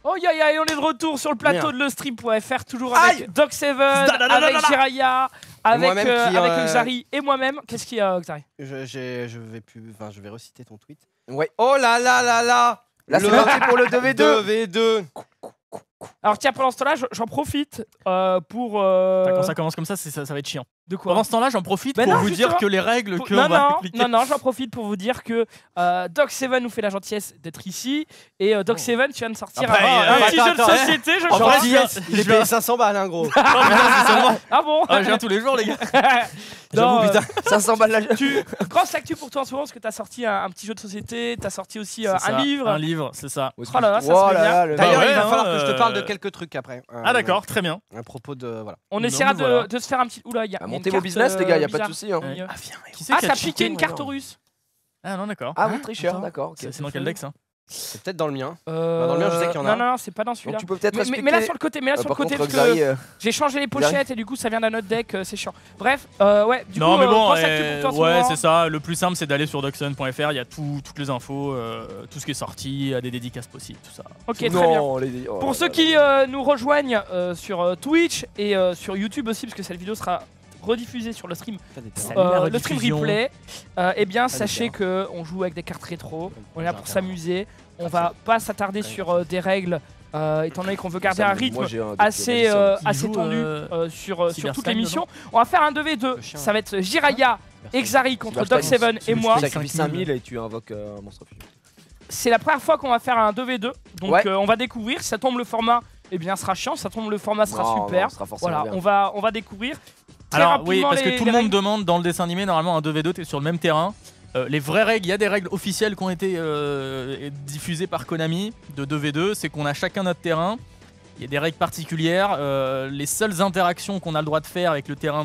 Oh ya ya, et on est de retour sur le plateau de lestream.fr, toujours avec Doc7, avec Jiraya, avec Xari et moi-même. Qu'est-ce qu'il y a, Xari? Je vais reciter ton tweet. Ouais. Oh là là là là. Là, c'est parti pour le 2v2. 2v2. Alors tiens, pendant ce temps-là, j'en profite pour... Quand ça commence comme ça, ça va être chiant. De quoi? Pendant ce temps-là, j'en profite Ben pour non, vous justement. dire que les règles que Non, on va non, appliquer... non, j'en profite pour vous dire que Doc7 nous fait la gentillesse d'être ici et Doc7, tu viens de sortir Après, un petit jeu de attends, société, je En crois. vrai, J'ai payé 500 balles, hein, gros. Ah bon? Je viens tous les jours, les gars. Non, J'avoue, putain. 500 balles la grosse actu pour toi en ce moment, parce que t'as sorti un petit jeu de société, t'as sorti aussi C'est ça, un livre. Un livre, c'est ça. Oh là là, ça se fait bien. D'ailleurs, ouais, il va hein, falloir que je te parle de quelques trucs après. Ah d'accord, très bien. À propos de... Voilà. On essaiera mais voilà. de se faire un petit... Oula, il y a une Montez vos carte, business, les gars, y a pas de bizarre. soucis. Hein. Ouais. Ah, viens, qui Ah, qui a t'as cheaté piqué une ouais, carte non. russe. Ah non, d'accord. Ah, mon tricheur, Attends. d'accord. ok. C'est dans quel deck ça? C'est peut-être dans le mien. Dans le mien, je sais qu'il y en a. Non, c'est pas dans celui-là. Donc tu peux peut-être Mais respecter. là sur le côté, Par contre, parce Xari, que j'ai changé les pochettes et du coup ça vient d'un autre deck, c'est chiant. Bref, ouais, du Non coup, mais bon, grosse actu pour toi en ce ouais moment. c'est ça, le plus simple c'est d'aller sur doxon.fr, il y a toutes les infos, tout ce qui est sorti, il y a des dédicaces possibles, tout ça. Ok, très bien. Non, les... oh, Pour ceux qui nous rejoignent sur Twitch et sur YouTube aussi, parce que cette vidéo sera rediffusée sur le stream, le stream replay, eh bien sachez que on joue avec des cartes rétro, on est là pour s'amuser, on va pas s'attarder sur des règles, étant donné qu'on veut garder un rythme assez tendu sur toute l'émission. On va faire un 2v2, ça va être Jiraya, Xari contre Doc7 et moi. Tu sacrifies 5000 et tu invoques un monstre fusion. C'est la première fois qu'on va faire un 2v2, donc Ouais. on va découvrir. Si ça tombe le format, eh bien sera chiant. Si ça tombe le format, sera Non, super. non, ce sera forcément Voilà, bien. on va découvrir. Très Alors oui, rapidement, parce que les tout le monde règles. demande dans le dessin animé, normalement un 2v2 t'es sur le même terrain. Les vraies règles, il y a des règles officielles qui ont été diffusées par Konami de 2v2, c'est qu'on a chacun notre terrain. Il y a des règles particulières, les seules interactions qu'on a le droit de faire avec le terrain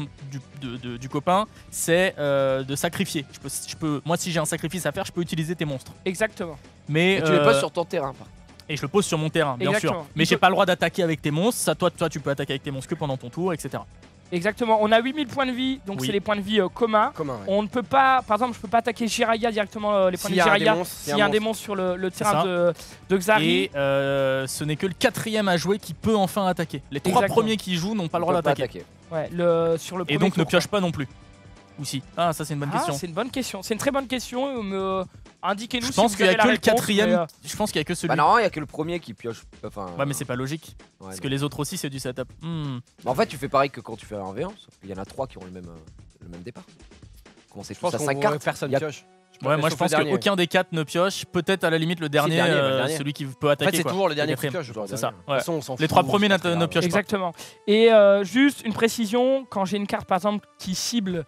du copain, c'est de sacrifier. Moi si j'ai un sacrifice à faire, je peux utiliser tes monstres. Exactement. Mais Et tu les poses sur ton terrain. et je le pose sur mon terrain, bien Exactement. sûr. Mais j'ai pas le droit d'attaquer avec tes monstres, ça toi tu peux attaquer avec tes monstres que pendant ton tour, etc. Exactement. On a 8000 points de vie, donc Oui. c'est les points de vie communs. Commun, ouais. On ne peut pas, par exemple, je peux pas attaquer Jiraya directement les points de vie Jiraya s'il y a un démon sur le terrain de Xari. Et ce n'est que le 4ème à jouer qui peut enfin attaquer. Les 3 Exactement. premiers qui jouent n'ont pas le droit d'attaquer. Ouais, sur le Et premier donc ne tour, pioche pas non plus. Ou si. Ah ça c'est une bonne question. C'est une bonne question. C'est une très bonne question. Indiquez-nous Je si pense vous qu'il y a avez que la le réponse, 4ème. Je pense qu'il y a que celui. Bah non, il y a que le premier qui pioche. Enfin. Ouais mais c'est pas logique. Ouais, Parce non. que les autres aussi c'est du setup. Bah, en fait, tu fais pareil que quand tu fais un V1, sauf qu'il y en a 3 qui ont le même départ. Comment c'est Je tous pense à qu'on 5 cartes. personne Il y a- pioche. Ouais moi je pense qu'aucun des 4 ne pioche. Peut-être à la limite le dernier, le dernier. celui qui peut En attaquer. fait, c'est quoi. toujours le dernier qui quatrième. pioche, je pense. C'est ça. De Ouais. De toute façon, on s'en Les fout, 3 c'est premiers pas très ne grave. piochent pas. Exactement. Et juste une précision, quand j'ai une carte par exemple qui cible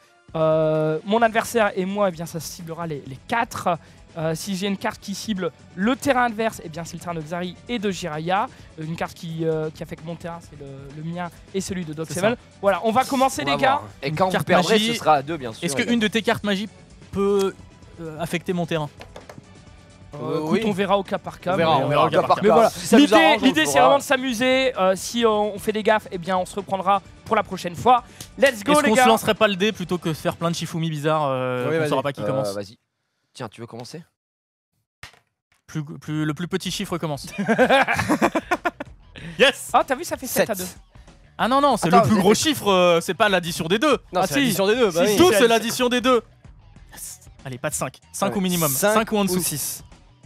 mon adversaire et moi, eh bien ça ciblera les 4. Si j'ai une carte qui cible le terrain adverse, eh bien c'est le terrain de Xari et de Jiraya. Une carte qui a fait que mon terrain, c'est le mien et celui de C'est Doc7. Voilà, on va commencer On va les gars. voir. Et quand vous carte perdrez, magie- ce sera à 2, bien sûr. Est-ce qu'une de tes cartes magie peut affecter mon terrain? Écoute, oui. on verra au cas par cas. On verra, mais, on verra au cas par cas. Mais voilà, Si ça nous arrange, on l'idée le c'est fera. vraiment de s'amuser. Si on fait des gaffes, eh bien on se reprendra pour la prochaine fois. Let's go Est-ce les qu'on se gars. lancerait pas le dé plutôt que de faire plein de Shifumi bizarres Oui, on vas-y. saura pas qui commence? Vas-y. Tiens, tu veux commencer? Le plus petit chiffre commence. Yes. Oh, t'as vu, ça fait 7 à 2. Ah non non, c'est Attends, le plus vous gros êtes- chiffre, c'est pas l'addition des deux. Non, Ah, c'est si. l'addition des deux. Bah Si, oui. Tout si, c'est l'addition des deux. Yes. Allez, pas de 5. 5 au minimum. 5 ou en dessous. 6.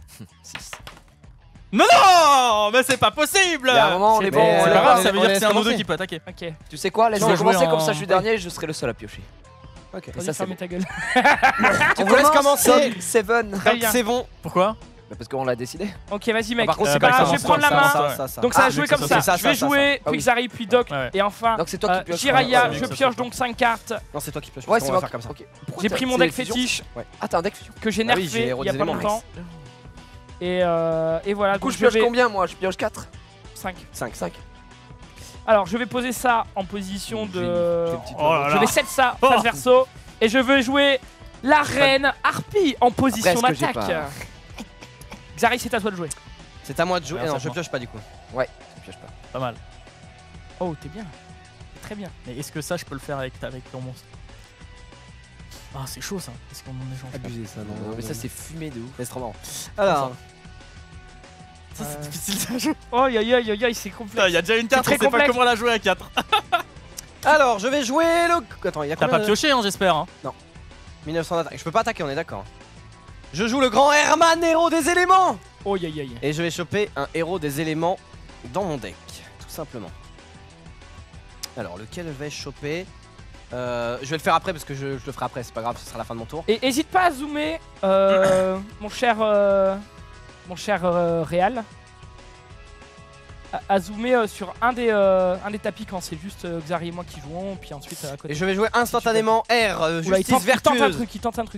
Non non, mais c'est pas possible. Il y a un moment, on est bon. C'est on pas est grave, bon. ça veut on dire que laisse c'est un ou deux commencer. qui peut attaquer. Ok, Tu sais quoi? Laisse-moi vas jouer commencer en- comme ça, je suis dernier et je serai le seul à piocher. Ok. Et vas-y, ça, c'est ferme ta gueule. On vous laisse commencer. Seven. Très bien. C'est bon. Pourquoi? Parce qu'on l'a décidé. Ok, vas-y mec. Par contre, C'est c'est pas pas grave, ça, je vais prendre la main. Donc ça va Ah, jouer que ça comme soit ça. ça, Je vais ça, jouer, Ah puis oui. Xari, puis Doc. Ouais. Et enfin, Donc c'est toi qui pioches. Jiraya, ouais, je ça, pioche ça. donc 5 cartes. Non, c'est toi qui pioches. Ouais, On c'est va moi. faire comme ça. Ok. J'ai pris mon C'est deck les fusions fétiche Ah, t'as un deck fusion. que j'ai Ah oui, nerfé j'ai il y a héros pas des éléments. longtemps. Et voilà, Du coup, donc je pioche vais combien moi? Je pioche 4. 5. 5. Alors, je vais poser ça en position de. Quel petit Oh là Je là. vais set ça Oh. face verso. Et je vais jouer la reine Harpie en position Après, est-ce que j'ai d'attaque. pas- Xari, c'est à toi de jouer. C'est à moi de jouer. Ah, Non, c'est je moi. pioche pas du coup. Ouais, je pioche pas. Pas mal. Oh, t'es bien. T'es très bien. Mais est-ce que ça je peux le faire avec ton monstre? Ah c'est chaud ça. Est-ce qu'on en échange? Abusé ça, Non, mais ça, c'est fumé de ouf. c'est trop marrant. Alors, Ça, c'est difficile à jouer. Oh, aïe, aïe, aïe, aïe, c'est complexe. Il y a déjà une carte, on très sait pas complexe. comment la jouer à 4. Alors, je vais jouer le. Attends, il y a T'as combien pas de- pioché, hein, j'espère. Hein. 1900 d'attaque. Je peux pas attaquer, on est d'accord. Je joue le grand Herman, héros des éléments. Oh, aïe, aïe, aïe. Et je vais choper un héros des éléments dans mon deck, tout simplement. Alors, lequel je vais choper je vais le faire après parce que je le ferai après, c'est pas grave, ce sera la fin de mon tour. Et hésite pas à zoomer, mon cher Réal. À zoomer sur un des tapis quand c'est juste Xari et moi qui jouons, puis ensuite à côté. Et je vais jouer instantanément R, Oula, justice il tente un vertueuse. truc, il tente un truc.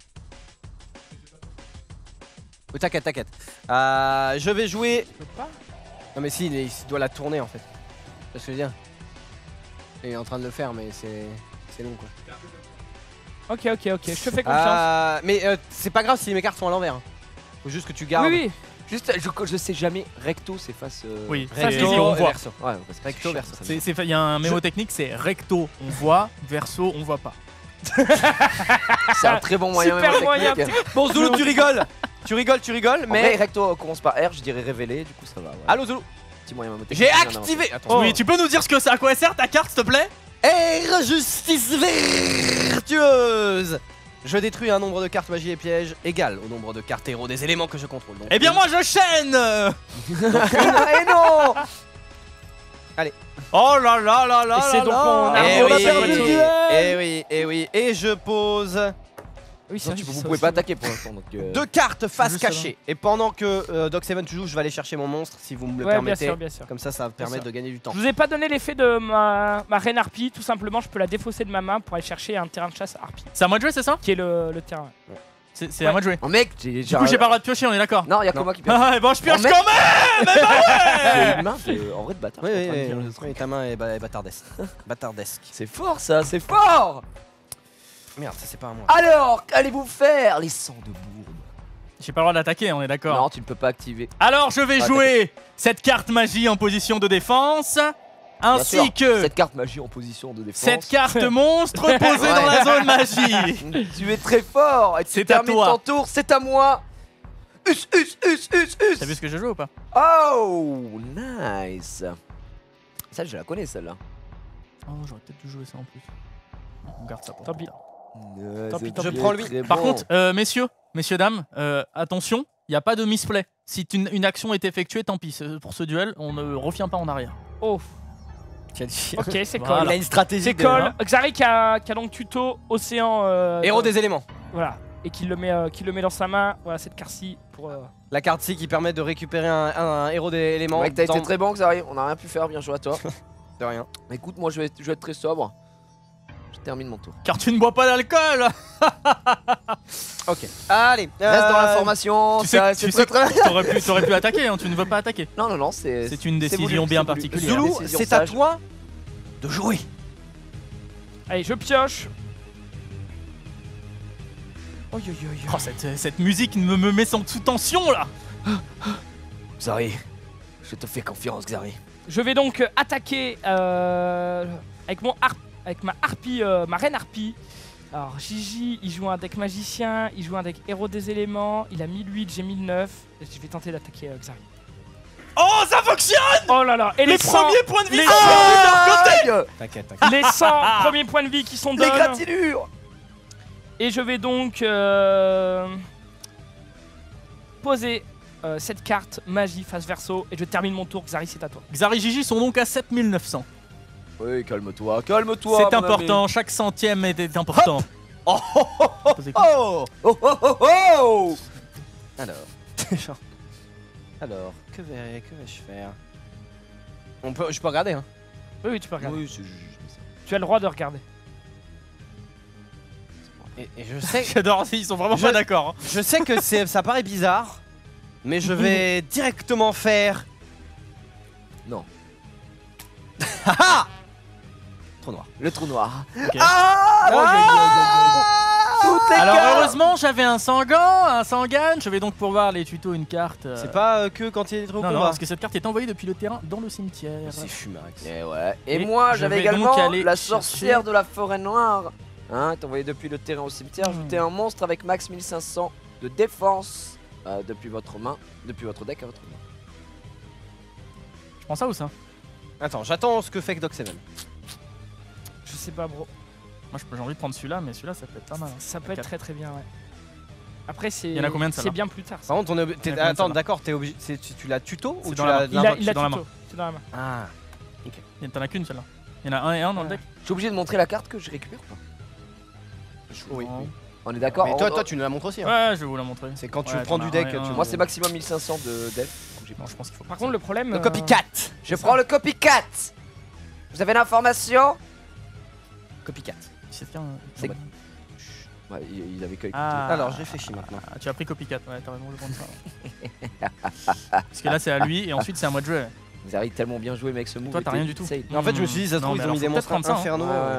Oh, t'inquiète, t'inquiète. Je vais jouer. Je peux pas. Non, mais si, il doit la tourner en fait. C'est ce que je veux dire. Il est en train de le faire, mais c'est long quoi. Ok, je te fais confiance. Mais c'est pas grave si mes cartes sont à l'envers. Faut juste que tu gardes. Oui, oui. Juste, je sais jamais, recto c'est face. Oui, Ça, et c'est on voit. verso. Ouais, parce que Recto, verso. Il y a un mémo technique, c'est recto, on voit, verso, on voit pas. c'est un très bon moyen. Super même moyen, technique. Bon, Zulu, tu rigoles. Tu rigoles, Mais mais. recto commence par R, je dirais révélé, du coup ça va. Ouais. Allô, Zulu. Petit moyen mnémotechnique, J'ai bien avancé. activé. Attends. Oh. Oui, tu peux nous dire à quoi elle sert ta carte, s'il te plaît? R, justice vertueuse. Je détruis un nombre de cartes magie et pièges égal au nombre de cartes héros des éléments que je contrôle. Donc, Eh bien, moi je chaîne. Et non. Oh là là là là Et c'est là donc là. on a- Eh on a oui, perdu le duel. oui. Et je pose Oui, Non, vous pouvez pas attaquer pour l'instant. Donc, 2 cartes face Juste ça, cachée. Et pendant que Doc7 tu joues, je vais aller chercher mon monstre si vous me le Ouais, bien permettez. sûr, bien sûr. Comme ça va permettre sûr. de gagner du temps. Je vous ai pas donné l'effet de ma reine harpie, tout simplement je peux la défausser de ma main pour aller chercher un terrain de chasse harpie, C'est à moi de jouer, c'est ça? qui est le terrain. C'est Ouais. à moi de jouer. Oh mec, Du coup, j'ai pas le droit de piocher, on est d'accord? Non, y'a que Non. moi qui pioche. Ah, bon, je pioche Oh, mec. quand même! Mais bah J'ai ouais! une main en vrai de bâtard. Oui, je suis en train de dire le truc. oui, ta main est bâtardesque. Bâtardesque. C'est fort ça, c'est fort. Merde, ça c'est pas à moi. Alors, qu'allez-vous faire, les sangs de bourbe? J'ai pas le droit d'attaquer, on est d'accord. Non, tu ne peux pas activer. Alors, je vais Ah, jouer cette carte magie en position de défense, Bien ainsi sûr, que cette carte magie en position de défense. cette carte monstre posée dans la zone magie. Tu es très fort et tu C'est à termines toi. ton tour, c'est à moi. Us. T'as vu ce que je joue ou pas? Oh, nice. Celle, je la connais celle-là. Oh, j'aurais peut-être dû jouer ça en plus. On garde ça pour Tant pis. plus tard. Tant pis, Je prends lui. Par contre, messieurs, dames, attention, il n'y a pas de misplay. Si une action est effectuée, tant pis. Pour ce duel, on ne revient pas en arrière. Oh, Quel chien. ok, c'est Voilà. cool. Il a une stratégie. C'est de- cool. Xari qui a donc tuto océan. Héros des éléments. Voilà. Et qui le met dans sa main. Voilà, cette carte-ci pour. La carte-ci qui permet de récupérer un héros des éléments. Mec, t'as été dans- très bon, Xari. On a rien pu faire, bien joué à toi. De rien. Écoute, moi je vais être très sobre. Je termine mon tour. Car tu ne bois pas d'alcool. Ok. Allez. Reste dans l'information. Tu sais, ça, tu c'est sais très, que très... t'aurais pu attaquer, hein, tu ne veux pas attaquer. Non, c'est. C'est une c'est décision voulu, bien c'est voulu. particulière. Zulu, Décision c'est à sage. toi de jouer. Allez, je pioche. Oh, Oh, cette musique me met sous tension là. Xari, je te fais confiance, Xari. Je vais donc attaquer avec ma harpie, ma reine harpie. Alors Gigi, il joue un deck magicien, il joue un deck héros des éléments, il a 1008, j'ai 1009. Je vais tenter d'attaquer Xari. Oh, ça fonctionne. Oh là là, et Les les 100, premiers points de vie les sont de leur côté. Aïe, T'inquiète. les 100 premiers points de vie qui sont donnés. l'égratignure. Et je vais donc poser cette carte magie face verso et je termine mon tour. Xari, c'est à toi. Xari Gigi sont donc à 7900. Oui, calme-toi, calme-toi. C'est mon important, chaque centième est important. Oh Posez quoi. oh ami. Oh, oh, oh, oh. Alors, que vais-je faire? Je peux regarder, hein. Oui, tu peux regarder. Oui, c'est juste. Tu as le droit de regarder. Et je sais, J'adore, ils sont vraiment pas d'accord. hein. je sais que ça paraît bizarre, mais je vais directement faire. Non. Haha. Trou noir. Le trou noir. Ok. Toutes les Alors cartes. heureusement j'avais un Sangan, je vais donc pouvoir les tutos une carte. C'est pas que quand il y a des trucs au Non, non, combat. parce que cette carte est envoyée depuis le terrain dans le cimetière. C'est fumax. Et ouais. Et Et moi, je j'avais vais donc également aller la chercher- sorcière de la forêt noire. Hein, t'as envoyé depuis le terrain au cimetière. Ajoutez un monstre avec max 1500 de défense depuis votre main, depuis votre deck à votre main. Prends ça ou ça? Attends, j'attends ce que fait Doc Seven. Je sais pas, bro. Moi j'ai envie de prendre celui-là, mais celui-là ça peut être pas mal. Hein. Ça peut être très très bien, ouais. Après, c'est. Il y en a combien de ça, C'est là bien plus tard. Ça. Par contre, Il y en a combien de attends, ça, d'accord, t'es obligé. Tu l'as tuto ou C'est tu dans la l'as main. Il a dans la main. tuto. C'est dans la main. Ah. T'en as qu'une celle-là. Il y en a un et un dans le deck. Je suis obligé de montrer la carte que je récupère ou pas? Oui. Non. On est d'accord? Mais toi, tu nous la montres aussi. Hein. Ouais, je vais vous la montrer. C'est quand tu Ouais, prends t'en du as deck. un et un. Moi, c'est maximum 1500 de def. Non, je pense qu'il faut. Par contre, le problème. Le copycat. Je prends le copycat. Vous avez l'information? Copycat. C'est bien. C'est- Ouais, il avait que Ah. Alors, je réfléchis maintenant. Ah, tu as pris copycat, ouais, t'as raison, je vais prendre ça. Parce que là c'est à lui et ensuite c'est à moi de jouer. Vous avez tellement bien joué mec ce move. Toi, t'as était rien du tout. insane. Mais en fait, je me suis dit, ça se Non, trouve, mais ils ont mis alors, des faut peut-être monstres prendre ça, hein. infernaux. Ouais, ouais.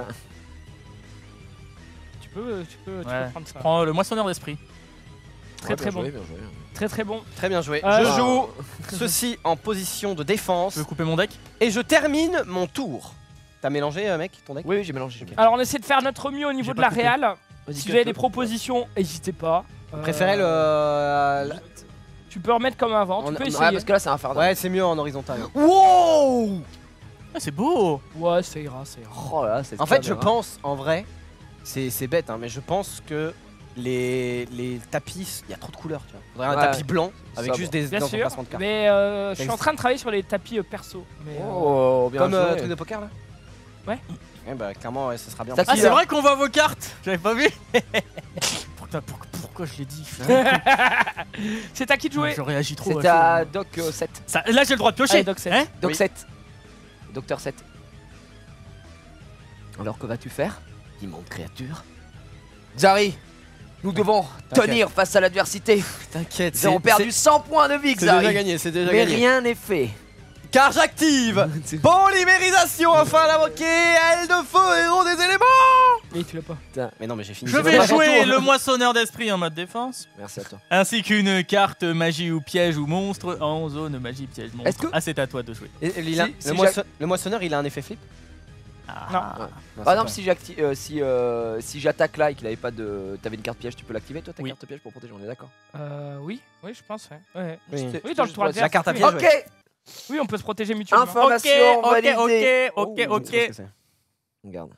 Tu peux Ouais. prendre ça. Prends le moissonneur d'esprit. Très Ouais, très bien bon. joué, bien joué. Très très bon. Très bien joué. Ah. Je joue ceci en position de défense Tu veux couper mon deck? et je termine mon tour. T'as mélangé, mec, ton deck? Oui, j'ai mélangé. Alors, on essaie de faire notre mieux au niveau J'ai de pas la coupé. réal. Vas-y, Si vous avez cut-le. des propositions, n'hésitez pas. Préférez le. Tu peux remettre comme avant. Tu peux Ouais, essayer. parce que là, c'est infernal. Ouais, c'est mieux en horizontal. Wow! Ah, c'est beau! Ouais, ça ira, ça ira. Oh là là, c'est En fait, très je bien, pense, en vrai, c'est bête, hein, mais je pense que les tapis, il y a trop de couleurs, tu vois. Faudrait un Ouais. tapis blanc avec Sobre. juste des Bien sûr. emplacements de cartes. Mais je suis en train de travailler sur les tapis perso. Mais, hein. Oh, bien Comme joué. truc de poker là. Ouais. Ouais, bah clairement, ouais, ça sera bien. Ça Ah, Qui, c'est là vrai qu'on voit vos cartes! J'avais pas vu! Pourquoi je l'ai dit? c'est à qui de jouer? Je réagis trop. C'était à Doc 7. Ça, là j'ai le droit de piocher! Allez, Doc 7. Hein? Doc Oui. 7. Docteur 7. Alors que vas-tu faire, immonde créature? Xari, nous devons tenir face à l'adversité. T'inquiète, Nous avons perdu 100 points de vie, c'est déjà Xari. gagné, c'est déjà Mais gagné. rien n'est fait. Car j'active Polymérisation afin d'invoquer aile de feu, héros des éléments. Mais tu l'as pas. Mais non, mais j'ai fini. Je C'est vais pas jouer ton tour. le moissonneur d'esprit en mode défense, Merci à toi. ainsi qu'une carte magie ou piège ou monstre en zone magie piège monstre. Est-ce que- Ah, c'est à toi de jouer. Et il a- Si le moissonneur, il a un effet flip. Ah. Par exemple, si j'attaque là et qu'il avait pas de. T'avais une carte piège, tu peux l'activer toi ta Oui. carte piège pour protéger, on est d'accord? Oui, je pense, ouais. Oui. Oui, dans le tour adverse. La carte à oui. piège. Ok! Oui, on peut se protéger mutuellement. Information validée. ok. Je sais pas ce que c'est. Regarde.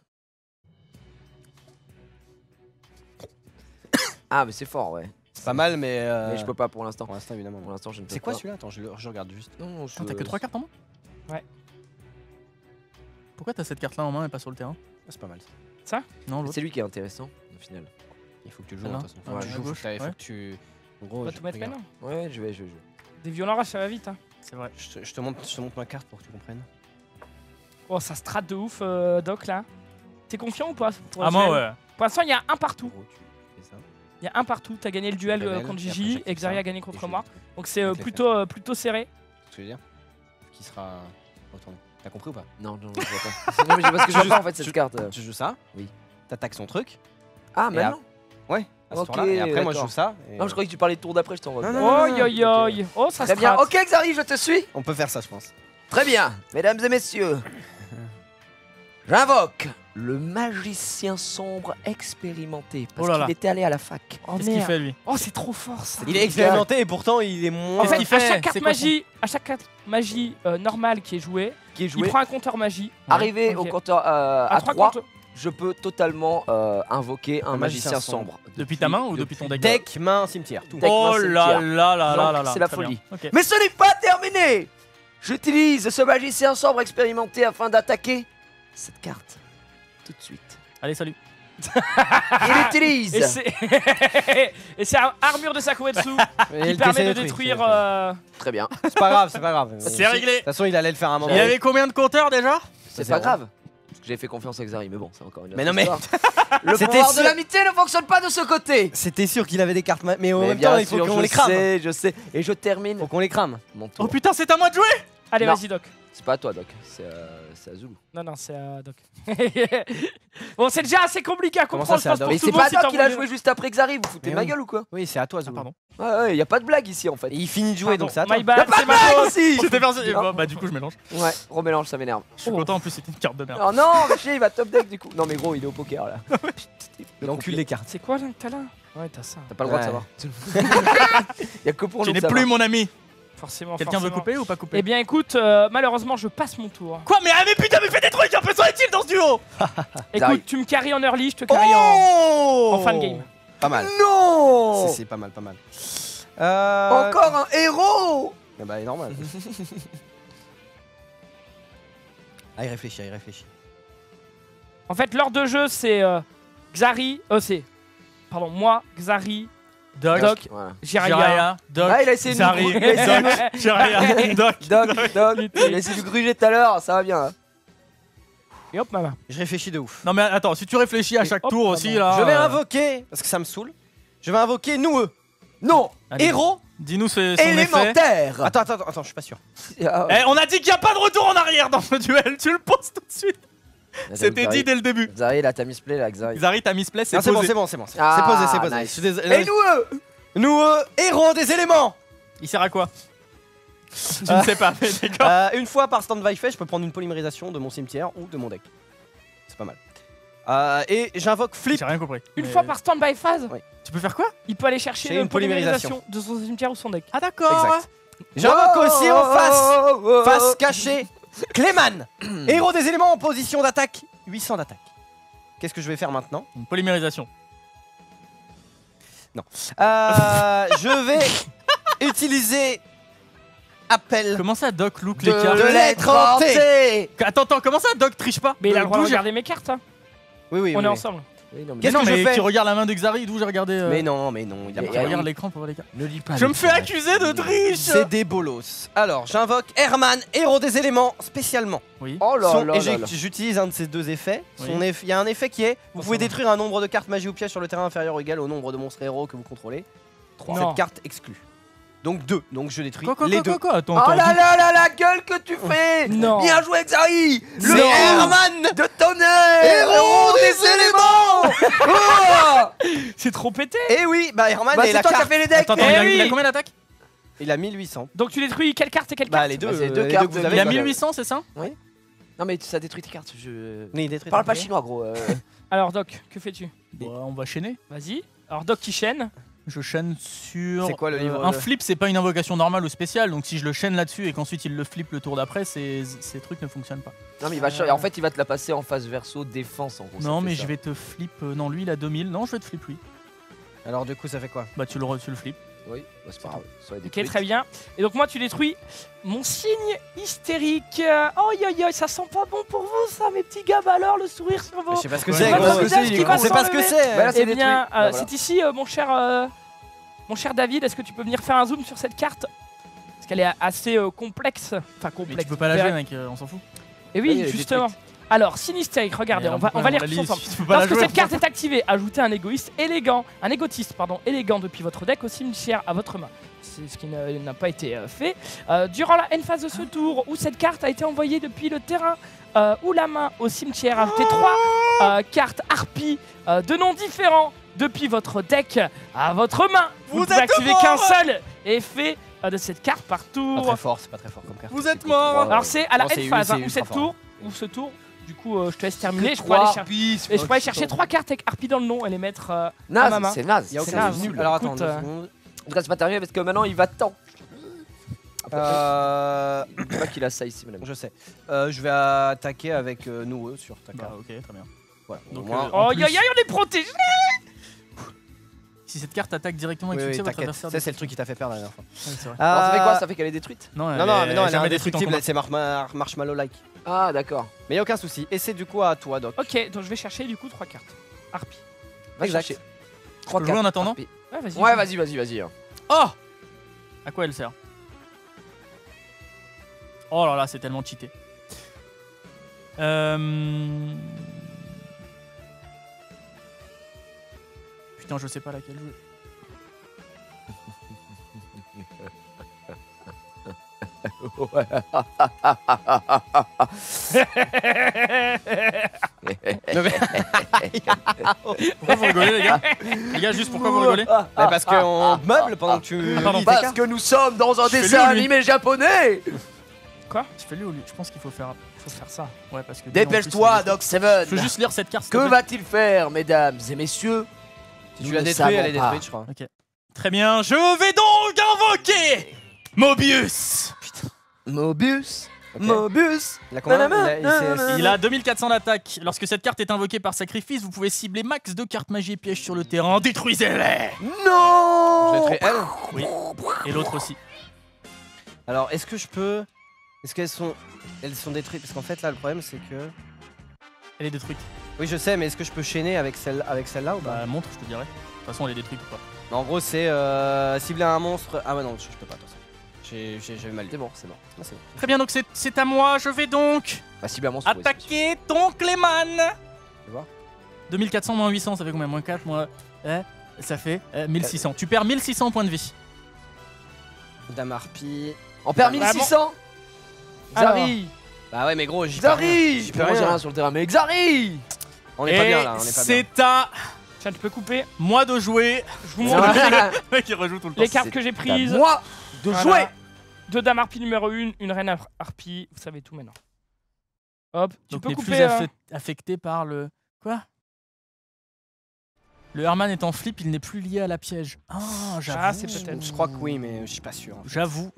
Ah, mais c'est fort, ouais. C'est pas mal, mais. Mais je peux pas pour l'instant. Pour l'instant, évidemment. Pour l'instant, je ne peux C'est pas. quoi celui-là? Attends, je regarde juste. Non, Putain, t'as que 3 cartes en main? Ouais. Pourquoi t'as cette carte là en main et pas sur le terrain? Ah, c'est pas mal. Non, l'autre. C'est lui qui est intéressant, au final. Il faut que tu le joues, Celle-là. de toute façon. Ouais, Faut que tu à joues, gauche, faut ouais. que tu. En gros, On va tout mettre regarde. maintenant. Ouais, je vais. Des violents rages, ça va vite. Hein. C'est vrai. Je te montre ma carte pour que tu comprennes. Oh, ça strat de ouf, Doc, là. T'es confiant ou pas pour Ah, le moi, duel ouais. Pour l'instant, il y a un partout. En gros, tu fais ça. Il y a un partout. T'as gagné le duel Rebelle, contre et après, Gigi j'active et Xari ça, a gagné et contre je moi. fais Donc c'est Avec les plutôt serré. ce que je veux dire Qui sera retourné. T'as compris ou pas? Non, je vois pas. Non, mais parce que je vois pas en fait cette carte. Tu joues ça, Oui. T'attaques son truc, Ah, Et maintenant? ouais, à ce Ok, tour-là, et après moi je d'accord. joue ça. Et Non, je croyais que tu parlais de tour d'après, je t'envoie. Non, non, Oh, yo, yo. Oh, ça Très bien. strat. Ok, Xari, je te suis. On peut faire ça, je pense. Très bien, mesdames et messieurs. J'invoque le magicien sombre expérimenté parce Oh là là. qu'il était allé à la fac. Oh, Qu'est-ce qu'il merde. fait lui? Oh, c'est trop fort ça. Il est expérimenté et pourtant il est moins. En fait, qu'il fait à chaque carte C'est quoi magie, normale qui est jouée, Qui est il joué. prend un compteur magie. Arrivé Ok. au compteur à À 3, compteurs. je peux totalement invoquer un magicien magicien sombre. Depuis ta main ou depuis ton deck? Deck, main, cimetière, tout. Deck, Oh main, là cimetière. là là là là là. C'est la Très folie. bien. Ok. Mais ce n'est pas terminé. J'utilise ce magicien sombre expérimenté afin d'attaquer cette carte tout de suite. Allez, salut. Il utilise Et c'est et c'est armure de Sakuretsu qui Et le permet de décès détruire. Très bien. C'est pas grave, c'est pas grave. C'est réglé. De toute façon, il allait le faire à un moment. Il y avait combien de compteurs déjà? C'est zéro. pas grave. Parce que j'ai fait confiance à Xari, mais bon, c'est encore une autre Mais non, mais- histoire. Le C'était pouvoir de sûr. l'amitié ne fonctionne pas de ce côté. C'était sûr qu'il avait des cartes, mais en Mais même bien temps, il faut sûr, qu'on les crame. Je sais. Et je termine Faut qu'on les crame. mon tour. Oh putain, c'est à moi de jouer! Allez, Non. vas-y, Doc. C'est pas à toi, Doc. C'est à Zulu. Non, c'est à Doc. Bon, c'est déjà assez compliqué à Comment comprendre, ça, je c'est à pense, Doc pour Mais tout c'est le monde. pas si Doc t'en qui l'a voulais. joué juste après Xari. Vous foutez Mais ma oui. gueule ou quoi? Oui, c'est à toi, Ah, Zoulou. pardon. Ouais, y a pas de blague ici en fait. Et il finit de jouer, donc c'est à toi. My bad, Y'a pas c'est de ma blague faute. ici. J'étais persuadé. Non. Bah, du coup, je mélange. Ouais, remélange, ça m'énerve. Je suis content, en plus, c'était une carte de merde. Oh non, mais chier, il va top deck du coup. Non, mais gros, il est au poker là. Il encule les cartes. C'est quoi là que t'as là? Ouais, t'as ça. T'as pas le droit de Ouais. savoir. Y'a que pour Tu nous n'es de plus savoir. mon ami. Forcément. Quelqu'un veut couper ou pas couper? Eh bien écoute, malheureusement je passe mon tour. Quoi? Mais putain, mais fais des trucs un peu sont-ils dans ce duo? Écoute, tu me carries en early, je te carry en fin de game. Pas mal. Non. C'est pas mal, pas mal. Encore un héros. Bah, normal. Ah, il réfléchit, il réfléchit. En fait, l'ordre de jeu c'est Xari, pardon, moi, Xari, Doc, Voilà. Jiraiya. Doc, Ah, il a essayé de Zari, nous- il a essayé de nous- Doc, Jiraiya, Doc. Doc, il a essayé de gruger tout à l'heure, ça va bien. Hein. Et hop, maman. Je réfléchis de ouf. Non mais attends, si tu réfléchis à chaque hop, tour maman. aussi là. Je vais invoquer, parce que ça me saoule. Je vais invoquer Noueux. Non, Allez, Héros. dis-nous son effet. élémentaire. Attends, je suis pas sûr. Ah, Eh, on a dit qu'il n'y a pas de retour en arrière dans ce duel, tu le poses tout de suite. C'était dit dès le début. Xari, là, t'as misplay là, Xari. Xari, t'as misplay, c'est Non, c'est bon, posé. c'est bon, c'est bon. C'est Ah, posé, c'est posé. nice. Je suis désolé. Et nous Noueux, héros des éléments. Il sert à quoi? Je ne sais pas, mais d'accord. Une fois par stand-by fait, je peux prendre une polymérisation de mon cimetière ou de mon deck. C'est pas mal. Et j'invoque Flip. J'ai rien compris. Une Mais- fois par stand-by phase, Oui. Tu peux faire quoi? il peut aller chercher J'ai une une polymérisation. polymérisation de son cimetière ou son deck. Ah d'accord. Exact. J'invoque aussi en face cachée, Clayman, héros des éléments en position d'attaque, 800 d'attaque. Qu'est-ce que je vais faire maintenant? Une polymérisation. Je vais utiliser appel Comment ça Doc look les De cartes? l'être hanté. Attends, comment ça Doc triche pas? Mais il a le droit de D'où j'ai- regarder mes cartes, hein. Oui, oui, On oui, est oui. ensemble. Oui, non, mais- Qu'est-ce Non que je mais fais? tu regardes la main de Xari, d'où j'ai regardé. Mais non, il a Mais pas. Tu il- regardes l'écran pour voir les cartes. Ne lis pas. Je me fais accuser de triche. C'est des bolos. Alors, j'invoque Herman, héros des éléments, spécialement. Oui. Oh là Son- là et là là. j'utilise un de ces deux effets. Oui. Il y a un effet qui est vous Oh, pouvez ça va. détruire un nombre de cartes magie ou pièges sur le terrain inférieur ou égal au nombre de monstres héros que vous contrôlez. 3. Non. Cette carte exclue. Donc 2. Donc je détruis Quoi, les deux. Attends, Oh attends, là là là, la gueule que tu fais. Non. Bien joué, Xari. C'est Le Herman, de tonnerre. héros des éléments. Oh. C'est trop pété. Et oui, bah Herman Bah, est la c'est toi qui as carte. fait les decks. Attends, Eh il a oui. combien d'attaques? Il a 1800. Donc tu détruis quelle carte et quelle Bah carte? les deux, Bah, c'est deux les cartes que vous de- avez. Il a bah, 1800, c'est ça? Non mais ça détruit tes cartes. Je Oui, il détruit. parle pas chinois, gros. Alors Doc, que fais-tu? On va chaîner. Vas-y. Alors Doc qui chaîne. Je chaîne sur. C'est quoi le livre Un de- flip, c'est pas une invocation normale ou spéciale, donc si je le chaîne là-dessus et qu'ensuite il le flip le tour d'après, ces trucs ne fonctionnent pas. Non mais il va en fait il va te la passer en phase verso défense en gros. Non, mais je vais te flip. Non, lui il a 2000. Non, je vais te flip lui. Alors du coup, ça fait quoi? Bah, tu le flip. Oui, bah, c'est pas grave. Soit Ok, très bien. Et donc moi tu détruis mon signe hystérique. Oh yo yo, ça sent pas bon pour vous ça, mes petits gars. Bah alors le sourire sur vos. Je sais pas ce que Ouais, c'est, bah, gros. votre visage il est qui va On sait pas ce que s'enlever. c'est. Bah, là, c'est Eh bien, détruit. Bah, voilà. c'est ici, mon cher David. Est-ce que tu peux venir faire un zoom sur cette carte? Parce qu'elle est assez complexe. Enfin Mais complexe. tu peux pas la jouer, mec, on s'en fout. Et oui, Oui, elle est justement. Alors, Sinistérique, regardez, Mais on va lire la tous lire, ensemble. tu peux pas la Lorsque jouer, cette carte est activée, ajoutez un égotiste élégant depuis votre deck au cimetière à votre main. C'est ce qui n'a pas été fait. Durant la end phase de ce tour, où cette carte a été envoyée depuis le terrain ou la main au cimetière, ajoutez 3 cartes harpies de noms différents depuis votre deck à votre main. Vous ne pouvez activer qu'un seul effet de cette carte par Pas tour. très fort, c'est pas très fort comme carte. Vous êtes mort. Alors c'est à la Non, c'est end phase, c'est où ultra cette fort. tour, ou ce tour. Du coup, je te laisse terminer. Je pourrais aller chercher. Et je pourrais aller chercher 3 cartes avec harpie dans le nom et les mettre à ma main. Naze, c'est naze. Il y a C'est aucun grave. souci. Nul. Alors Écoute, attends, 2 secondes. En tout cas, c'est pas terminé parce que maintenant il va tant. Je sais pas qu'il a ça ici, madame. Je sais. Je vais attaquer avec Noueux sur ta Bah, carte. ok, très bien. Voilà. Donc, Au moins- Oh, En yo, plus- yo, on est protégé. Si cette carte attaque directement avec Oui, oui, succès, votre t'inquiète. adversaire. Ça, c'est le truc qui t'a fait perdre la dernière fois. Ouais, c'est vrai. Alors, ça fait quoi? Ça fait qu'elle est détruite? Non, Non, non, mais non, elle est jamais détruite en indestructible, combat. c'est Marshmallow-like. Ah, d'accord. Mais y a aucun souci. Et c'est du coup à toi, Doc. Ok, donc je vais chercher du coup 3 cartes. Harpie. Va Exact. chercher. Je peux jouer en attendant. Ouais, vas-y. Ouais, vas-y. Hein. Oh! À quoi elle sert? Oh là là, c'est tellement cheaté. Putain, je sais pas laquelle jouer. Pourquoi vous rigolez, les gars? Les gars, juste pourquoi vous rigolez? Bah, parce qu'on meuble pendant que tu. Pardon, lis tes Parce cartes. que nous sommes dans un Je fais dessin lui, lui. animé japonais. Quoi? Je fais lui ou lui? Je pense qu'il faut faire ça. Ouais, parce que. Dépêche-toi, Doc Seven. Je veux juste lire cette carte. s'il te Que plaît. va-t-il faire, mesdames et messieurs? Si Nous tu l'as ne détruite, elle est savons pas. détruite, je crois. Très bien, je vais donc invoquer Mobius. Mobius. Ok. Mobius. Il a combien Il a 2400 d'attaque. Lorsque cette carte est invoquée par sacrifice, vous pouvez cibler max 2 cartes magie et pièges sur le terrain. Détruisez-les. Non. Je vais tuer elle. Oui. Et l'autre aussi. Alors, est-ce que je peux... Est-ce qu'elles sont... Elles sont détruites? Parce qu'en fait, là, le problème, c'est que... Elle est détruite. Oui, je sais, mais est-ce que je peux chaîner avec celle-là ou pas? Bah montre, je te dirais. De toute façon, elle est détruite ou pas. En gros, c'est cibler un monstre... Ah ouais, non, je peux pas, de toute façon. J'ai mal dit. C'est bon, c'est bon. Ah, c'est bon. Très bien, donc c'est à moi. Je vais donc Bah, cible un monstre. attaquer ton Cléman. Tu vois 2400 moins 800, ça fait combien? Moins 4, moins... ça fait 1600. Tu perds 1600 points de vie. Dame Harpie... On perd Vraiment 1600. Xari. Bah ouais, mais gros, j'y peux rien. Xari. J'y peux Moi, j'ai rien. rien sur le terrain, mais Xari. On est pas Et bien, là, on est pas bien. c'est à Tiens, tu peux couper. moi de jouer. Je vous montre Le mec, il rejoue tout le temps. les cartes que j'ai prises. Moi de Voilà. jouer. Deux dames harpies numéro 1, une reine harpie. Vous savez tout maintenant. Hop, tu Donc peux les couper. plus affectés par le... Quoi? Le Herman est en flip, il n'est plus lié à la piège. Ah, j'avoue. Ah, c'est peut-être. Je crois que oui, mais je suis pas sûr. J'avoue.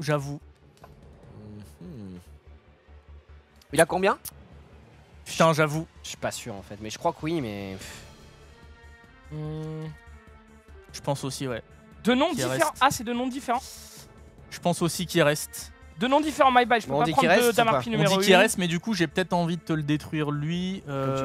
Il a combien? Putain, j'avoue. Je suis pas sûr en fait, mais je crois que oui, mais... Hmm. Je pense aussi, ouais. Deux noms Qui différents. reste. Ah, c'est deux noms différents. Je pense aussi qu'il reste. Deux noms différents, my bad. Je peux Bon, on pas dit prendre qu'il deux reste dames ou pas? harpies On numéro dit qu'il 1. reste, mais du coup, j'ai peut-être envie de te le détruire lui.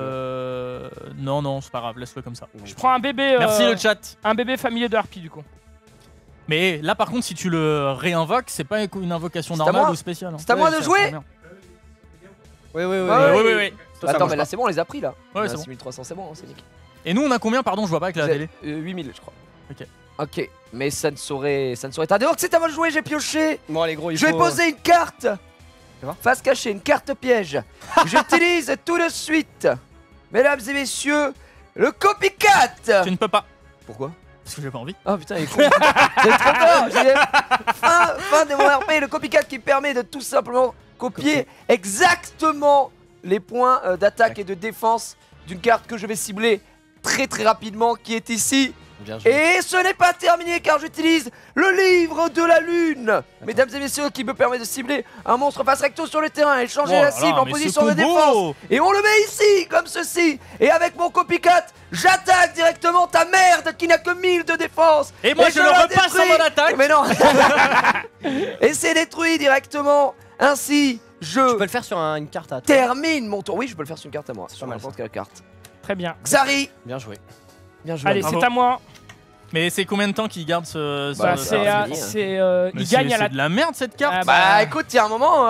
Non, c'est pas grave, laisse-le comme ça. Je prends un bébé. Merci le chat. Un bébé familier de harpie du coup. Mais là, par contre, si tu le réinvoques, c'est pas une invocation C'est à normale moi. ou spéciale. hein. C'est à moi de ça, jouer. c'est bien. Oui, oui, oui. Ah ouais. Oui. Toi, ça Attends, marche mais là pas. c'est bon, on les a pris là. Ouais, On a c'est bon. 6300, c'est bon, c'est nickel. Et nous, on a combien, pardon? Je vois pas avec la télé. 8000, je crois. Ok. Ok, mais ça ne saurait tarder. Donc c'est à moi de jouer, j'ai pioché. Bon, allez, gros, il Je vais faut... poser une carte. vois Face cachée, une carte piège. J'utilise tout de suite, mesdames et messieurs, le copycat. Tu ne peux pas. Pourquoi? Parce que j'ai pas envie. Oh putain, il est con. J'ai trop peur. J'ai dit, fin des mots RP, le copycat qui permet de tout simplement copier exactement les points d'attaque et de défense d'une carte que je vais cibler très rapidement, qui est ici. Bien joué. Et ce n'est pas terminé car j'utilise le livre de la lune, mesdames et messieurs, qui me permet de cibler un monstre face recto sur le terrain et changer Oh la là cible là, en mais position ce de combo défense. Et on le met ici, comme ceci. Et avec mon copycat, j'attaque directement ta merde qui n'a que 1000 de défense. Et moi, je le la repasse en détruis. mode attaque. Mais non. Et c'est détruit directement. Ainsi, Tu je peux le faire sur une carte à toi. termine mon tour. Oui, je peux le faire sur une carte à moi. C'est Sur pas mal, n'importe quelle carte. Très bien. Xari. Bien joué. Bien joué. Allez, Bravo. c'est à moi. Mais c'est combien de temps qu'il garde ce... Bah, Bah, ça c'est, va euh, finir. c'est, Mais il gagne à la. c'est de la merde cette carte. Ah, Bah écoute, il y a un moment.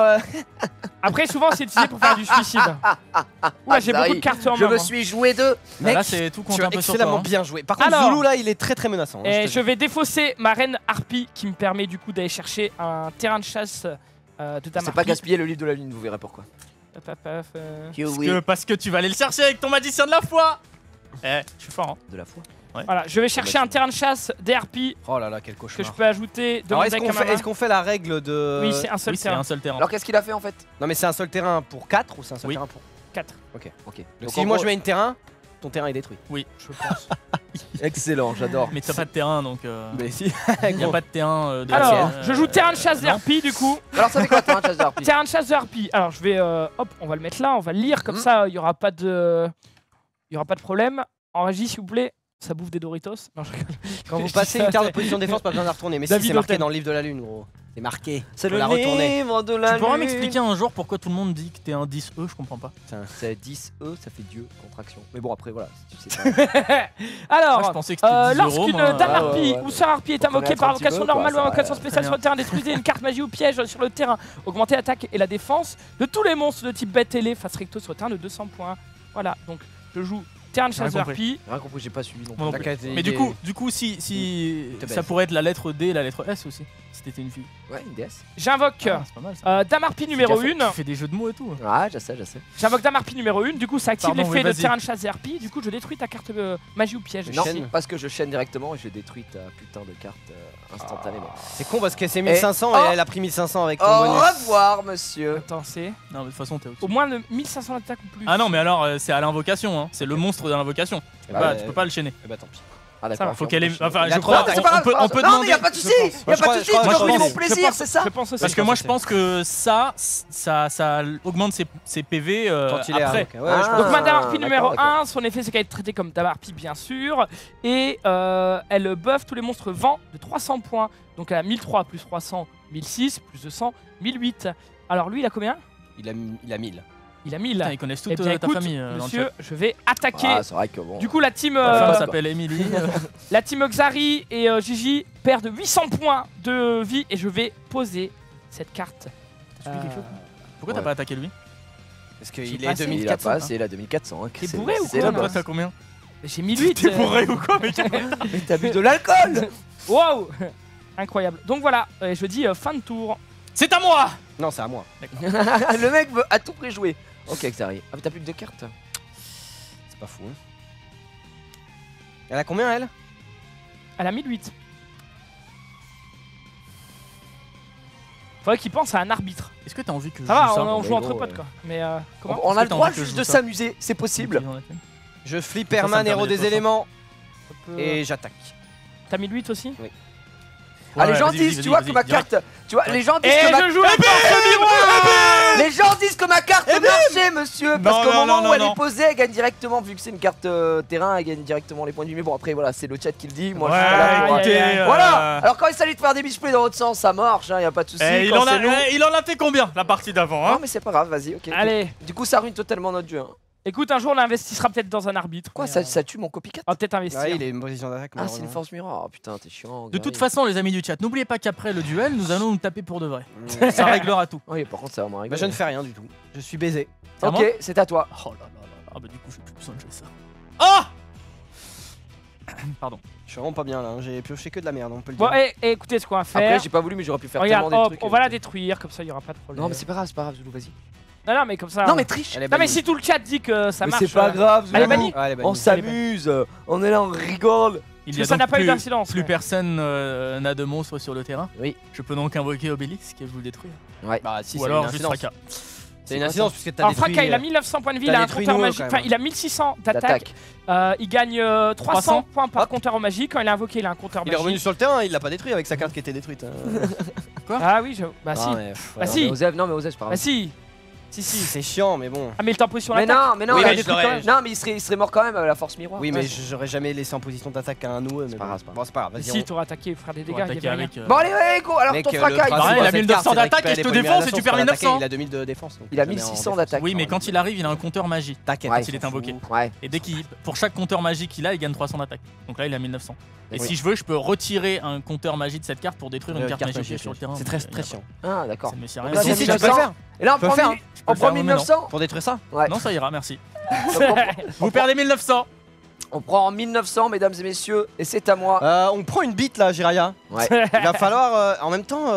Après, souvent, c'est utilisé pour faire du suicide. Ouais, j'ai Xari, beaucoup de cartes en Je main. me moi. suis joué de. Bah, Mec, là, c'est tout compte tu as un peu sur excellemment toi. hein. bien joué. Par contre, Alors. Zulu là, il est très menaçant. hein, Et te je vais défausser ma reine harpie qui me permet du coup d'aller chercher un terrain de chasse de dame C'est pas harpie. gaspiller le livre de la lune, vous verrez pourquoi. Paf, paf, Parce que tu vas aller le chercher avec ton magicien de la foi. Je suis fort. Hein. De la foi. Voilà, je vais chercher un terrain de chasse des harpies Oh là là, quel que cauchemar. je peux ajouter de Alors, mon est-ce deck qu'on à ma main. est-ce qu'on fait la règle de... Oui, c'est un seul Oui, c'est terrain. un seul terrain. Alors qu'est-ce qu'il a fait en fait? Non mais c'est un seul terrain pour 4 ou c'est un seul Oui. terrain pour... 4. Ok. Donc Donc, si en moi gros- je mets une terrain, ton terrain est détruit. Oui. Je pense. Excellent, j'adore. Mais t'as pas de terrain donc. Mais si. Il y a pas de terrain de Alors, la je joue terrain de chasse des non. harpies du coup. Alors ça fait quoi, terrain de chasse d'harpie? Terrain de chasse de harpie. Alors, je vais. Hop, on va le mettre là, on va le lire comme ça, il y aura pas de. Il y aura pas de problème. En régie, s'il vous plaît. Ça bouffe des Doritos. Non, je rigole. Quand vous Je passez dis ça, une carte de c'est- position de défense, pas besoin de la retourner. Mais si David c'est marqué Hotel. dans le livre de la lune, gros. C'est marqué. C'est Faut le la retourner. livre de la Tu pourras lune. m'expliquer un jour pourquoi tout le monde dit que t'es un 10E, je comprends pas. C'est 10E, ça fait Dieu, contraction. Mais bon, après voilà, si tu sais pas. Alors, Moi, je pensais que c'était 10 euros. lorsqu'une moi. dame Ouais, harpie ouais, ouais. ou sœur harpie est Faut invoquée connaître par un petit invocation peu, quoi, normale ou ça va, invocation spéciale sur le terrain, détruisez une carte magie ou piège sur le terrain. Augmentez l'attaque et la défense de tous les monstres de type bête ailée face recto sur le terrain de 200 points. Voilà, donc je joue terrain de J'ai rien chasse de compris. harpie. Rien compris, j'ai pas suivi non plus. Moi non plus. T'inquiète, Mais il est- du coup, si T'es ça belle. pourrait être la lettre D et la lettre S aussi, si t'étais une fille. Ouais, une déesse. J'invoque Ah, c'est pas mal ça. dame harpie numéro déjà 1. Tu fais des jeux de mots et tout. Ah, je sais, je sais. J'invoque dame harpie numéro 1. Du coup, ça active Pardon, l'effet oui, de vas-y. terrain de chasse des harpies. Du coup, je détruis ta carte magie ou piège. Non, chaîne. parce que je chaîne directement et je détruis ta putain de carte instantanément. C'est con parce que c'est 1500 Et- et oh. elle a pris 1500 avec ton Au bonus. revoir, monsieur. Attends, c'est Non, mais de toute façon, t'es au au-dessus. moins de 1500 d'attaque ou plus. Ah non, mais alors, c'est à l'invocation, hein. C'est le monstre de l'invocation. Bah, Tu peux pas le chaîner. Eh bah tant pis. Ah Ça d'accord. va. Faut qu'elle ait. Enfin, Il a je trop crois. d'attaques. C'est pas grave, On peut non, mais demander. y a pas de souci, y a je pas de crois- souci, je crois- tu je vas crois- ruiner mon je plaisir, c'est ça? Je pense aussi. Parce que moi je pense que ça augmente ses PV Quand il est après. ok. Ouais, je Ah. Donc Madame Harpie numéro d'accord, 1, son effet c'est qu'elle est traitée comme Dame Harpie bien sûr. Et elle buff tous les monstres vent de 300 points. Donc elle a 1003 plus 300, 1006 plus 200, 1008. Alors lui il a combien? Il a 1000. Il a 1000. Putain, ils connaissent Eh toute bien ta écoute, famille dans le monsieur, chat. je vais attaquer. Ah, c'est vrai que bon. Du coup la team, Ta femme bah. s'appelle Emily. la team Xari et Gigi perdent 800 points de vie et je vais poser cette carte. Pourquoi t'as Ouais. pas attaqué lui? Parce qu'il J'ai est passé. Il a 2400. pas, c'est la 2400. Hein, T'es c'est- bourré ou c'est quoi, la non base. T'as combien? J'ai 1008. T'es bourré ou quoi mec? Mais t'as bu de l'alcool. Wow. Incroyable. Donc voilà, je dis fin de tour. C'est à moi! Non, c'est à moi. Le mec veut à tout prix jouer. Ok, Xari. Ah, mais t'as plus que 2 cartes. C'est pas fou. Hein. Elle a combien elle? Elle a 1008. Faudrait qu'il pense à un arbitre. Est-ce que t'as envie que je Ça va, joue ça? on joue mais entre gros, potes quoi. Mais comment On Est-ce a que le t'as droit envie que je juste joue de ça s'amuser, c'est possible. Je flippe Ça me Herman, permet héros de des faire ça. éléments, peut- et j'attaque. T'as 1008 aussi? Ah, les Ouais, gens vas-y, disent, vas-y, tu vois, vas-y, que ma direct. carte. Tu vois, les gens disent Et que ma je joue la force miroir. Les gens disent que ma carte marchait, monsieur, parce Non, qu'au non, moment non, où elle non. est posée, elle gagne directement, vu que c'est une carte terrain, elle gagne directement les points de vie. Mais bon, après, voilà, c'est le chat qui le dit. Moi, je suis pas là pour. écoutez, Voilà. Alors, quand il s'agit de faire des misplays dans l'autre sens, ça marche, hein, y a pas de souci. Eh, Quand c'est nous- il en a fait combien la partie d'avant Non, hein? mais c'est pas grave, vas-y, ok. Allez, Du coup, ça ruine totalement notre jeu. Hein. écoute, un jour on investissera peut-être dans un arbitre. Quoi, mais, ça tue mon copycat? on va peut-être investir. Ouais, il est une position d'attaque. Ah, c'est une malheureusement. force miroir. Oh putain, t'es chiant. De toute façon, les amis du chat, n'oubliez pas qu'après le duel, nous allons nous taper pour de vrai. Mm. Ça réglera tout. Oui, par contre, ça va m'arriver. Bah, je ne fais rien du tout. Je suis baisé. C'est à moi Ok, c'est à toi. Oh là là là là. Ah bah du coup, j'ai plus besoin de jouer ça. Ah! Pardon. Je suis vraiment pas bien là. Hein. J'ai pioché que de la merde, on peut le Bon, dire. et écoutez ce qu'on va faire. Après, j'ai pas voulu, mais j'aurais pu faire Regarde, tellement des hop, trucs. on va la détruire, comme ça il y aura pas de problème. Non, mais c'est pas grave, Zoulou, vas-y. Non, mais comme ça. Non, mais triche. Elle est Non, mais bannie. si tout le chat dit que ça Mais marche. c'est pas grave, Elle est Zoulou. bannie. Ouais, elle est bannie. On s'amuse, on est là, on rigole. Il Parce y a que ça donc n'a pas eu plus, d'incidence. plus ouais. personne n'a de monstres sur le terrain. Oui. Je peux donc invoquer Obélisque et vous le détruire. Bah, si, Ou c'est alors une juste incidence. Fracas. C'est une incidence puisque t'as Alors détruit. Fracas, il a 1900 points de vie, t'as il a un détruit compteur Noé, magique, quand enfin même. il a 1600 d'attaque, D'attaque. il gagne 300 300. points par Hop. compteur en magie, quand il est invoqué il a un compteur Il est revenu magique. sur le terrain, il l'a pas détruit avec sa carte qui était détruite. hein. Ah oui, bah si, Non, mais, pff, Bah ouais. si. Non, mais Osef, c'est pas bah grave. si, si. C'est chiant, mais bon. Ah mais il t'en position Mais l'attaque. non, Oui, il a mais des je trucs l'aurais- quand même. Non, mais il serait mort quand même avec la force miroir. Oui, Ouais. mais j'aurais jamais laissé en position d'attaque à un noueux. Mais pas bon. grave, c'est pas Bon, c'est pas grave, Mais vas-y. si, on- t'aurais attaqué, faire des Pour dégâts, il y attaquer avait rien. avec. Bon, allez, go, alors Mec, ton le fracas, principe il Pareil, de il a cette 1900 carte, c'est de d'attaque et récupérer je te les points de défonce et vie tu à perds la source pour 1900. attaquer, Il a 2000 de défense. donc Il a jamais en 1600 défense. d'attaque. Oui, mais quand il arrive, il a un compteur magie. T'inquiète. Ouais. Quand il est invoqué. Ouais. Et dès qu'il, pour chaque compteur magie qu'il a, il gagne 300 d'attaque. Donc là, il a 1900. Et Oui. si je veux, je peux retirer un compteur magie de cette carte pour détruire une carte magique sur le terrain. C'est très très chiant. Ah, d'accord. Ça ne me sert à Donc rien. là, Si, c'est si, tu peux le 1900. faire. Et là, on Tu peux prend le faire. 1000 peux on le faire, prend mais non. 1900. Pour détruire ça. Ouais. Non, ça ira, merci. Donc, Vous perdez 1900. on prend 1900, mesdames et messieurs, et c'est à moi. On prend une bite là, Jiraya. Ouais. Il va falloir. En même temps,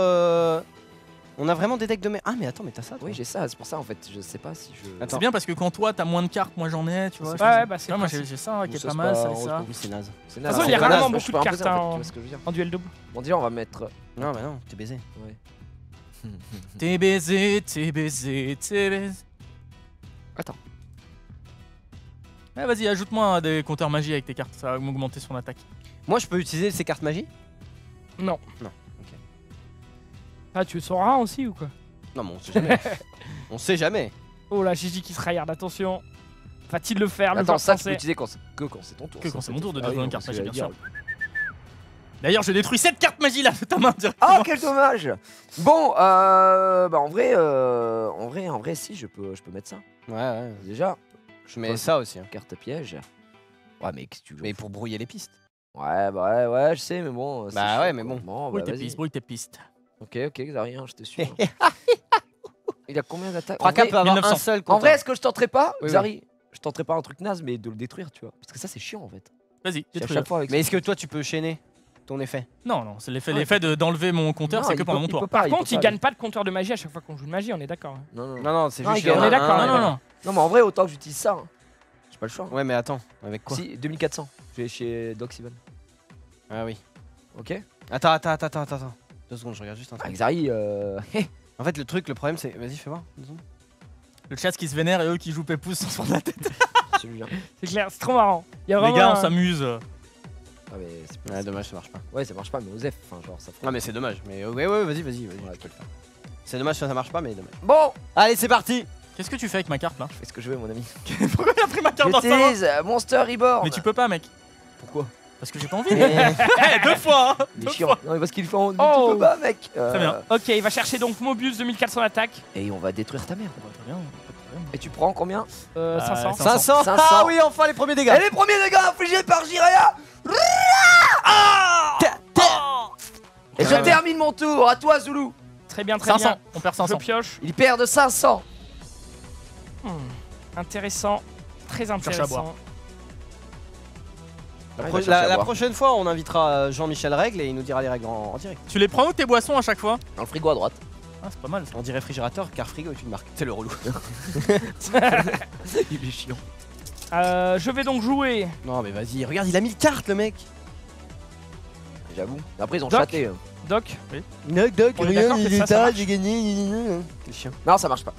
on a vraiment des decks de merde. Ah, mais attends, mais t'as ça toi. Oui, j'ai ça, c'est pour ça en fait. Je sais pas si je. Attends. C'est bien parce que quand toi, t'as moins de cartes, moi j'en ai, tu vois. Ouais, bah c'est Ouais, moi le j'ai ça qui est Ça, pas c'est mal, pas- ça et on ça. Oui, c'est naze. C'est De toute façon, il y a c'est rarement naze, beaucoup je peux de imposer, cartes, en fait, hein. tu vois ce que je veux dire. en duel double. Bon, déjà, on va mettre. Non, mais non, t'es baisé. Ouais. T'es baisé, t'es baisé, t'es baisé. Attends. Ouais, vas-y, ajoute-moi des compteurs magie avec tes cartes, ça va m'augmenter son attaque. Moi, je peux utiliser ces cartes magie. Non. Non, ok. Ah, tu sauras aussi ou quoi? Non, mais on sait jamais. On sait jamais. Oh là, Gigi qui se regarde, attention. Va-t-il le faire, le Attends, joueur ça, tu peux français? l'utiliser que quand c'est ton tour. Que ça, quand c'est mon tour de Ah oui, détruire une non, carte parce que magie, j'allais bien dire. D'ailleurs, je détruis cette carte magie là de ta main directement. Oh, quel dommage. Bon, bah en vrai, si, je peux mettre ça. Ouais. Déjà, Je mets ça aussi. hein. carte piège. Ouais, mais qu'est-ce que tu veux? Mais pour brouiller les pistes. Ouais, bah ouais, je sais, mais bon. c'est Bah chaud, ouais, mais quoi. bon. Bon, Brouille bah tes vas-y. pistes, brouille tes pistes. Ok, Xarien, je te suis. hein. Il a combien d'attaques? En Fracas vrai, peut avoir 1900. un seul en compteur. vrai, est-ce que je tenterais pas, Oui, Xari? Je tenterais pas un truc naze, mais de le détruire, tu vois. Parce que ça, c'est chiant en fait. Vas-y, À détruis. chaque fois avec Mais ça. est-ce que toi, tu peux chaîner ton effet? Non, non, c'est l'effet Ouais, d'enlever mon compteur, Non, c'est que il pendant peut- mon il tour. peut pas, Par peut contre, il pas, gagne pas de compteur de magie à chaque fois qu'on joue de magie, on est d'accord. hein. Non, non. Non, c'est Non, juste il gagne. On est d'accord, Non, on est non, d'accord. non. Non, mais en vrai, autant que j'utilise ça. Hein. J'ai pas le choix. Ouais, mais attends, avec quoi? Si, 2400. Je vais chez Doxivan. Ah oui. Ok. Attends. 2 secondes, je regarde juste un Ah, truc. Xari, En fait, le problème, c'est. Vas-y, fais voir. 2 secondes. Le chat qui se vénère et eux qui jouent Pépouze sans se prendre la tête. celui-là. C'est clair, c'est trop marrant. Il y a Les vraiment gars, on un- s'amuse. Ah, mais c'est pas... Ouais, dommage, ça marche pas. Ouais, ça marche pas, mais Osef, enfin, genre, ça fait. Non, mais c'est dommage. Mais ouais, vas-y, Ouais, tu peux le faire. C'est dommage que ça marche pas, mais dommage. Bon, Allez, c'est parti. Qu'est-ce que tu fais avec ma carte là? je fais ce que je veux, mon ami. Pourquoi il a pris ma carte dans sa main? J'utilise Monster Reborn. Mais tu peux pas, mec. Pourquoi? Parce que j'ai pas envie. Mais- Eh, 2 fois hein. Il est Deux chiant. fois. Non, mais parce qu'il fait en. Oh. Tu peux pas, mec. Très bien. Ok, il va chercher donc Mobius 2400 d'attaque. Et on va détruire ta merde. Très bien, pas de problème. Et tu prends combien? 500. 500. 500. Ah oui, enfin les premiers dégâts. Et les premiers dégâts infligés par Jiraya. Et je Très bien. termine mon tour. À toi, Zulu. Très bien, très 500, bien. on perd Je 500. pioche. Il perd de 500. Intéressant. Très cherche à boire. intéressant. La prochaine fois, on invitera Jean-Michel Règle et il nous dira les règles en direct. Tu les prends où tes boissons à chaque fois? Dans le frigo à droite. Ah, c'est pas mal ça. On dit réfrigérateur car frigo est une marque. C'est le relou. Il est chiant. Je vais donc jouer. Non, mais vas-y, regarde, il a 1000 cartes le mec. J'avoue. Après, ils ont Doc. chaté. Doc. Doc, doc, On est d'accord que ça marche. j'ai gagné. C'est chiant. Non, ça marche pas.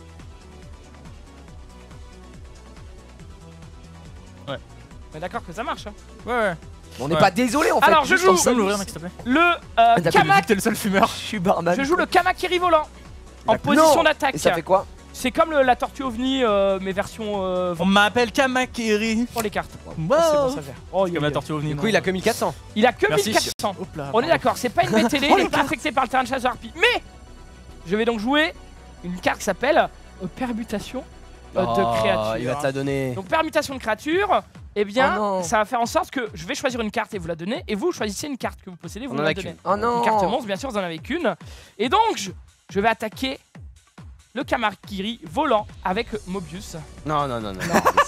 On est d'accord que ça marche. Hein. Ouais. On n'est Ouais. pas désolé en fait. Alors, je juste joue. on Tu peux me s'amuse. l'ouvrir, mec, s'il te plaît? Le d'accord, Vu Kamak. que t'es le seul fumeur. Je suis barman. Je joue le Kamakiri volant. En position Non. d'attaque. Et ça fait quoi? C'est comme la tortue ovni, mais version On m'appelle Kamakiri. pour les cartes. Wow. C'est bon, ça fait. Oh, Comme la tortue ovni. Du coup, il a que 1400. Il a que Merci. 1400. Hop là, On est pardon. d'accord, c'est pas une BTD, il est pas affecté par le terrain de chasse harpie. Mais je vais donc jouer une carte qui s'appelle permutation de créature. Il va te la donner. Donc permutation de créature, eh bien Oh non. ça va faire en sorte que je vais choisir une carte et vous la donner, et vous choisissez une carte que vous possédez, vous On me en la a donnez. Oh non. Une carte monstre, bien sûr, vous en avez qu'une. Et donc je vais attaquer le Kamakiri volant avec Mobius. Non. Non, Non,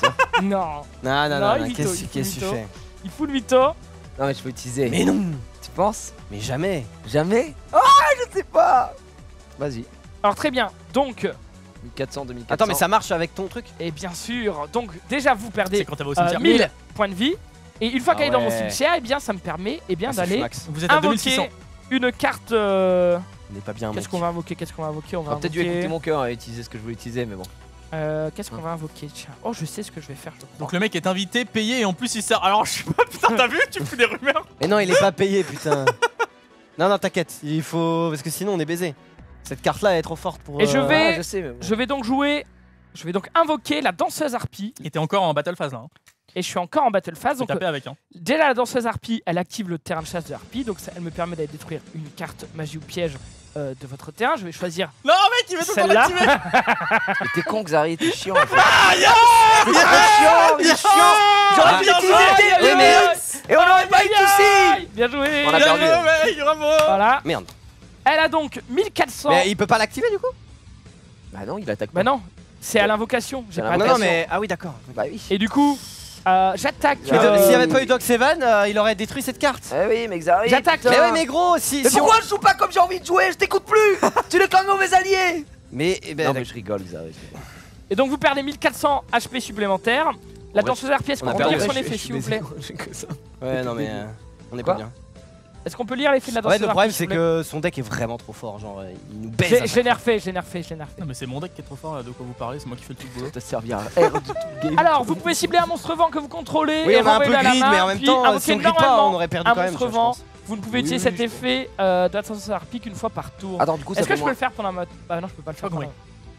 Non, il qu'est-ce mytho, que tu mytho. fais? il fout le mytho. Non, mais je peux utiliser. Mais non. Tu penses? Mais jamais. Jamais? Ah, je sais pas. Vas-y. Alors très bien, donc, 1400, 2400. Attends, mais ça marche avec ton truc? et bien sûr, donc déjà vous C'est perdez quand t'as au cimetière. 1000 points de vie. Et une fois Ah qu'elle est dans mon ouais. cimetière, eh bien ça me permet Ah, c'est d'aller Schmax. Vous êtes à 2600. invoquer une carte. On n'est pas bien, Qu'est-ce mec. qu'on va invoquer? Qu'est-ce qu'on va invoquer? On va J'aurais peut-être dû invoquer. écouter mon cœur et utiliser ce que je voulais utiliser, mais bon. Qu'est-ce qu'on va invoquer? Tiens. Oh, je sais ce que je vais faire. je crois. Donc le mec est invité, payé et en plus il sert. Alors je sais pas, putain, t'as vu? Tu fous des rumeurs. Mais non, il est pas payé, putain. Non, t'inquiète. Il faut. Parce que sinon, on est baisé. Cette carte-là, elle est trop forte pour. Et je vais- Ah, je sais, mais bon. Je vais donc jouer. Je vais donc invoquer la danseuse harpie. Et t'es encore en battle phase là. Hein. Et je suis encore en battle phase. Faut Donc taper avec. Hein. déjà la danseuse harpie, elle active le terrain de chasse de harpie. Donc ça, elle me permet d'aller détruire une carte magie ou piège de votre terrain. Je vais choisir Non, mec, il va tout le temps celle-là. l'activer. Mais t'es con, Xari, t'es chiant. En fait. Il Il est chiant. J'aurais pu bien l'utiliser joué, dès le bien début. joué. Et on aurait pas eu de soucis. Bien joué. On a perdu. mec, bravo. Voilà. Merde. Elle a donc 1400. Mais il peut pas l'activer du coup? Bah non, il attaque Bah pas. non, c'est à l'invocation. J'ai C'est à pas Non, attaqué. mais. Ah oui, d'accord. Bah oui. Et du coup, j'attaque. Mais S'il y avait pas eu Doc Seven, il aurait détruit cette carte. Eh oui, mais Xari. J'attaque. putain. Mais ouais, mais gros, si. Mais si on- pourquoi je joue pas comme j'ai envie de jouer? Je t'écoute plus. Tu n'es qu'un mauvais allié. Mais. eh ben, Non, mais je rigole, Xari. Et donc vous perdez 1400 HP supplémentaires. La Ouais. danseuse harpie, est-ce On a qu'on peut perdu. lire son Ouais, effet je s'il vous suis plaît? baisé. J'ai que ça. Ouais, non, mais. On est Quoi pas bien. Est-ce qu'on peut lire l'effet de la Ouais, danseuse le problème, harpie, c'est s'il vous que son deck est vraiment trop fort. Genre, il nous baise. plaît? Je l'ai nerfé, je l'ai nerfé, je l'ai nerfé. Non, mais c'est mon deck qui est trop fort là, de quoi vous parlez, c'est moi qui fais le tout le boulot. Ça te servir à R de tout le game. Alors, vous pouvez cibler un monstre vent que vous contrôlez Oui, et on a un peu renvoyer à la grid, main, mais en même puis temps, invoquer si on grid pas, normalement on aurait perdu un quand même. monstre je vent. pense. Vous ne pouvez Oui, utiliser oui, cet je effet de la danseuse harpie qu'une fois par tour. Attends, du coup, ça Est-ce que fait je peux moins. le faire pendant ma... Bah non, je peux pas le faire Pas pendant... compris.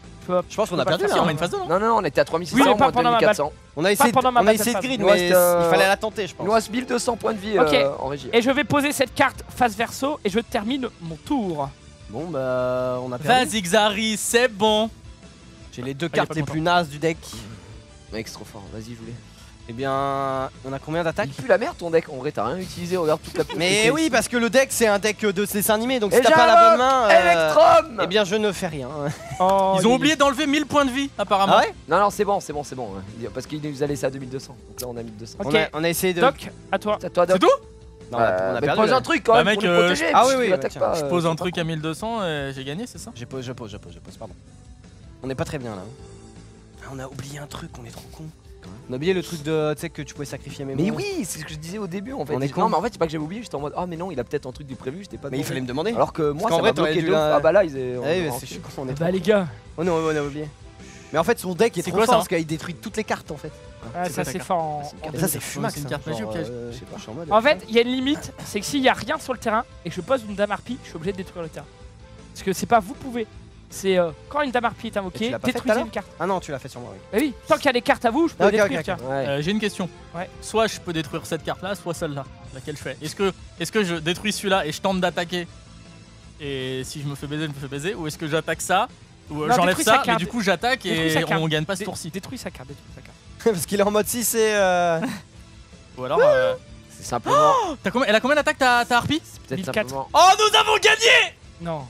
Je pense qu'on a pas perdu le faire là. on hein. a une phase 2 non? Non, non, on était à 3600, Oui, mais pas moi pendant ma 2400. On a essayé pendant ma on a essayé de battle grid, phase. mais Il nous reste, il fallait la tenter, je Il nous pense. reste 1200 points de vie Ok. en régie. Et je vais poser cette carte face verso et je termine mon tour. Bon, bah, on a perdu. Vas-y, Xari, c'est bon. J'ai les deux Ah, il est cartes pas les content. plus nazes du deck. Mec, c'est trop fort. Vas-y, joue-les. Eh bien, on a combien d'attaques? Il pue la merde ton deck. En vrai, t'as rien utilisé. Regarde toute la. Mais oui, parce que le deck c'est un deck de dessin animé, donc Et si t'as pas la bonne main, Electrum. eh bien je ne fais rien. Oh, Ils ont oublié d'enlever 1000 points de vie apparemment. Ah ouais? Non, non, c'est bon, c'est bon, c'est bon. Parce qu'il nous a laissé à 2200. Donc là, on a 1200. Ok. On a essayé de. Doc, à toi. C'est à toi, Doc. C'est tout? Non, on a mais perdu. pose là. un truc quand Bah, même mec, pour nous protéger. ah parce oui, que oui, tu l'attaques tiens, pas, Je pose c'est un pas truc con. à 1200 et j'ai gagné, c'est ça? Je pose, pardon. On est pas très bien là. Ah, on a oublié un truc, on est trop con. On a oublié le truc de, tu sais, que tu pouvais sacrifier mes Mais monstres. oui, c'est ce que je disais au début en fait. On est Non, con. mais en fait, c'est pas que j'avais oublié, j'étais en mode ah, mais non, il a peut-être un truc du prévu, j'étais pas. Mais il demandé. fallait me demander. Alors que moi, qu'en ça vrai, m'a t'aurais bloqué dû de ouf. la- Ah bah là, ils Ah oui, c'est chiant, on est trop Bah les gars. on a oublié. Mais en fait, son deck est C'est trop quoi, fort ça parce qu'il détruit toutes les cartes en fait. Ah, ça c'est fort en. Mais ça, c'est fumax. C'est une carte magie ou piège? Je sais pas, je suis en mode. En fait, il y a une limite, c'est que s'il y a rien sur le terrain et que je pose une dame harpie, je suis obligé de détruire le terrain. Parce que c'est pas vous pouvez, c'est quand une dame harpie est Et invoquée, tu l'as pas fait tout à détruisez l'heure une carte. Ah non, tu l'as fait sur moi. Oui. Bah oui, tant qu'il y a des cartes à vous, je peux Ok, les détruire, ok, tiens. Ouais. J'ai une question. Ouais. Soit je peux détruire cette carte-là, soit celle-là. Laquelle je fais? Est-ce que je détruis celui-là et je tente d'attaquer? Et si je me fais baiser, je me fais baiser? Ou est-ce que j'attaque ça? Ou Non, j'enlève détruis sa ça, mais carte. du coup j'attaque Détruis sa et carte. on gagne pas ce tour-ci? Détruis sa carte, détruis sa carte. Parce qu'il est en mode 6 et. Ou alors. C'est simplement. Elle a combien d'attaques ta harpie? Peut-être 1004. simplement. Oh, nous avons gagné! Non.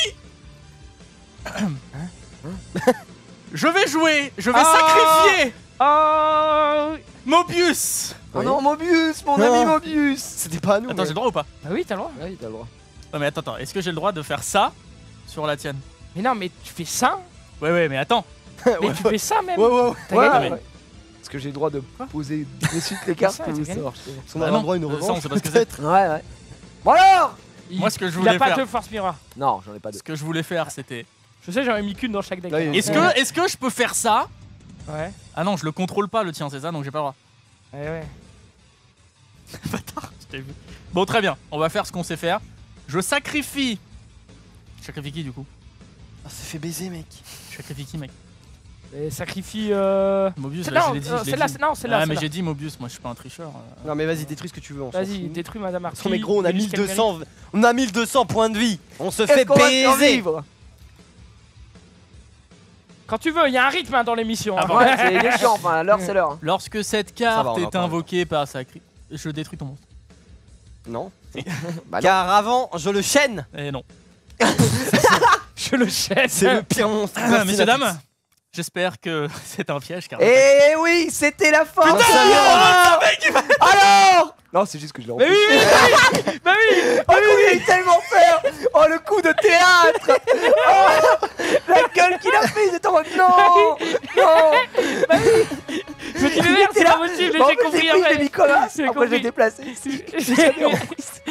Je vais jouer, je vais Ah. sacrifier Oh. Mobius. Oh non, Mobius, mon ami Mobius. C'était pas à nous. Attends, j'ai le droit ou pas? Bah oui, t'as le droit. Oui, t'as le droit. Ouais, mais attends, est-ce que j'ai le droit de faire ça sur la tienne? Mais non, mais tu fais ça. Ouais, mais attends. Mais tu fais ça même. Ouais. T'as Ouais, gagné. ouais. Est-ce que j'ai le droit de poser de suite les cartes Ça, ou t'as ça gagné. marche Parce qu'on Ah a non, le droit à une ça, on revanche. sait pas ce que c'est. peut-être. Ouais. Bon alors. Moi, ce que je Il a voulais pas faire, de force miroir. Non, j'en ai pas de. ce que je voulais faire, c'était. Je sais, j'en ai mis qu'une dans chaque deck. Là, il y a- Est-ce que je peux faire ça? Ouais. Ah non, je le contrôle pas le tien, c'est ça, donc j'ai pas le droit. Ouais. Bâtard, je t'ai vu. Bon, très bien, on va faire ce qu'on sait faire. Je sacrifie. Je sacrifie qui du coup? Ah, ça fait baiser, mec. Je sacrifie qui, mec? Et sacrifie. Mobius, C'est- là, non, je l'ai dit. je l'ai celle-là, dit. non, celle-là. Ah, mais celle-là. j'ai dit Mobius, moi je suis pas un tricheur. Non, mais vas-y, détruis ce que tu veux. On s'en Vas-y, fout. détruis Madame Harpie. Mais gros, on a détruis ce qu'elle 1200. On a 1200 points de vie. On se fait Est-ce qu'on va baiser. survivre? Quand tu veux, il y a un rythme hein, dans l'émission. Ah hein. bon. Ouais, c'est il est chiant, enfin, l'heure c'est l'heure. Lorsque cette Ça va, carte on en est parle. invoquée par sacri, je détruis ton monstre. Non. Bah non. Car avant, je le chaîne. Et non. Je le chaîne. C'est le pire monstre. Messieurs, dames, j'espère que c'est un piège car. Eh oui, c'était la fin. Alors. Non, c'est juste que je l'ai Mais oui, repoussé. Bah oui. Oh, il est tellement peur. Oh, le coup de théâtre. Oh, la gueule qu'il a fait, c'est en mode non, non. Je dis mais merde, c'est pas possible, Bon, en j'ai plus, compris j'ai pris, je l'ai après. mis comme ça. J'ai Après, je l'ai compris. déplacé. J'ai jamais repoussé.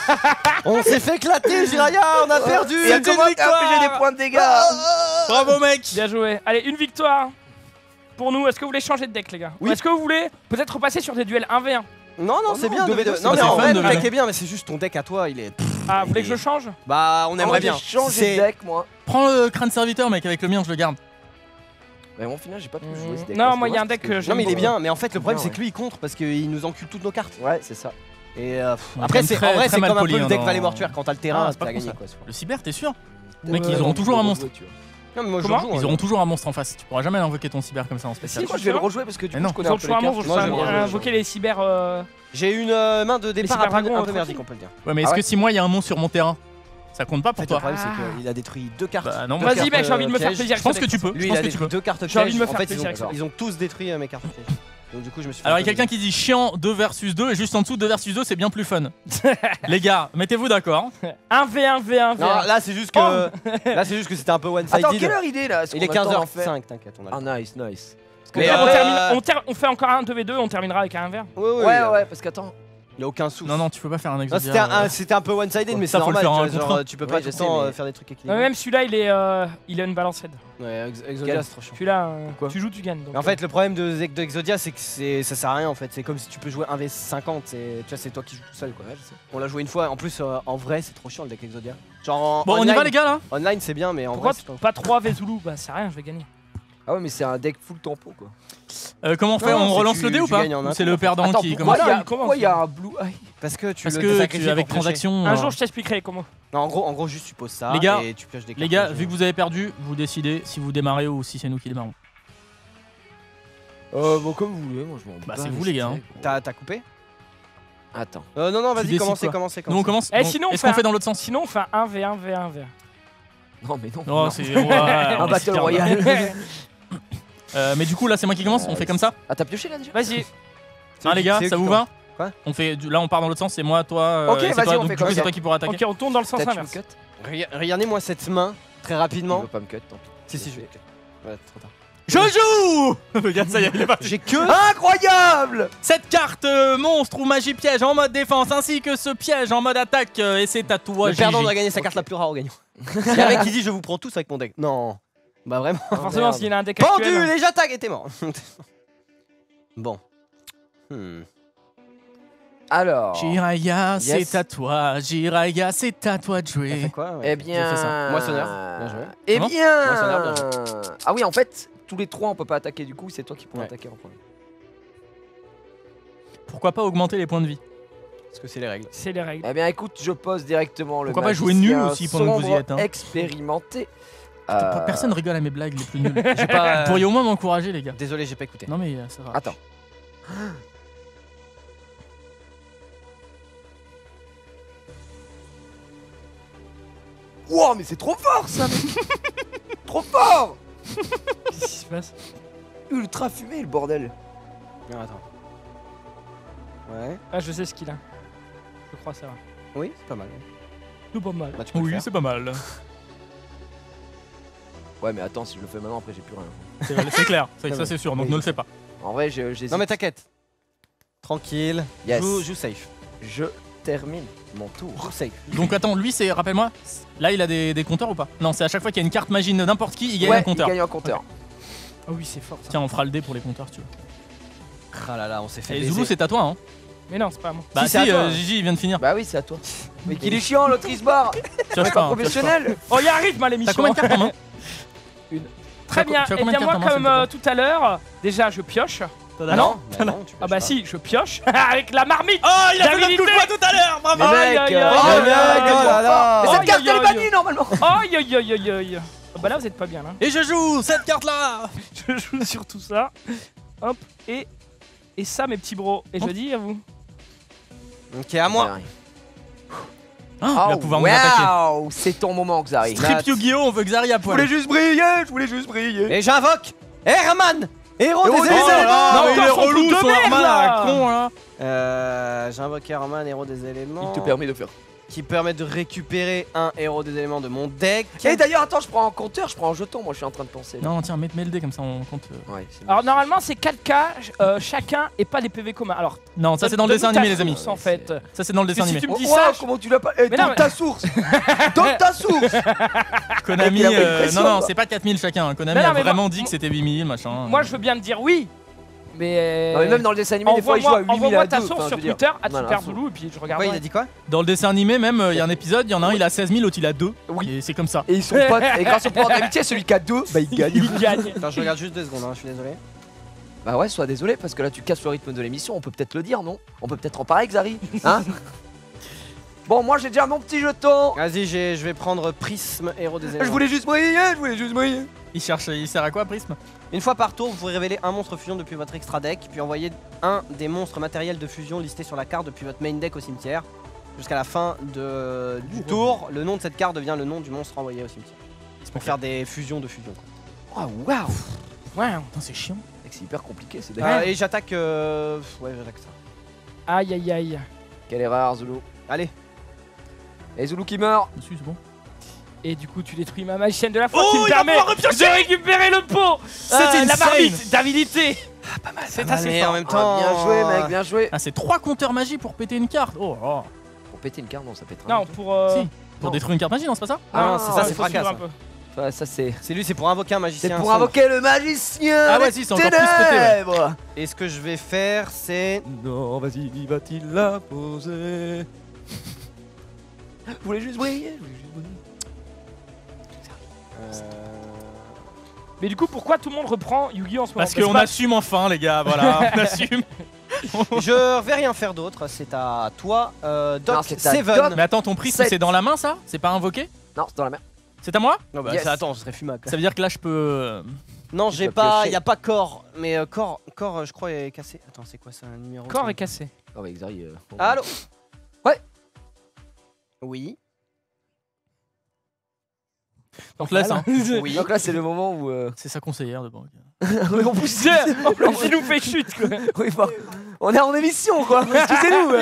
On s'est fait éclater, Jiraya. On a perdu. Et comment t'as fait des points de dégâts? Bravo, mec. Bien joué. Allez, une victoire pour nous. Est-ce que vous voulez changer de deck, les gars? Oui. Ou est-ce que vous voulez peut-être repasser sur des duels 1v1? Non, non, Oh c'est non, bien. 2v2, Non, mais c'est en fun, vrai, le 2v2. deck est bien, mais c'est juste ton deck à toi. Il est. Ah, vous voulez que je change? Bah, on aimerait bien. J'ai changé C'est- de deck, moi. Prends le crâne serviteur, mec, avec le mien, je le garde. Mais au final, j'ai pas pu jouer ce deck. Non, parce moi, que il y a un c'est deck ce que Non, j'aime mais il est beaucoup. bien. Mais en fait, le problème, bien, c'est ouais. que lui, il contre parce qu'il nous encule toutes nos cartes. Ouais, c'est ça. Et On est après, quand c'est même en vrai, très c'est mal comme un peu poli, le hein, deck dans- Valet Mortuaire. Quand t'as le Ah, terrain, c'est pas t'as con, gagné ça. quoi. ce fois. Le cyber, t'es sûr? Mec, ils auront toujours un monstre. Non, mais moi, je Comment joue. Ils hein. auront toujours un monstre en face. Tu pourras jamais invoquer ton cyber comme ça en Si, spécial. moi je vais le rejouer parce que du Mais coup non. je connais Ils un ont peu toujours un les monstre, cartes. je Moi, sais j'aimerais jouer. invoquer les cyber. J'ai une main de départ cyber un peu dragons, merdique, tranquille. on peut le dire. Ouais, mais Ah est-ce ouais que si moi il y a un monstre sur mon terrain, ça compte pas En pour fait, le toi? problème, c'est qu'il a détruit deux cartes. Bah non, Deux Vas-y, cartes, mec, j'ai envie de me faire pièges. plaisir. Je pense que tu peux. Lui, Je il pense a que tu détruit peux. deux cartes J'ai envie de pièges. me En faire fait, plaisir avec ça. ils ont tous détruit mes cartes pièges. Donc du coup, je me suis fait Alors un il y peu a quelqu'un qui dit chiant 2 versus 2 et juste en dessous 2 versus 2 c'est bien plus fun. Les gars, mettez-vous d'accord. 1v1, V1, Non, V1. là c'est juste que là c'est juste que c'était un peu one-sided. Attends, quelle heure il est là? Il est 15h05, t'inquiète, on a. Ah, nice, nice. Mais On termine- on fait encore un 2v2, on terminera avec un 1v1. Ouais, parce qu'attends. Il y a aucun souci. Non non, tu peux pas faire un Non, Exodia. c'était un peu one-sided, mais Ça, c'est faut le normal. faire en tu vois, contre genre, un. tu peux Ouais, pas je tout le sais, temps mais- faire des trucs Non, équilibrés. mais même celui-là, il est unbalanced. Ouais, Exodia Quel c'est trop chiant. Celui-là, Pourquoi tu joues, tu gagnes. donc, Mais en fait, le problème de Exodia, c'est que ça sert à rien en fait. C'est comme si tu peux jouer 1v50, tu vois, c'est toi qui joues tout seul quoi. Ouais, je sais. On l'a joué une fois, en plus en vrai, c'est trop chiant le deck Exodia. Genre en Bon, on y online- va les gars là. Online, c'est bien, mais en pourquoi vrai, c'est pas 3 Vezulu? Bah, c'est rien, je vais gagner. Ah ouais, mais c'est un deck full tempo quoi. Comment on fait? Non, On c'est relance tu- le dé ou tu pas? gagnes en Ou un c'est tour, le en fait. perdant Attends, qui pourquoi commence? là, pourquoi il y a un blue eye? Parce que tu Parce le que sacrifies avec pour piocher. transaction. Un jour, je t'expliquerai comment. Non, en gros, juste tu poses ça Les gars, et tu pioches des cartes. Les gars, vu que vous avez perdu, vous décidez si vous démarrez ou si c'est nous qui démarrons. Bon, comme vous voulez, moi je m'en Bah, bats c'est les vous, les gars, steaks. T'as coupé? Attends. Non, Tu vas-y, décides commencez. quoi. commencez. Nous on commence. Eh, Donc, sinon, on est-ce fait qu'on un- fait dans l'autre sens? Sinon, on fait un 1v1, V1, V1. Non, mais non. Non, c'est ouais, Un on est battle super royal. Mais du coup là c'est moi qui commence. On fait comme ça. Ah, t'as pioché là déjà? Vas-y. Hein les gars, c'est eux ça qui vous va? Quoi? On fait là on part dans l'autre sens. C'est moi, toi. Ok, et c'est vas-y, toi. on Donc, fait du coup, comme c'est ça. toi qui pourras attaquer. Ok, on tourne dans le sens Peut-être tu me inverse. cut? Regardez-moi cette main, très Il rapidement. veut pas me cut, tant pis. Si, je vais. Ouais, trop tard. Je joue. Regarde, ça y est, il est parti. J'ai que. Incroyable! Cette carte monstre ou magie piège en mode défense ainsi que ce piège en mode attaque et c'est à toi. Le perdant GG. doit gagner sa carte la plus rare au gagnant. Il y a un mec qui dit je vous prends tous avec mon deck. Non. Bah vraiment. Forcément, merde. s'il a un deck Pendu, actuel. les j'attaque et t'es mort. Bon. Alors. Jiraiya, Yes. c'est à toi. Jiraiya, c'est à toi de T'as jouer. fait quoi? Eh bien. J'ai fait ça. Moissonneur, bien joué. Eh Comment bien. Moissonneur, bien Ah oui, en fait, tous les trois on peut pas attaquer du coup, c'est toi qui pourras Ouais. attaquer en premier. Pourquoi pas augmenter les points de vie? Parce que c'est les règles. C'est les règles. Eh bien, écoute, je pose directement le. Pourquoi pas jouer nul aussi pendant que vous y sombre êtes, hein. Expérimenté. Personne rigole à mes blagues les plus nulles. J'ai pas. Vous pourriez au moins m'encourager, les gars. Désolé, j'ai pas écouté. Non, mais ça va. Attends. Wow, mais c'est trop fort ça mec. Trop fort. Qu'est-ce qui se passe? Ultra fumé le bordel. Non, attends. Ouais. Ah, je sais ce qu'il a. Je crois ça va. Oui, c'est pas mal. Tout pas mal. Bah, tu peux le Oui, faire. c'est pas mal. Ouais, mais attends, si je le fais maintenant, après j'ai plus rien. C'est clair, ça c'est sûr, donc ne le fais pas. En vrai, j'hésite. Non, mais t'inquiète. Tranquille. Yes. Joue safe. Je termine mon tour. Joue safe. Donc attends, lui c'est, rappelle-moi, là il a des compteurs ou pas? Non, c'est à chaque fois qu'il y a une carte magie de n'importe qui, il gagne un compteur. Il gagne un compteur. Ah oui, c'est fort ça. Tiens, on fera le dé pour les compteurs si tu veux. Ah là là, on s'est fait Et baiser. Zulu, c'est à toi, hein. Mais non, c'est pas à moi. Bah Si, c'est à toi. Gigi il vient de finir. Bah oui, c'est à toi. Mais qu'il est chiant l'autre il se barre. Tu vois, Pas pas, hein, professionnel. Oh, il y a un rythme à T'as l'émission. combien de cartes en main? Très bien. Tu as Et combien de bien cartes moi, en main, comme s'il te plaît tout à l'heure, déjà je pioche. Ah non? Bah non, tu Ah pioches bah pas. si, je pioche avec la marmite. Oh, il a fait le coup de poing tout à l'heure, bravo! Mais Aïe, mec, aïe, aïe, oh, aïe, mec, aïe, oh aïe, là là. Mais aïe, cette carte aïe, elle est aïe. bannie normalement. Aïe aïe aïe aïe aïe. Ah bah là vous êtes pas bien là. Et je joue cette carte là! Je joue sur tout ça. Hop et ça mes petits bros. Et je dis à vous. Ok, à moi. Il va pouvoir nous attaquer. Waouh, c'est ton moment Xari. Strip Yu-Gi-Oh! On veut Xari à Je voulais poil. juste briller, je voulais juste briller. Et j'invoque Herman, héros Héros des des éléments. éléments. Non, il est encore son relou coup de son merde, Herman là. à con là! J'invoque Herman, héros des éléments. Il te permet de faire. Qui permet de récupérer un héros des éléments de mon deck. Et d'ailleurs, attends, je prends un compteur, je prends un jeton, moi je suis en train de penser. là. Non, tiens, mets le dé comme ça on compte. Ouais, c'est Alors bon. normalement c'est 4K chacun et pas des PV communs. Alors Non, ça c'est dans le dessin animé, les amis. En fait. Ça c'est dans le dessin Si animé. tu me dis Oh, ça, wow, comment tu l'as pas. Eh, Mais non, donne mais- ta source. Donne ta source. Konami, Il a pris une pression, non, non, quoi. c'est pas 4000 chacun. hein. Konami Mais non, a mais vraiment moi- dit que c'était 8000, machin. moi je veux bien te dire oui. Mais, Non, mais même dans le dessin animé, des fois il joue à 8000 envoie-moi à ta 2. source enfin, sur je veux dire. Twitter, à Non, non, Super faut- Zulu, et puis je regarde. Ouais, il a dit quoi? Dans le dessin animé, même, il y a un épisode, il y en a un, il a 16 000, l'autre il a 2. Oui. Et c'est comme ça. Et ils sont potes. Et grâce au pouvoir d'amitié, celui qui a 2, bah il gagne. Il gagne. Attends, je regarde juste 2 secondes, hein, je suis désolé. Bah ouais, sois désolé parce que là tu casses le rythme de l'émission, on peut peut-être le dire, non? On peut peut-être en parler, Xari. Hein? Bon, moi j'ai déjà mon petit jeton. Vas-y, je vais prendre Prisme, héros des éléments. Je voulais juste briller, je voulais juste briller. Il sert à quoi, Prisme? Une fois par tour, vous pouvez révéler un monstre fusion depuis votre extra deck, puis envoyer un des monstres matériels de fusion listés sur la carte depuis votre main deck au cimetière. Jusqu'à la fin du tour, le nom de cette carte devient le nom du monstre envoyé au cimetière. C'est pour faire des fusions de fusion. Oh waouh. Ouais. Putain, c'est chiant. C'est hyper compliqué, c'est Quoi. dingue. Et j'attaque. Ouais, j'attaque ça. Aïe aïe aïe. Quelle erreur, Zulu. Allez. Et Zulu qui meurt. Dessus, c'est bon. Et du coup tu détruis ma magicienne de la foi Oh, qui me il va permet pouvoir repiocher. de récupérer le pot. C'était la insane. marmite d'habilité. C'est assez Mais fort. en même Ah, temps. bien joué, mec, bien joué. Ah, c'est 3 compteurs magie pour péter une carte. Oh, oh. Pour péter une carte, non, ça pète Non, pour. Si. Pour Non. détruire une carte magie, non, c'est pas ça? Ah non, c'est ça, il c'est faut suivre fracas. un peu. Ouais, ça c'est. C'est lui, c'est pour invoquer un C'est magicien. pour sombre. invoquer le magicien. Ah ouais, des si, c'est encore plus pété, ouais. ténèbres. Et ce que je vais faire, c'est. Non, vas-y, va-t-il la poser? Je voulais juste briller, je voulais juste briller. Mais du coup pourquoi tout le monde reprend Yu-Gi-Oh en ce moment? Parce qu'on assume enfin, les gars, voilà, on assume. Je vais rien faire d'autre, c'est à toi, Non, Doc c'est à Seven. Doc. Mais attends, ton prisme, Sept. c'est dans la main, ça? C'est pas invoqué? Non, c'est dans la mer. C'est à moi? Non, bah, Yes. attends, ce serait fumac. Ça veut dire que là, je peux. Non, Tu j'ai peux pas, piocher. y a pas corps, mais corps, je crois est cassé. Attends, c'est quoi ça, un numéro? Corps ça est cassé. Oh, bah, Xari. Allô? Ouais. Oui. Donc là, c'est un- Oui. Donc là, c'est le moment où. c'est sa conseillère de banque. Mais en plus, En plus il nous fait chute quoi. oui, bah, on est en émission, quoi. Excusez-nous.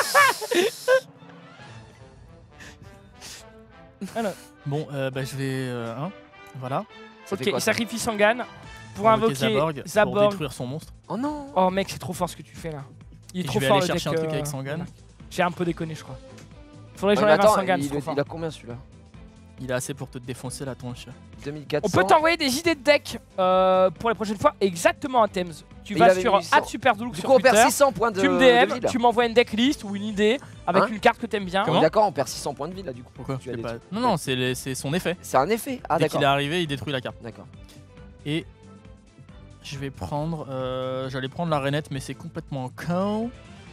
Bon, bah, je vais. Hein, voilà. Ça fait Ok, quoi, il ça sacrifie Sangan pour Invoquer invoquer pour Zaborg. détruire son monstre. Oh non. Oh mec c'est trop fort ce que tu fais là. Il est Et trop je vais fort aller le chercher deck, un truc avec Sangan. J'ai un peu déconné je crois. Faudrait que Ouais, mais j'enlève un attends, Sangan, c'est trop il fort. a combien celui-là? Il a assez pour te défoncer la tronche. 2400. On peut t'envoyer des idées de deck pour les prochaines fois exactement à Thames. Tu Il vas avait sur mis 100. @superdoulouk Du sur coup, on perd Twitter. 600 points de Tu me de vie, DM, là. tu m'envoies une deck list ou une idée avec Hein une carte que t'aimes bien. Comment D'accord, on perd 600 points de vie là du coup. Pourquoi Tu as des pas... trucs. Non, non, c'est son effet. C'est un effet. Ah Dès d'accord. qu'il est arrivé, il détruit la carte. D'accord. Et je vais prendre. J'allais prendre la rainette, mais c'est complètement con.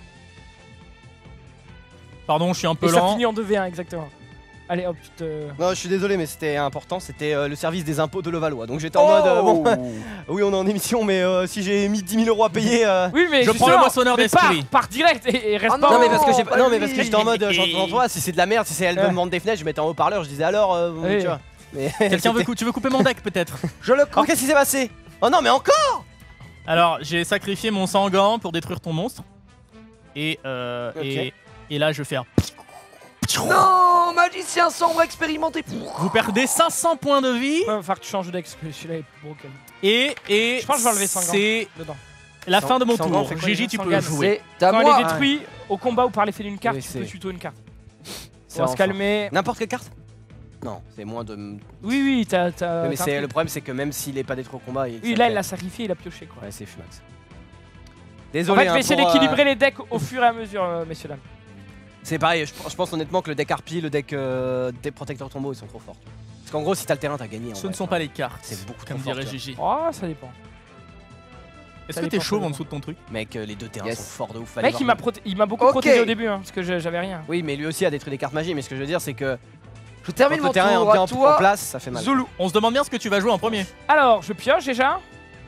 Pardon, je suis un peu Et ça lent. finit en 2v1 exactement. Allez hop, tu te... Non, je suis désolé, mais c'était important. C'était le service des impôts de Levallois. Donc j'étais en mode. Bon, oui, on est en émission, mais si j'ai mis 10 000 € à payer. Oui mais Je prends justement, le moissonneur mais d'esprit. Par direct et reste Ah pas. Non, mais parce que j'ai pas non, mais lui. parce que j'étais en mode. J'entends toi, si c'est de la merde, si c'est elle veut Ouais. me vendre des fenêtres, je mettais en haut-parleur, je disais alors. Oui. Tu vois. Mais Quelqu'un c'était- tu veux couper mon deck peut-être? Je le Alors coupe. qu'est-ce qui s'est passé? Oh non, mais encore. Alors, j'ai sacrifié mon Sangan pour détruire ton monstre. Et, et là, je vais faire. Non, magicien sombre expérimenté. Vous perdez 500 points de vie. Ouais, va falloir que tu changes de deck parce que celui-là est plus broken. Et Je pense que je vais enlever Sangan. c'est Dedans. la fin de mon Sangan tour. fait quoi, Gigi, déjà, tu peux Sangan jouer. C'est à Quand moi. elle est détruite au combat ou par l'effet d'une carte, Oui, tu peux c'est- tuto une carte. C'est On va se enfin. calmer. N'importe quelle carte? Non, c'est moins de. Oui, oui, t'as. mais t'as un c'est truc. le problème, c'est que même s'il est pas détruit au combat, Oui, là, il l'a sacrifié, il a pioché quoi. Ouais, c'est Fumax. En Désolé. fait, je vais hein, essayer pour, d'équilibrer les decks au fur et à mesure, messieurs dames. C'est pareil, je pense honnêtement que le deck Harpie, le deck des protecteurs tombeaux, ils sont trop forts. Parce qu'en gros, si t'as le terrain, t'as gagné. en Ce vrai. ne sont pas les cartes. C'est beaucoup trop Comme fort. dirait tu vois. Gigi. Oh, ça dépend. Est-ce Ça que t'es dépend, chauve ça en dessous de ton truc? Mec, les deux terrains Yes. sont forts de ouf. Le fallait mec, voir. il m'a beaucoup Ok. protégé au début, hein, parce que j'avais rien. Oui, mais lui aussi a détruit des cartes magiques. Mais ce que je veux dire, c'est que Je quand termine le mon terrain est tour bien à en toi. place, ça fait mal. Zulu. On se demande bien ce que tu vas jouer en premier. Alors, je pioche déjà.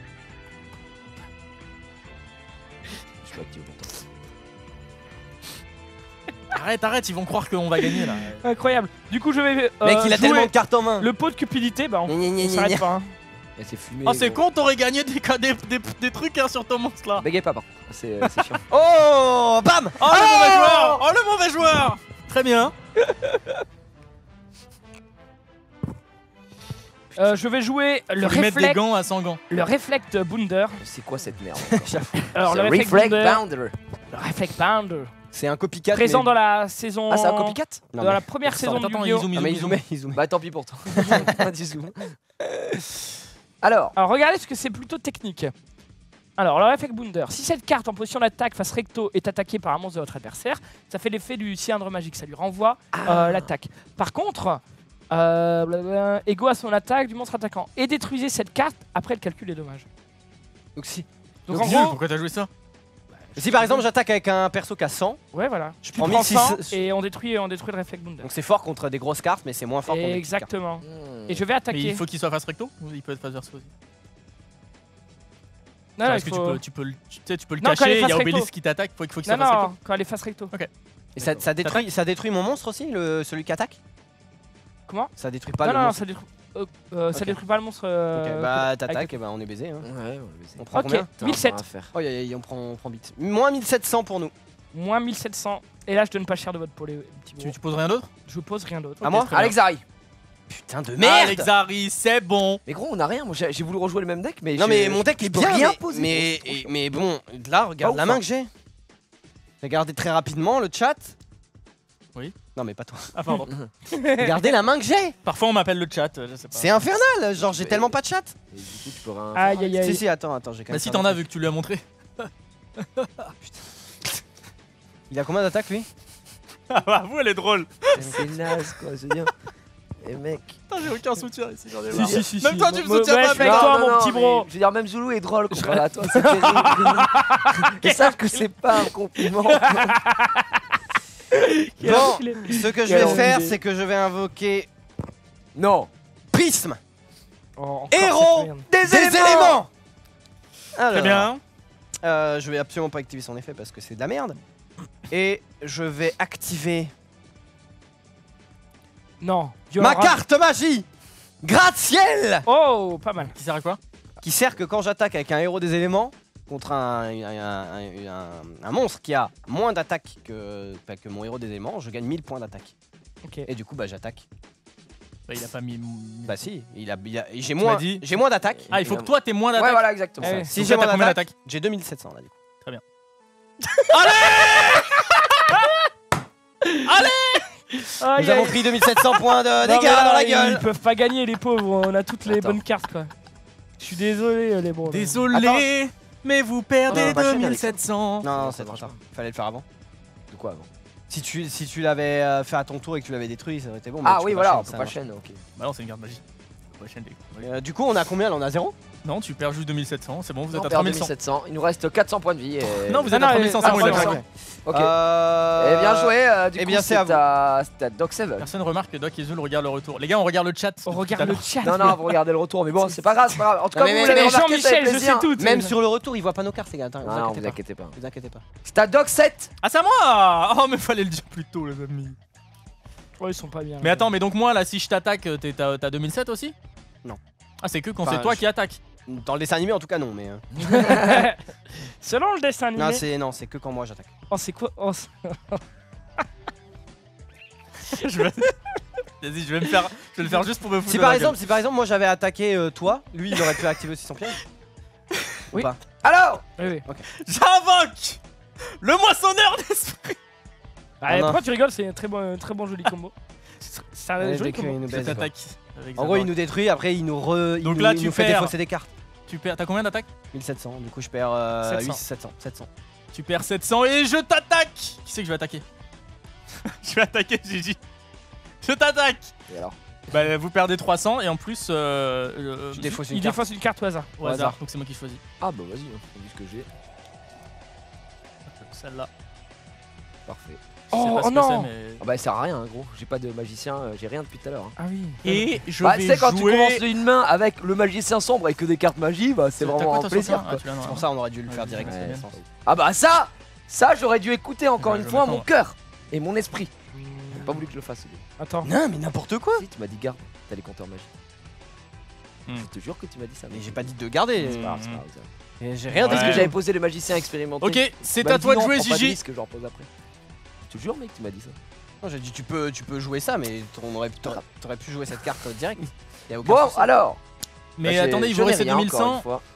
Je peux activer mon temps. Arrête, ils vont croire qu'on va gagner là. Incroyable. Du coup, je vais. Mec, il a jouer tellement de cartes en main. Le pot de cupidité, bah on Gna, gna, gna, gna, s'arrête gna. pas. Hein. Et c'est fumé. Oh, c'est gros. con, t'aurais gagné des trucs hein, sur ton monstre là. Bégayez pas par contre. C'est chiant. Oh, bam. Oh, le mauvais joueur! Oh, le mauvais joueur! Très bien. Je vais jouer le Faut lui mettre des Reflect, gants à 100 gants. le Reflect Bounder. C'est quoi cette merde? Alors, le C'est Reflect Reflect Bounder. Bounder. Le Reflect Bounder. C'est un copycat. Présent mais- dans la saison. Ah, c'est un copycat? Non, Dans mais- la première saison de Attends, Yu-Gi-Oh! Izumi, Ah, mais Izumi. Izumi. Bah tant pis pour toi. Pas du zoom. Alors, Alors regardez ce que c'est plutôt technique. Alors le Reflect Bounder, si cette carte en position d'attaque face recto est attaquée par un monstre de votre adversaire, ça fait l'effet du cylindre magique, ça lui renvoie l'attaque. Par contre, égaux à son attaque du monstre attaquant. Et détruisez cette carte après le calcul des dommages. Donc si. Donc en Nul, gros, pourquoi t'as joué ça? Si par exemple j'attaque avec un perso qui a 100, ouais voilà. je Tu prends prends 100 1600. et on détruit le Reflect Bounder. Donc c'est fort contre des grosses cartes, mais c'est moins fort contre des petites cartes. Exactement. Et je vais Mais attaquer. il faut qu'il soit face recto ou il peut être face verso aussi? Non, non, Est-ce il que faut- tu peux le Non, quand elle est cacher, il y face a recto. Obélisque qui t'attaque, faut qu'il Non, soit face recto. non, quand elle est face recto. Et ça détruit mon monstre aussi, celui qui attaque? Comment? Ça détruit pas Non, le non, monstre. ça détruit. Ça Ok. détruit pas le monstre. Ok, bah avec t'attaques et bah on est baisé. Hein. Ouais, On prend Ok, combien? 1007. Oh, on prend vite. Moins 1700 pour nous. Moins 1700. Et là, je donne pas cher de vote pour les petits gros. Tu poses rien d'autre? Je pose rien d'autre. À moi? très bien. Alex Zari. Putain de merde! Alexari, c'est bon. Mais gros, on a rien. Moi, j'ai voulu rejouer le même deck, mais Non mais mon deck je est peux bien, rien mais, poser, mais, gros, c'est trop chiant. mais bon, là regarde Pas la ouf, main hein. que j'ai. Regardez très rapidement le chat. Oui. Non mais pas toi. Ah pardon. Regardez la main que j'ai. Parfois on m'appelle le chat, je sais pas. C'est infernal, genre j'ai Mais- tellement pas de chat. Et du coup, tu peux rien. Aïe aïe aïe. Si attends, j'ai quand même. Bah si fait t'en un as truc. vu que tu lui as montré. Il a combien d'attaques lui? Ah bah vous elle est drôle. C'est naze, quoi. Je veux dire. Et mec. Putain j'ai aucun soutien ici, j'en ai Si, marre. si, si, Même si. toi tu me Moi, soutiens ouais, pas je fais putain. avec toi, mon petit mais bro. Je veux dire, même Zulu est drôle comparé à toi. C'est terrible. Ils savent que c'est pas un compliment. Bon, ce que je vais Quelle faire, idée. c'est que je vais invoquer Non. Prisme, Oh, encore héros cette merde. des éléments. Alors, Très bien. je vais absolument pas activer son effet parce que c'est de la merde. Et je vais activer Non. ma carte magie, Gratte-Ciel, Oh, pas mal. Qui sert à quoi? qui sert que quand j'attaque avec un héros des éléments contre un monstre qui a moins d'attaque que mon héros des éléments, je gagne 1000 points d'attaque. Ok. Et du coup, bah j'attaque. Bah il a pas mis. Bah si, j'ai m'as moins, dit j'ai moins d'attaque. Ah il faut que toi t'aies moins Ouais, d'attaque. voilà, exactement. Eh, Si Donc j'ai là, t'as moins combien d'attaque, d'attaque? j'ai 2700 là du coup. Aïe, Nous avons aïe. pris 2700 points de Non, dégâts mais là, dans la Ils gueule. peuvent pas gagner, les pauvres. On a toutes les Attends. bonnes cartes, quoi. Je suis désolé, les bros. Désolé. Mais vous perdez Non, ma chaîne, 2700. Non, c'est trop tard. Fallait le faire avant. De quoi avant? Si tu l'avais fait à ton tour et que tu l'avais détruit, ça aurait été bon. mais Ah tu oui, peux voilà, chaîne, on peut ça pas marche. chaîne, ok. Bah non, c'est une carte magie. Pas chaîne, Du coup, on a combien là? On a 0? Non, tu perds juste 2700, c'est bon, vous On êtes à perd 3100. 2700, il nous reste 400 points de vie. Et... Non, vous êtes non, à 3100, c'est ah, bon, c'est les bon, gars. c'est bon. Ok. Euh... Et bien joué, du eh coup bien, c'est à c'est à Doc 7. Personne remarque que Doc et Zul regardent le retour. Les gars, on regarde le chat. On regarde le chat. Non, non, vous regardez le retour, mais bon, c'est pas grave, c'est pas grave. En tout cas, mais vous mais l'avez Mais remarqué, ça fait Jean-Michel, je sais plaisir. tout. Même sur le retour, il voit pas nos cartes, les gars. Attends, Non, vous vous inquiétez pas. inquiétez pas. Vous inquiétez pas. C'est à Doc 7. Ah, c'est à moi. Oh, mais fallait le dire plus tôt, les amis. Ouais, ils sont pas bien. Mais attends, mais donc moi, là, si je t'attaque, t'as 2007 aussi? Non. Ah, c'est que quand Enfin, c'est toi qui attaque. Dans le dessin animé, en tout cas, non. Mais Selon le dessin animé. non, c'est que quand moi j'attaque. Oh, c'est quoi? Oh, Je vais- Vas-y, je vais le faire juste pour me foutre Si de par la exemple, moi j'avais attaqué toi, lui il aurait pu activer aussi son piège. Ou Oui. pas Alors, oui, oui. gueule. J'invoque le moissonneur d'esprit. Ah, non. pourquoi tu rigoles? C'est un très bon joli combo. C'est un Allez, joli dès qu'il combo. nous Je baise, quoi. t'attaque. avec En gros, il Zabrak. nous détruit, après il nous Donc là, tu fait perds. défausser des cartes. Tu perds. T'as combien d'attaques? 1700, du coup je perds 700. 700. Tu perds 700 et je t'attaque. Qui c'est que je vais attaquer? Je vais attaquer Gigi. Je t'attaque. et alors? Bah, vous perdez 300 et en plus. Tu défausses une Il carte. défausse une carte au hasard. Au hasard, donc c'est moi qui choisis. Ah bah vas-y, hein, vu ce que j'ai. Celle-là. Parfait. Je sais Oh, pas ce oh que non. c'est, mais- Ah bah ça sert à rien, hein, gros. J'ai pas de magicien, j'ai rien depuis tout à l'heure. Hein. Ah oui. Et je Bah, vais tu sais, quand tu jouer. commences une main avec le magicien sombre et que des cartes magie, bah c'est T'as vraiment quoi, un toi, plaisir. sur ça? Quoi. Ah, tu l'as, non, C'est pour non. ça on aurait dû le Ouais, faire direct. ouais, c'est ouais. bien. Ah bah ça j'aurais dû écouter encore Ouais, une je fois vais mon mettre cœur et mon esprit. J'ai pas voulu que je le fasse. Attends. Non, mais n'importe quoi. Si tu m'as dit garde, t'as les compteurs magiques. Hmm. Je te jure que tu m'as dit ça. Mais j'ai pas dit de garder. C'est pas grave, c'est pas grave. Et j'ai rien Ouais. dit. Parce que j'avais posé le magicien expérimenté. Ok, c'est Bah, à toi de dis non, jouer, prends pas de Gigi. risque, j'en repose après. Je te jure, mec, tu m'as dit ça. Non, j'ai dit tu peux jouer ça, mais t'aurais pu jouer cette carte direct. Y a aucun Bon, souci. alors. Mais bah, attendez, il je vous n'ai restait rien, encore 2100. une fois.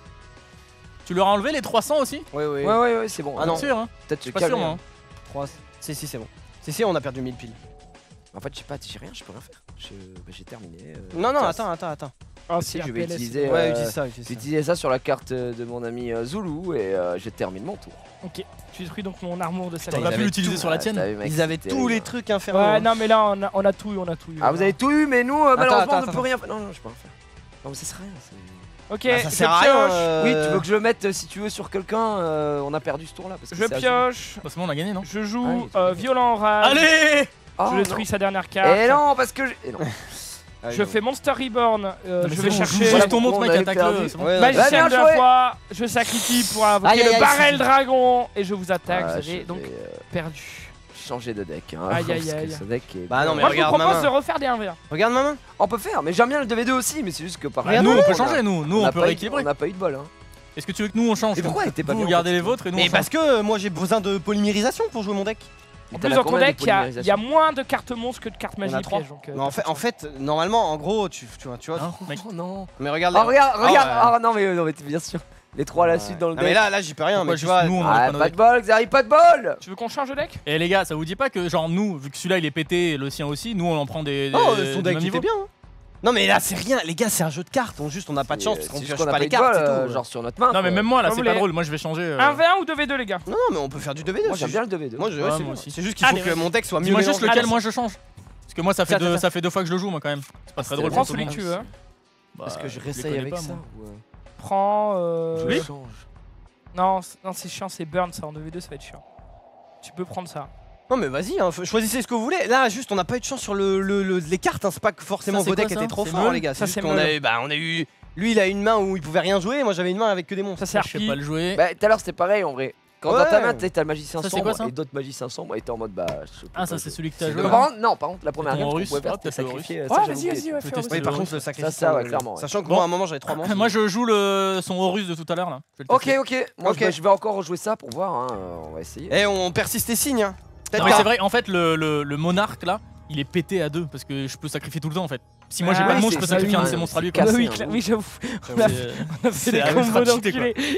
Tu leur as enlevé les 300 aussi? Oui, oui. Ouais, c'est bon. Ah non. Sûr, hein? Peut-être Je suis te pas calmer, sûr, moi. hein. 3. Si, c'est bon. Si, on a perdu 1000 piles. En fait, je sais pas, j'ai rien, je peux rien faire. J'ai terminé. Non, non, casse. attends. Oh, Si, c'est je vais RPLS. utiliser. Ouais, utilise ça, utilise J'ai ça. utilisé ça sur la carte de mon ami Zulu et j'ai terminé mon tour. Ok. Tu détruis donc mon armure de Putain, T'as salle. pas ils pu avaient l'utiliser tout. sur la Ah, tienne? t'as vu, mec, Ils avaient c'était tous les terrible. trucs infernaux. Ouais, hein. non, mais là, on a tout eu. Ah, vous avez tout eu, mais nous, malheureusement, on ne attends. peut rien faire. Non, je peux rien faire. Non, mais ça sert à rien. Ok, Bah, ça je sert à rien. pioche. Oui, tu veux que je le mette si tu veux sur quelqu'un on a perdu ce tour là. Parce que Je c'est Azul. pioche. Bah, c'est bon, on a gagné, non? Je joue Ah, violent rage. Allez! Oh, Je non. détruis sa dernière carte. Et non, parce que. Et non. Ah, Je non. fais Monster Reborn. Non, Je mais vais c'est bon, chercher. joue juste ton on montre, mec, avait attaque-le. perdu. C'est bon. Ouais, Magicien bien de joué. la foi. Je sacrifie pour invoquer Aïe, aïe, le aïe, barrel c'est- dragon. Et je vous attaque. Ah, Vous je avez vais, donc perdu. changer de deck. Hein, Aïe, aïe, parce que aïe. ce deck est. Bah non, mais Moi, je vous regarde ma propose main. de refaire des 1v1. Regarde ma main. On peut faire, mais j'aime bien le 2v2 aussi, mais c'est juste que par Bah, nous, on peut changer, nous on n'a peut pas eu- rééquilibrer. On n'a pas eu de bol. Hein. Est-ce que tu veux que nous on change? Et pourquoi elle était pas Vous bien, gardez en fait, les vôtres et nous on Mais change. parce que moi j'ai besoin de polymérisation pour jouer mon deck. En T'as plus, la dans ton combien de deck, il y a polymérisation moins de cartes monstres que de cartes On a magie 3. piège. Donc, Mais en fait, normalement, en gros, tu vois. Hein, mec. Oh non. Mais regarde. Oh, regarde. ouais. Ah non, mais bien sûr. Les trois à la suite dans le Ah, mais deck. là, j'y peux rien. Pourquoi Mais tu juste vois. nous, on Ah, enlève pas pas nos de bol, Xari, pas de bol. Tu veux qu'on change de deck? Et les gars, ça vous dit pas que genre nous, vu que celui-là il est pété et le sien aussi, nous on en prend des. Oh, du son deck même il niveau était bien. hein. Non, mais là, c'est rien. Les gars, c'est un jeu de cartes. On n'a pas de chance parce qu'on C'est juste pioche qu'on a pas les eu de cartes. bol, c'est tout. genre sur notre main. Non, mais quoi. même moi là, Comme c'est vous pas voulez. drôle. Moi je vais changer. 1v1 ou 2v2, les gars? Non, mais on peut faire du 2v2. Moi j'aime bien le 2v2. Moi, Ouais, c'est moi bon. aussi. C'est juste qu'il faut Allez, que mon deck soit mieux Dis-moi juste mélangé. lequel Allez. moi je change. Parce que moi ça fait, Ça, ça fait 2 fois que je le joue moi quand même. C'est pas très drôle Prends pour tout le celui monde. que tu veux. hein. Bah, Est-ce que je les réessaye connais avec pas, ça moi. ou, Prends. Oui. je change. Non, c'est chiant, c'est burn ça en 2v2, ça va être chiant. Tu peux prendre ça. Non, mais vas-y, hein, choisissez ce que vous voulez. Là, juste, on n'a pas eu de chance sur les cartes. Hein. C'est pas que forcément Ça, c'est vos decks quoi, ça étaient trop C'est forts, meule les gars. Ça, C'est c'est juste qu'on meule. on a eu. Lui, il a une main où il pouvait rien jouer. Moi, j'avais une main avec que des monstres. Ça c'est Je sais Harpy. pas le jouer. Bah, tout à l'heure c'était pareil en vrai. Quand Ouais. dans ta main t'as le magicien Ça, c'est quoi, sombre ça et d'autres magiciens sombres étaient en mode bah. je peux Ah, pas ça c'est jouer. celui que t'as Mais joué. par contre, non, par contre, la première Ton game qu'on Horus, pouvait faire ah, c'était peut-être sacrifier. Ouais, ça, j'avais vas-y, oublié. vas-y, ouais, Faut fais tester Oui, Horus. par le contre, le sacrifice. Ça, ouais, clairement, ouais. Sachant que Bon. moi, à un moment, j'avais 3 monstres. Moi je joue son Horus de tout à l'heure là. Je vais le Ok, tester. ok. Moi Ok. je vais encore rejouer ça pour voir. Hein. On va essayer. Eh, on persiste et signe. Hein. Peut-être Non mais pas. c'est vrai, en fait le monarque là, il est pété à 2 parce que je peux sacrifier tout le temps en fait. Si moi j'ai Ah pas de oui, monstre, je peux c'est sacrifier ça, un de oui. ses monstres à lui. C'est quoi. cassé, Oui, hein, oui, j'avoue. C'est- On a fait c'est des ultra combos cheaté, quoi. d'enculés.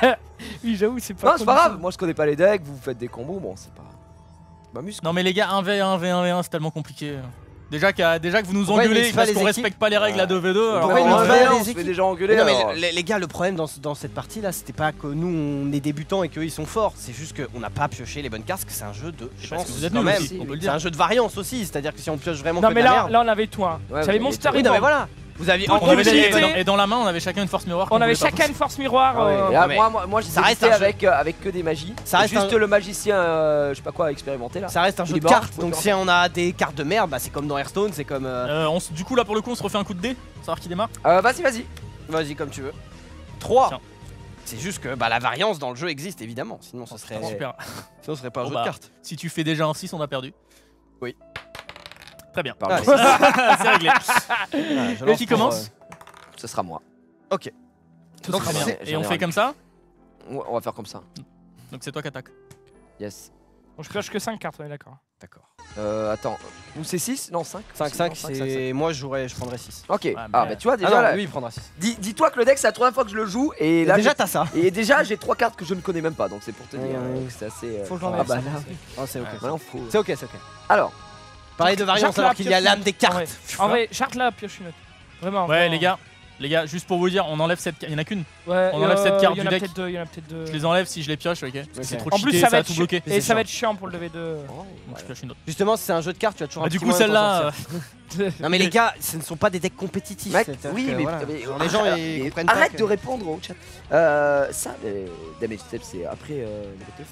Oui, j'avoue, c'est pas. Non, c'est pas grave. Moi je connais pas les decks. Vous faites des combos. Bon, c'est pas. Je m'amuse. Non mais les gars, 1v1, 1v1, 1v1, c'est tellement compliqué. Déjà que vous nous Pourquoi il engueulez mixe pas parce les qu'on équipes respecte pas les règles à 2v2. Alors Pourquoi il mixe Ouais, pas ouais, les on se fait équipes déjà engueuler. Non alors. mais les gars, le problème dans cette partie là, c'était pas que nous on est débutants et qu'eux ils sont forts, c'est juste qu'on n'a pas pioché les bonnes cartes, parce que c'est un jeu de parce chance que vous êtes quand nuls même. aussi, on peut le C'est dire. un jeu de variance aussi, c'est-à-dire que si on pioche vraiment Non que mais de la là, merde. là on avait tout. Hein. Ouais, J'avais vous Monster avez Oui, non mais Reborn. voilà. Vous aviez Tout on avait le des- monde Et dans la main, on avait chacun une force miroir. On qu'on avait pouvait pas chacun une force miroir. Ah ouais, et là, mais moi j'ai ça reste débuté un jeu. avec que des magies. Ça reste Juste un- le magicien, je sais pas quoi, expérimenté là. Ça reste un jeu Il est de mort, cartes, faut donc faire. si on a des cartes de merde, bah c'est comme dans Hearthstone, c'est comme. Du coup, là pour le coup, on se refait un coup de dé pour savoir qui démarre. Vas-y. Vas-y comme tu veux. 3. Tiens. C'est juste que bah, la variance dans le jeu existe évidemment, sinon ce serait, Super. sinon, ce serait pas un Bon, jeu bah, de cartes. Si tu fais déjà un 6, on a perdu. Oui. Très bien. Pardon. Allez. C'est réglé. Je lance Qui pour, commence Ce sera moi. Ok. Tout très bien. c'est- Et on j'en ai fait un. comme ça. On va faire comme ça. Donc c'est toi qui attaque. Yes. Bon, je pioche que 5 cartes, on est d'accord. D'accord. Attends. Ou c'est 6 Non, 5. 5-5, c'est. Moi je prendrais 6. Ok. mais- Ah, bah tu vois, déjà, Ah non, là, lui il prendra 6. dis-toi que le deck, c'est la troisième fois que je le joue. Et là, Déjà t'as ça. et déjà, j'ai 3 cartes que je ne connais même pas. Donc c'est pour te dire. Ouais. C'est assez. Faut que j'en Ah ai. bah là. Oh, c'est ok. Maintenant, faut. C'est ok, c'est ok. Alors, Pareil de variance Jarte là, alors qu'il y a pioche l'âme une des autre. En cartes. vrai. En vrai, Jarte là, pioche une autre. Vraiment. Ouais, vraiment. les gars, juste pour vous dire, on enlève cette. Il y en a qu'une. Ouais, on enlève cette carte il y en du a deck. peut-être deux, il y en a peut-être deux. Je les enlève si je les pioche, ok. Parce que c'est Ok. trop En cheaté, plus, ça va a être tout chiant. bloqué. Et ça va être chiant pour le V2. Donc je pioche une autre. Justement, si c'est un jeu de cartes, tu as toujours un Bah, du petit coup, moyen de t'en celle-là. sortir. Non mais les gars, ce ne sont pas des decks compétitifs. mec, c'est-à-dire oui, que, mais, voilà. mais- Genre, les gens arrête- ils comprennent pas. Arrête que- de répondre au chat. Ça, Damage Step, c'est après le Battle.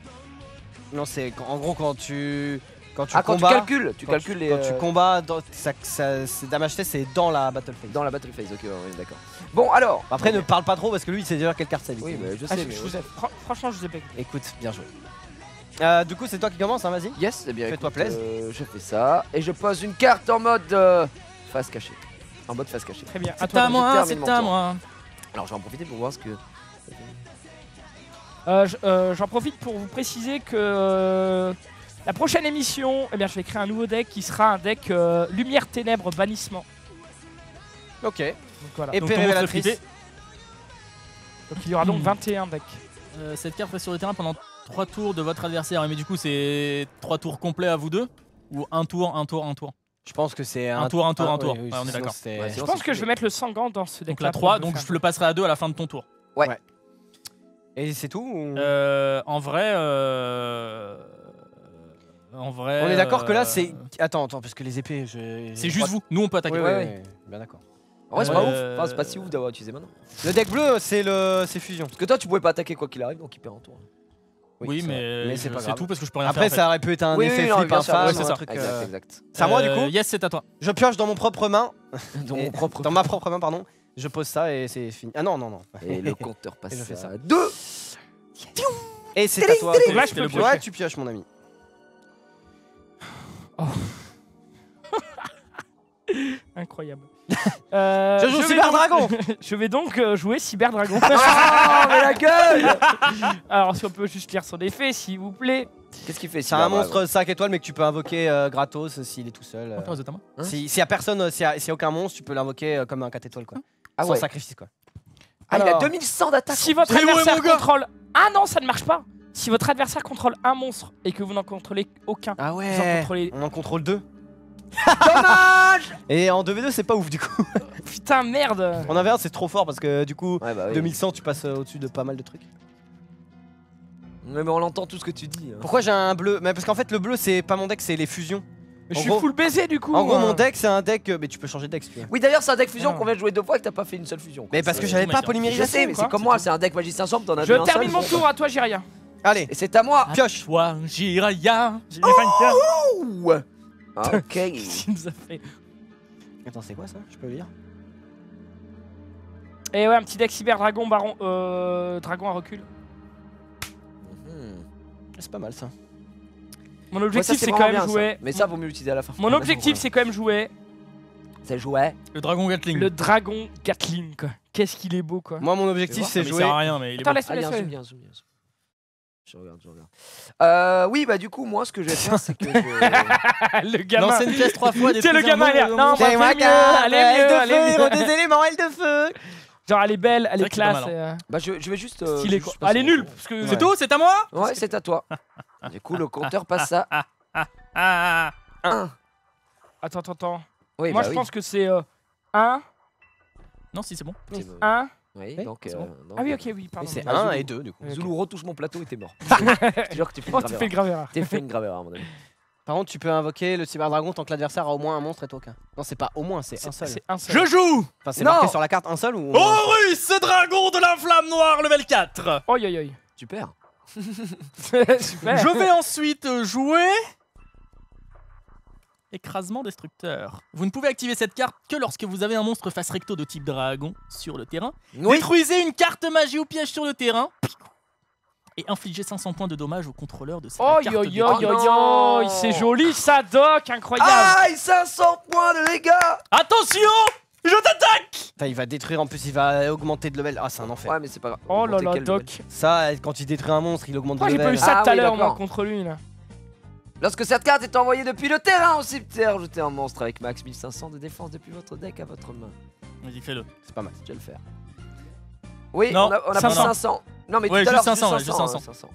Non, c'est en gros quand tu Quand tu combats, calcules, tu quand calcules les. quand tu combats, c'est damage test, c'est dans la battle phase. Dans la Battle Phase, ok, ouais, d'accord. Bon, alors. Après, ne parle pas trop parce que lui, il sait déjà quelle carte c'est. Oui, mais je Ah, sais, je mais. vous aide. Franchement, je vous ai pas. Écoute, bien joué. Du coup, c'est toi qui commence, hein, vas-y. Yes, eh bien, Fais-toi écoute, plaisir. je fais ça. Et je pose une carte en mode face cachée. En mode face cachée. Très bien. À C'est toi. à moi, termine c'est mon à tour. moi. Alors, je vais en profiter pour voir ce que. J'en profite pour vous préciser que la prochaine émission, eh bien, je vais créer un nouveau deck qui sera un deck Lumière, Ténèbres, Bannissement. Ok. Donc voilà. Épée Donc, ton monstre révélatrice. flippé. Donc il y aura donc 21 decks. Cette carte reste sur le terrain pendant 3 tours de votre adversaire. Mais du coup, c'est 3 tours complets à vous deux. Ou un tour, un tour, un tour. Je pense que c'est Un tour, un tour, un tour. oui, Ouais, on est sinon, d'accord. c'est- Ouais, Je sinon, pense c'est que je vais mettre le sanguin dans ce deck. Donc là 3, donc je le passerai à 2 à la fin de ton tour. Et c'est tout ou- En vrai. On est d'accord que là, c'est. Attends, parce que les épées, C'est juste vous. Nous, on peut attaquer. Oui, Ouais, oui, ouais. oui, bien d'accord. En vrai, c'est pas ouf. Euh, Enfin, c'est pas si ouf d'avoir utilisé maintenant. Le deck bleu, c'est fusion. Parce que toi, tu pouvais pas attaquer quoi qu'il arrive, donc il perd en tour. Oui, c'est vrai. mais c'est pas c'est grave. tout parce que je peux rien Après, faire. ça aurait pu être un Oui, effet oui, non, flip bien sûr, infâme, ouais, c'est un ça. truc. Exact, exact. C'est à moi du coup. Yes, c'est à toi. Je pioche dans mon propre main. Dans Et- mon propre. Dans ma propre main, pardon. Je pose ça et c'est fini. Ah non, non, non. Et le compteur passe Et je fais ça. à 2. Et c'est à toi. Donc là, je peux le piocher. Ouais, tu pioches, mon ami. Incroyable. Je joue vais Cyber donc- Dragon. Je vais donc jouer Cyber Dragon. Oh, mais la gueule. Alors, si on peut juste lire son effet, s'il vous plaît. Qu'est-ce qu'il fait C'est un monstre 5 étoiles, mais que tu peux invoquer gratos s'il est tout seul. Attends, vous êtes à moi. Hein S'il y a personne, s'il y a aucun monstre, tu peux l'invoquer comme un 4 étoiles quoi. Ah Sans ouais. sacrifice quoi. Ah, il a Alors, 2100 d'attaque. Si votre Mais où est adversaire mon gars contrôle. Ah non, ça ne marche pas. Si votre adversaire contrôle un monstre et que vous n'en contrôlez aucun, Ah vous en contrôlez. On en contrôle 2. Dommage. Et en 2v2, c'est pas ouf du coup. Putain, merde. En 1v1, c'est trop fort parce que du coup, Ouais, bah oui. 2100, tu passes au-dessus de pas mal de trucs. Mais on entend tout ce que tu dis. hein. Pourquoi j'ai un bleu? Mais parce qu'en fait, le bleu, c'est pas mon deck, c'est les fusions. Je En suis gros- full baiser du coup. En gros, hein. mon deck, c'est un deck. Mais tu peux changer de deck si tu veux. Oui, d'ailleurs, c'est un deck fusion Non. qu'on vient de jouer 2 fois et que t'as pas fait une seule fusion. quoi. Mais parce que C'est- j'avais tout, pas mec, Je polymérisation. sais, mais quoi. c'est comme moi, c'est un deck magicien sombre, t'en as Je vu un termine seul. mon tour, à toi, Jiria. Allez, Et c'est à moi. pioche. Toi, Jiraya. Ouh. Ok. Qu'est-ce qu'il nous a fait? Attends, c'est quoi ça? Je peux lire? Et ouais, un petit deck Cyber Dragon, Baron. Dragon à recul. Hmm. C'est pas mal ça. Mon Ouais, objectif, ça, c'est quand vraiment même bien, jouer. ça. Mais ça, vaut mieux l'utiliser à la fin. Mon objectif, c'est quand même jouer C'est jouer. Le dragon Gatling. le Dragon Gatling, quoi. Qu'est-ce qu'il est beau, quoi. Moi, mon objectif, voir, c'est Mais il jouer. sert à rien, mais il est Attends, bon. laisse-moi, Ah, bien, laisse-moi. bien, bien. Je regarde. Oui, bah du coup, moi, ce que je vais faire, c'est que je... Le gamin. Lancer une pièce 3 fois. Tu sais, le gamin, il est là. Non, C'est bah, moi fais qui mieux, allez mieux, allez mieux. des éléments, elle de feu. Genre, elle est belle, elle C'est est vrai que c'est pas classe. mal, et, Bah, je vais juste... stylée, je vais quoi. juste passer Elle est mon nulle. tour. Parce que C'est tout, c'est à moi. Ouais, c'est à toi. Du coup, le compteur passe à Ah. 1. Attends. Oui, Moi bah je oui. pense que c'est 1. Non, si, c'est bon. C'est- 1. Oui, Oui, donc. c'est bon. donc, Ah oui, ok, oui, pardon. C'est Ah, 1 Zoulou. et 2 du coup. Ok. Zoulou, retouche mon plateau et t'es mort. Je te jure que tu fais une Oh, grave tu fais une erreur. grave erreur. T'es fait une grave erreur, à mon avis. Par contre, tu peux invoquer le cyberdragon tant que l'adversaire a au moins un monstre et token. Non, c'est pas au moins, c'est un seul. C'est un seul. Je joue Enfin, c'est Non. marqué sur la carte un seul ou. Horus, dragon de la flamme noire, level 4. Oi, oi, oi. Super. Super. Je vais ensuite jouer... Écrasement destructeur. Vous ne pouvez activer cette carte que lorsque vous avez un monstre face recto de type dragon sur le terrain. Oui. Détruisez une carte magie ou piège sur le terrain. Et infligez 500 points de dommages au contrôleur de cette Oi, carte. oi, détruite. oi, Oh oi, non. c'est joli ça, Doc, incroyable. Aïe, 500 points de dégâts. Attention, je t'attaque. Putain, il va détruire en plus, il va augmenter de level. Ah, c'est un enfer. Ouais, mais c'est pas grave. Oh là Montez là, quel level. Doc. Ça, quand il détruit un monstre, il augmente Pourquoi de j'ai pas eu level. ça Ah tout à oui, l'heure, moi, d'accord. contre lui, là? Lorsque cette carte est envoyée depuis le terrain au cimetière, jetez un monstre avec max 1500 de défense depuis votre deck à votre main. Vas-y, fais-le. C'est pas mal. Je vais le faire. Oui, Non, on a pris 500. 500. Non, mais Ouais, tout à l'heure, juste 500, juste juste 500. 500.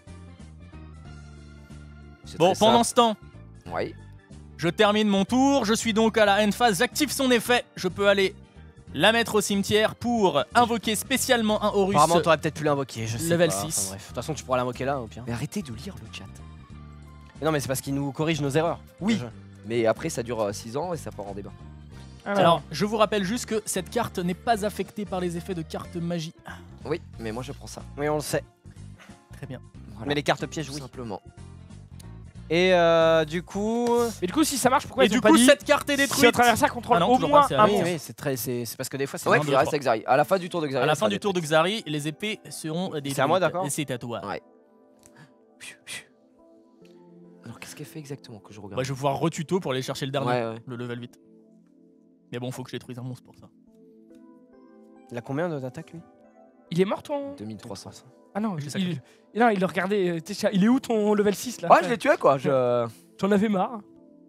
C'est Bon, très pendant ce temps, simple. Oui. je termine mon tour. Je suis donc à la end phase. J'active son effet. Je peux aller la mettre au cimetière pour invoquer spécialement un Horus. Apparemment, t'aurais peut-être pu l'invoquer. Je sais Level pas. 6. Enfin, bref. De toute façon, tu pourras l'invoquer là, au pire. Mais arrêtez de lire le chat. Mais non, mais c'est parce qu'il nous corrige nos erreurs. Oui. Le jeu. Mais après, ça dure 6 ans et ça part en débat. Alors, je vous rappelle juste que cette carte n'est pas affectée par les effets de carte magie. Oui, mais moi je prends ça. Oui, on le sait. Très bien. Voilà. Mais les cartes pièges, Tout oui. simplement. Et du coup. Mais du coup, si ça marche, pourquoi Et ils du ont pas coup, dit cette carte est si détruite. notre adversaire contrôle Ah non, au toujours moins pas, c'est un vrai. Oui, monstre? oui, c'est très. C'est parce que des fois, c'est. Ouais, un, qu'il deux, reste trois. avec Xari. À la fin du tour de Xari. À la ça fin va du être tour de détruit. Xari, les épées seront détruites. C'est à moi, d'accord. Et c'est à toi. Ouais. Alors qu'est-ce qu'elle fait exactement que je regarde? Bah, je vais pouvoir retuto pour aller chercher le dernier, Ouais, ouais. le level 8. Mais bon, faut que je détruise un monstre pour ça. Il a combien d'attaques, lui Il est mort, ton. 2300. Ah non, J'ai non, il le regardait. Il est où ton level 6 là? Ouais, je l'ai tué quoi. Je... J'en avais marre.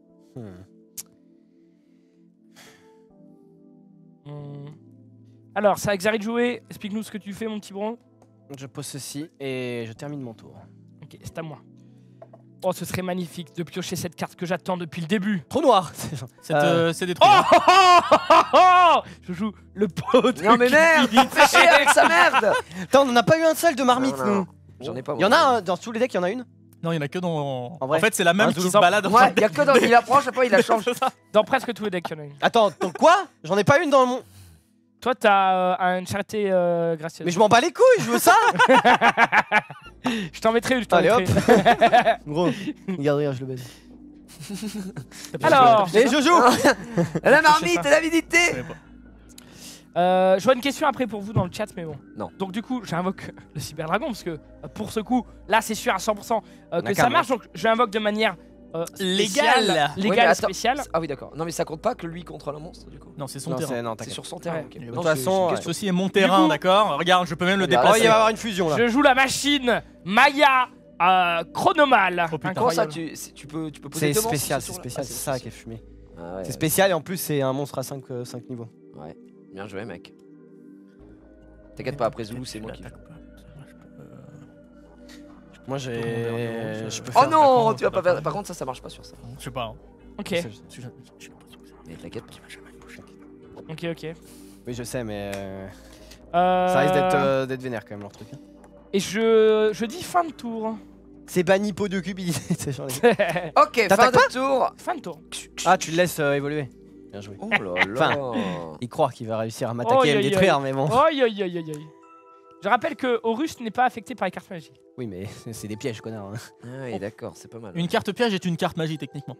Alors, c'est à Xari de jouer. Explique-nous ce que tu fais, mon petit bron. Je pose ceci et je termine mon tour. Ok, c'est à moi. Oh, ce serait magnifique de piocher cette carte que j'attends depuis le début. Trop noir. C'est détruit. Je joue le pot de Non mais merde, il fait chier avec sa merde. Attends, on n'en a pas eu un seul de marmite, Non, non. nous. J'en ai pas. Il y en a un, dans tous les decks, il y en a une. Non, il y en a que dans. En vrai. fait, c'est la même Un qui Zoulou. se balade. en Ouais, train de- il y a que dans. Il approche, après il la change. Dans presque tous les decks, il y en a une. Attends, donc quoi? J'en ai pas une dans mon. Toi, t'as une charité gracieuse. Mais je m'en bats les couilles, je veux ça. Je t'en mettrai une, je t'en Allez, mettrai. Gros, regarde, regarde, je le baise. Alors, Et je joue. La marmite, l'avidité. Je savais pas. j'aurais une question après pour vous dans le chat, mais bon. Non. Donc du coup, j'invoque le cyberdragon parce que pour ce coup, là, c'est sûr à 100% que D'accord, ça marche. Donc, je l'invoque de manière spéciale, Légale. Oui, mais légale, attends. spéciale. Ah oui d'accord. Non mais ça compte pas que lui contrôle un monstre du coup. Non, c'est son Non, terrain. non, C'est t'inquiète. sur son terrain. Ouais. ok. De Non, toute c'est- façon, c'est une question. Ceci est mon terrain, coup- d'accord. Regarde, je peux même le Regarde, Oh, il déplacer. va y avoir une fusion là. Je joue la machine Maya chronomale. Oh, putain. Comment ça Incroyable. tu peux poser C'est deux monstres spécial, sur c'est la- spécial, Ah, c'est ça qui est fumé. Ah ouais, C'est spécial et en plus, c'est un monstre à 5 niveaux. Ouais. Bien joué mec. T'inquiète pas, après Zoulou c'est moi qui. Moi, Je je peux Oh faire. non, tu vas pas faire. Par contre ça marche pas sur ça. Je sais pas. hein. Ok, Mais t'inquiète pas. ok. Oui, je sais, mais ça risque d'être vénère quand même leur truc. hein. Et je dis fin de tour. C'est banni pot de cupidité. c'est genre les- Ok, fin T'attaques de tour. Fin de tour. Ah, tu le laisses évoluer. Bien joué. Oh là là. Il croit qu'il va réussir à m'attaquer et Oi, me oi, détruire, mais bon. Oi, oi, oi, oi, oi. Je rappelle que Horus n'est pas affecté par les cartes magiques. Oui, mais c'est des pièges, connard. hein. Ah oui, d'accord, c'est pas mal. Une carte piège est une carte magie, techniquement.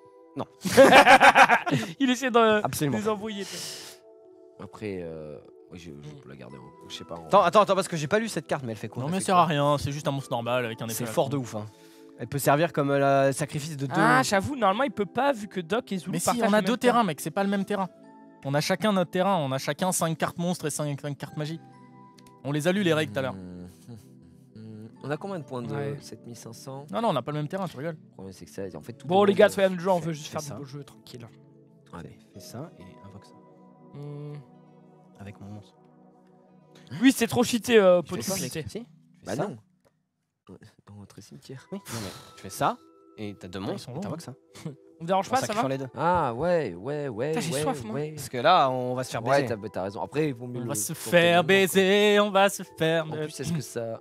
Il essaie de Absolument. les embrouiller. Après, oui, je peux la garder. Je sais pas. Attends, parce que j'ai pas lu cette carte, mais elle fait quoi? Non, Elle mais fait ça sert quoi à rien. C'est juste un monstre normal avec un effet. C'est à la fort con. de ouf. Hein. Elle peut servir comme le sacrifice de deux. Ah, j'avoue, normalement, il peut pas vu que Doc et Zoulou Mais si, partagent on a le deux même terrains, mec. C'est pas le même terrain. On a chacun notre terrain. On a chacun 5 cartes monstres et 5 cartes magie. On les a lu les règles tout à l'heure. On a combien de points de Ouais. 7500? Non, non, on n'a pas le même terrain, tu rigoles. Le problème c'est que ça, en fait tout. Bon, les demande- gars, soyez de jeu, on veut juste fais faire ça. du beau jeu, tranquille. Allez. Fais ça et invoque ça. Hmm. Avec mon monstre. Oui, c'est trop cheaté, Tu fais pot ça, de cheaté. Si. Tu fais Bah ça. non. Dans votre cimetière. Oui. Non, mais tu fais ça et t'as deux ils monstres sont et longs, t'invoques ça. On me dérange pas, ça va? sacrifiant les deux. Ah ouais. Putain, j'ai soif, moi. Parce que là, on va se faire Ouais, baiser. t'as raison. Après, il vaut mieux On le va se tenter faire maintenant, baiser, on va se faire. quoi. En plus, est-ce que ça.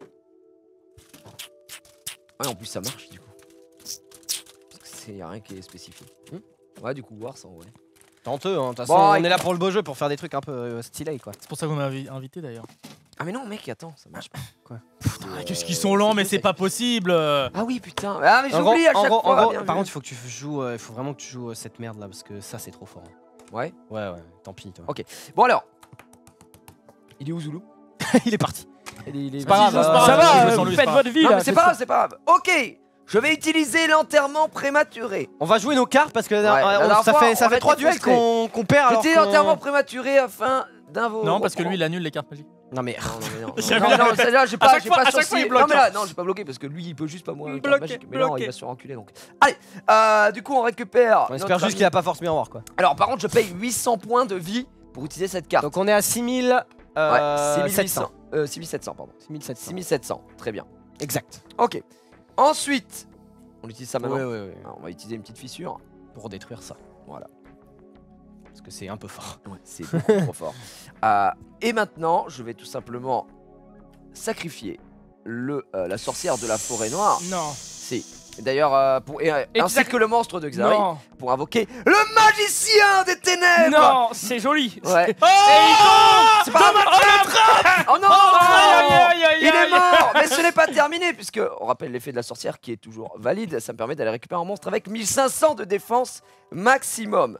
Ouais, en plus, ça marche du coup. Parce que y a rien qui est spécifié. Ouais, du coup, voir ça en vrai. Tenteux, hein. De toute façon, Bon, on écoute. est là pour le beau jeu, pour faire des trucs un peu stylés, quoi. C'est pour ça qu'on m'a invité d'ailleurs. Ah, mais non, mec, attends, ça marche pas. Qu'est-ce qu'ils sont lents, mais c'est pas possible. Ah oui, putain. Ah, mais En gros, j'oublie à en chaque gros, fois. en gros, bien par vu. contre, il faut que tu joues, il faut vraiment que tu joues cette merde là, parce que ça, c'est trop fort. Ouais. Ouais, tant pis, toi. Ok. Bon, alors. Il est où, Zoulou? Il est parti. Il est C'est pas grave, Vas-y, c'est pas Ça grave, je me va, sens vous lui, faites c'est votre vie Non, là. mais c'est pas grave, c'est pas grave. Ok. Je vais utiliser l'enterrement prématuré. On va jouer nos cartes parce que la dernière ça fois, fait on a 3 été duels frustrés. qu'on perd. alors J'utilise qu'on- l'enterrement prématuré afin d'invoquer. Non, parce que lui, il annule les cartes magiques. Non, mais. Non, J'avais- non, celle-là, j'ai À pas, chaque j'ai fois- pas à chaque fois, sourcillé. il bloque, Non, mais là, hein. non, j'ai pas bloqué parce que lui, il peut juste pas moi. une carte Bloqué, magique. Mais non, bloqué. il va se faire enculer donc. Allez, du coup, on récupère. On espère notre juste qu'il a pas force miroir, quoi. Alors, par contre, je paye 800 points de vie pour utiliser cette carte. Donc, on est à 6000. Ouais, 700. 6700, pardon. 6700. 6700, très bien. Exact. Ok. Ensuite, on utilise ça maintenant. Ouais. Alors, on va utiliser une petite fissure. Pour détruire ça. Voilà. Parce que c'est un peu fort. Ouais, c'est beaucoup trop fort. Et maintenant, je vais tout simplement sacrifier la sorcière de la forêt noire. Non. Si. Et d'ailleurs, ainsi que le monstre de Xari, Non. pour invoquer le magicien des ténèbres. Non, c'est joli. Ouais. Oh, C'est pas grave. Oh non, il est aïe. mort. Mais ce n'est pas terminé puisque on rappelle l'effet de la sorcière qui est toujours valide. Ça me permet d'aller récupérer un monstre avec 1500 de défense maximum.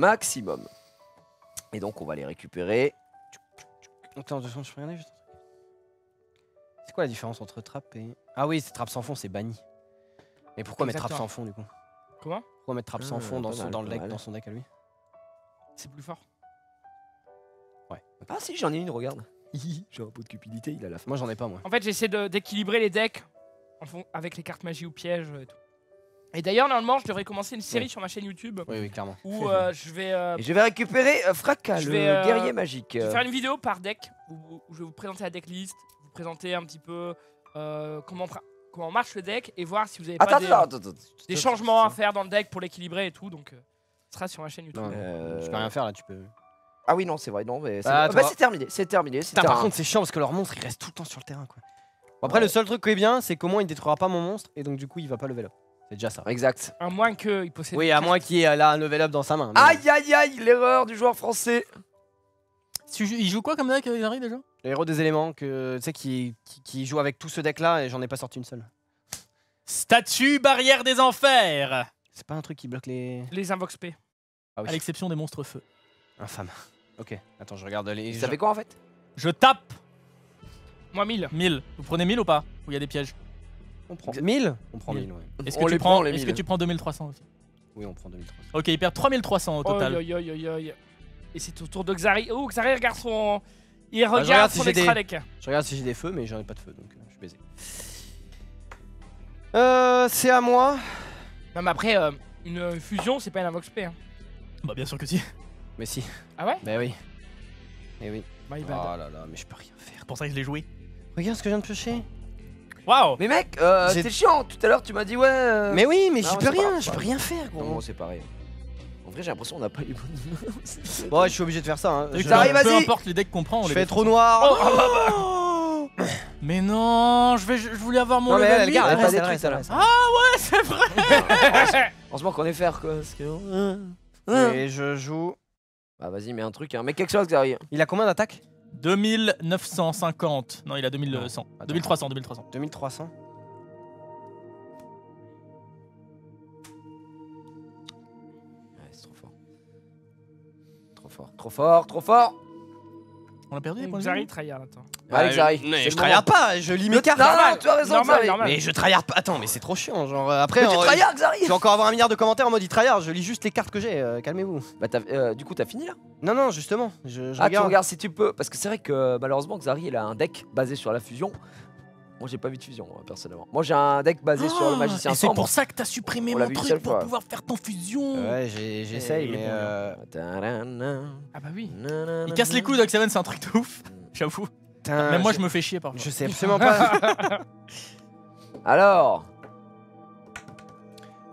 Et donc on va les récupérer. Attends, de toute façon, je peux regarder juste. C'est quoi la différence entre trappe et. Ah oui, c'est trappe sans fond, c'est banni. Mais pourquoi mettre trappe Exactement. sans fond du coup? Comment? Pourquoi mettre trappe sans fond pas mal, dans le pas deck, mal. dans son deck à lui? C'est plus fort. Ah si, j'en ai une, regarde. J'ai un pot de cupidité, il a la fin. Moi j'en ai pas moi. En fait, j'essaie d'équilibrer les decks avec les cartes magie ou pièges et tout. Et d'ailleurs, normalement, je devrais commencer une série Oui. sur ma chaîne YouTube Oui, clairement. où je vais Et je vais récupérer Fracas, je le vais, guerrier magique. faire une vidéo par deck où je vais vous présenter la decklist, vous présenter un petit peu comment marche le deck et voir si vous avez pas Attends. des changements à faire dans le deck pour l'équilibrer et tout. Donc, ce sera sur ma chaîne YouTube. Non, je peux rien faire là, tu peux. Ah oui, non, c'est vrai, non, mais c'est Bah, toi. c'est terminé, c'est terminé. Putain, par contre, c'est chiant parce que leur monstre il reste tout le temps sur le terrain quoi. Bon, après, Ouais. le seul truc qui est bien, c'est qu'au moins il détruira pas mon monstre et donc du coup il va pas level up. C'est déjà ça. Exact. À moins qu'il possède. Oui, une à carte. moins qu'il ait là un level up dans sa main. mais- Aïe, l'erreur du joueur français. Il joue quoi comme deck, Xari déjà? Le héros des éléments que tu sais qui joue avec tout ce deck là et j'en ai pas sorti une seule. Statue barrière des enfers. C'est pas un truc qui bloque les. Les invox P. Ah oui. À l'exception des monstres feu. Infâme. Ok, attends, je regarde les. Ça fait quoi en fait? Je tape Moi 1000. 1000. Vous prenez 1000 ou pas? Ou il y a des pièges? On prend 1000. On prend 1000, 1000, ouais. Est-ce On que, les tu prend, prends, les est-ce que 1000. tu prends 2300 aussi? Oui, on prend 2300. Ok, il perd 3300 au total. Et c'est au tour de Xari. Oh, Xari regarde son. Il je regarde regarde si son j'ai extra des- deck. Je regarde si j'ai des feux, mais j'en ai pas de feu donc je suis baisé. C'est à moi. Non, mais après, une fusion, c'est pas une invox P. Hein. Bah bien sûr que si. Mais si. Ah ouais? Bah oui. Eh oui. Bah, il Oh va. là là, mais je peux rien faire. C'est pour ça que je l'ai joué. Regarde ce que je viens de piocher. Waouh. Mais mec, J'ai- t'es chiant. Tout à l'heure, tu m'as dit ouais. Mais oui, mais non, j'y c'est peux pas rien, grave, je c'est peux pas rien faire, Non, gros. moi, c'est pareil. En vrai, j'ai l'impression qu'on n'a pas les bonnes mains. Bon, ouais, je suis obligé de faire ça. Hein. Ça arrive, Peu vas-y. importe les decks qu'on prend, on Je les fais défonce. trop noir. Oh, mais non, je voulais avoir mon Non, mais level elle 8. garde, elle elle pas reste, détruite, elle reste, elle elle Ouais, c'est vrai. Heureusement qu'on est faire quoi. Parce que... reste. Et je joue. Bah vas-y, mets un truc, hein. Mets quelque chose, Xari. Il a combien d'attaques? 2950. Non, il a 2100. Attends. 2300, 2300. 2300. Ouais, c'est trop fort. Trop fort. On a perdu les points de Xari vie. tryhard, attends. Allez, Xari. Mais c'est je le tryhard pas, je lis mes cartes. Non, Normal, tu as raison, normal, Xari. normal. Mais je tryhard pas. Attends, mais c'est trop chiant. Genre après, Mais tu tryhard, Xari. je vais encore avoir un milliard de commentaires en mode il tryhard. Je lis juste les cartes que j'ai. Calmez-vous. Bah du coup, t'as fini là? Non, justement. Je Ah, tu regarde. regardes si tu peux. Parce que c'est vrai que malheureusement, Xari, il a un deck basé sur la fusion. Moi, j'ai pas vu de fusion, moi, personnellement. Moi, j'ai un deck basé sur le magicien Et c'est sombre. pour ça que t'as supprimé On l'a mon vu une truc seule pour fois. pouvoir faire ton fusion. Ouais, j'essaye, il est mais. bon, Tadana, Ah bah oui. nanana. Il casse les couilles, Doc7, c'est un truc de ouf. J'avoue. Putain, Même moi, je me fais chier par Je sais absolument pas. Alors,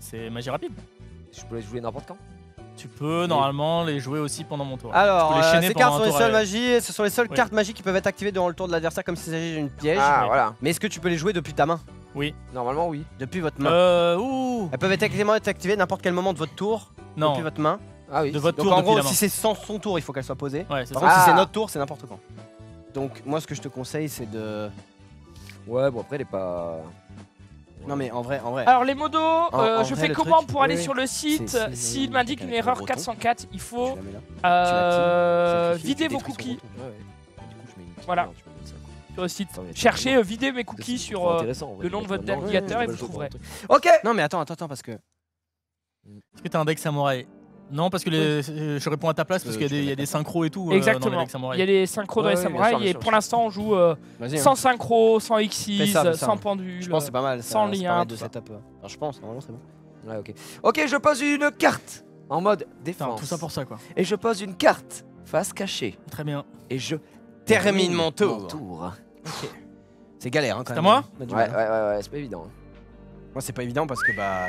C'est magie rapide. Je peux les jouer n'importe quand. Tu peux normalement les jouer aussi pendant mon tour. Alors, Tu peux les chaîner ces pendant cartes un sont les tour, seules magies, ce sont les seules Oui. cartes magiques qui peuvent être activées durant le tour de l'adversaire comme s'il s'agit d'une piège. Ah, ouais. voilà. Mais est-ce que tu peux les jouer depuis ta main? Oui. Normalement, oui. Depuis votre main? Ouh. Elles peuvent effectivement être activées n'importe quel moment de votre tour, Non. depuis votre main. Ah oui. De votre Donc tour en depuis gros, la main. si c'est sans son tour, il faut qu'elle soit posée. Ouais, c'est Par ça. contre, si c'est Ah. notre tour, c'est n'importe quand. Donc moi, ce que je te conseille, c'est de... Ouais, bon après, elle est pas. Non mais en vrai, Alors les modos, En je vrai, fais le comment truc, pour aller oui, sur le site c'est- s'il m'indique une avec erreur le 404, il tu faut la mets là. vider vos cookies Voilà. sur le site. Cherchez vider mes cookies sur le nom de votre navigateur et vous trouverez. Ok. Non mais attends, parce que... Est-ce que t'as un deck samouraï? Non, parce que je réponds à ta place parce qu'il y a des synchros et tout dans les Exactement. decks Il samouraï. y a les synchros dans Ouais, les oui, bien samouraïs sûr, bien et sûr. pour l'instant on joue Vas-y, sans synchro, sans Fais X6, ça. sans pendule. je pense que c'est pas mal. sans ça lien, permet tout de ça. setup. Alors je pense, normalement c'est bon. Ouais, ok. Ok, je pose une carte en mode Putain, défense. tout ça pour ça quoi. Et je pose une carte face cachée. Très bien. Et je Termine mon tour. C'est galère hein, quand C'est même. à moi On a du Ouais, mal, ouais, hein. ouais, c'est pas évident. Moi c'est pas évident parce que bah...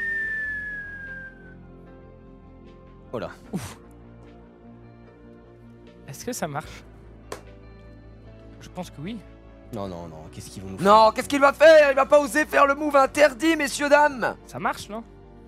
Oh là. Est-ce que ça marche? Je pense que oui. Non, qu'est-ce qu'ils vont nous faire? Non, qu'est-ce qu'il va faire? Il va pas oser faire le move interdit, messieurs, dames. Ça marche, non?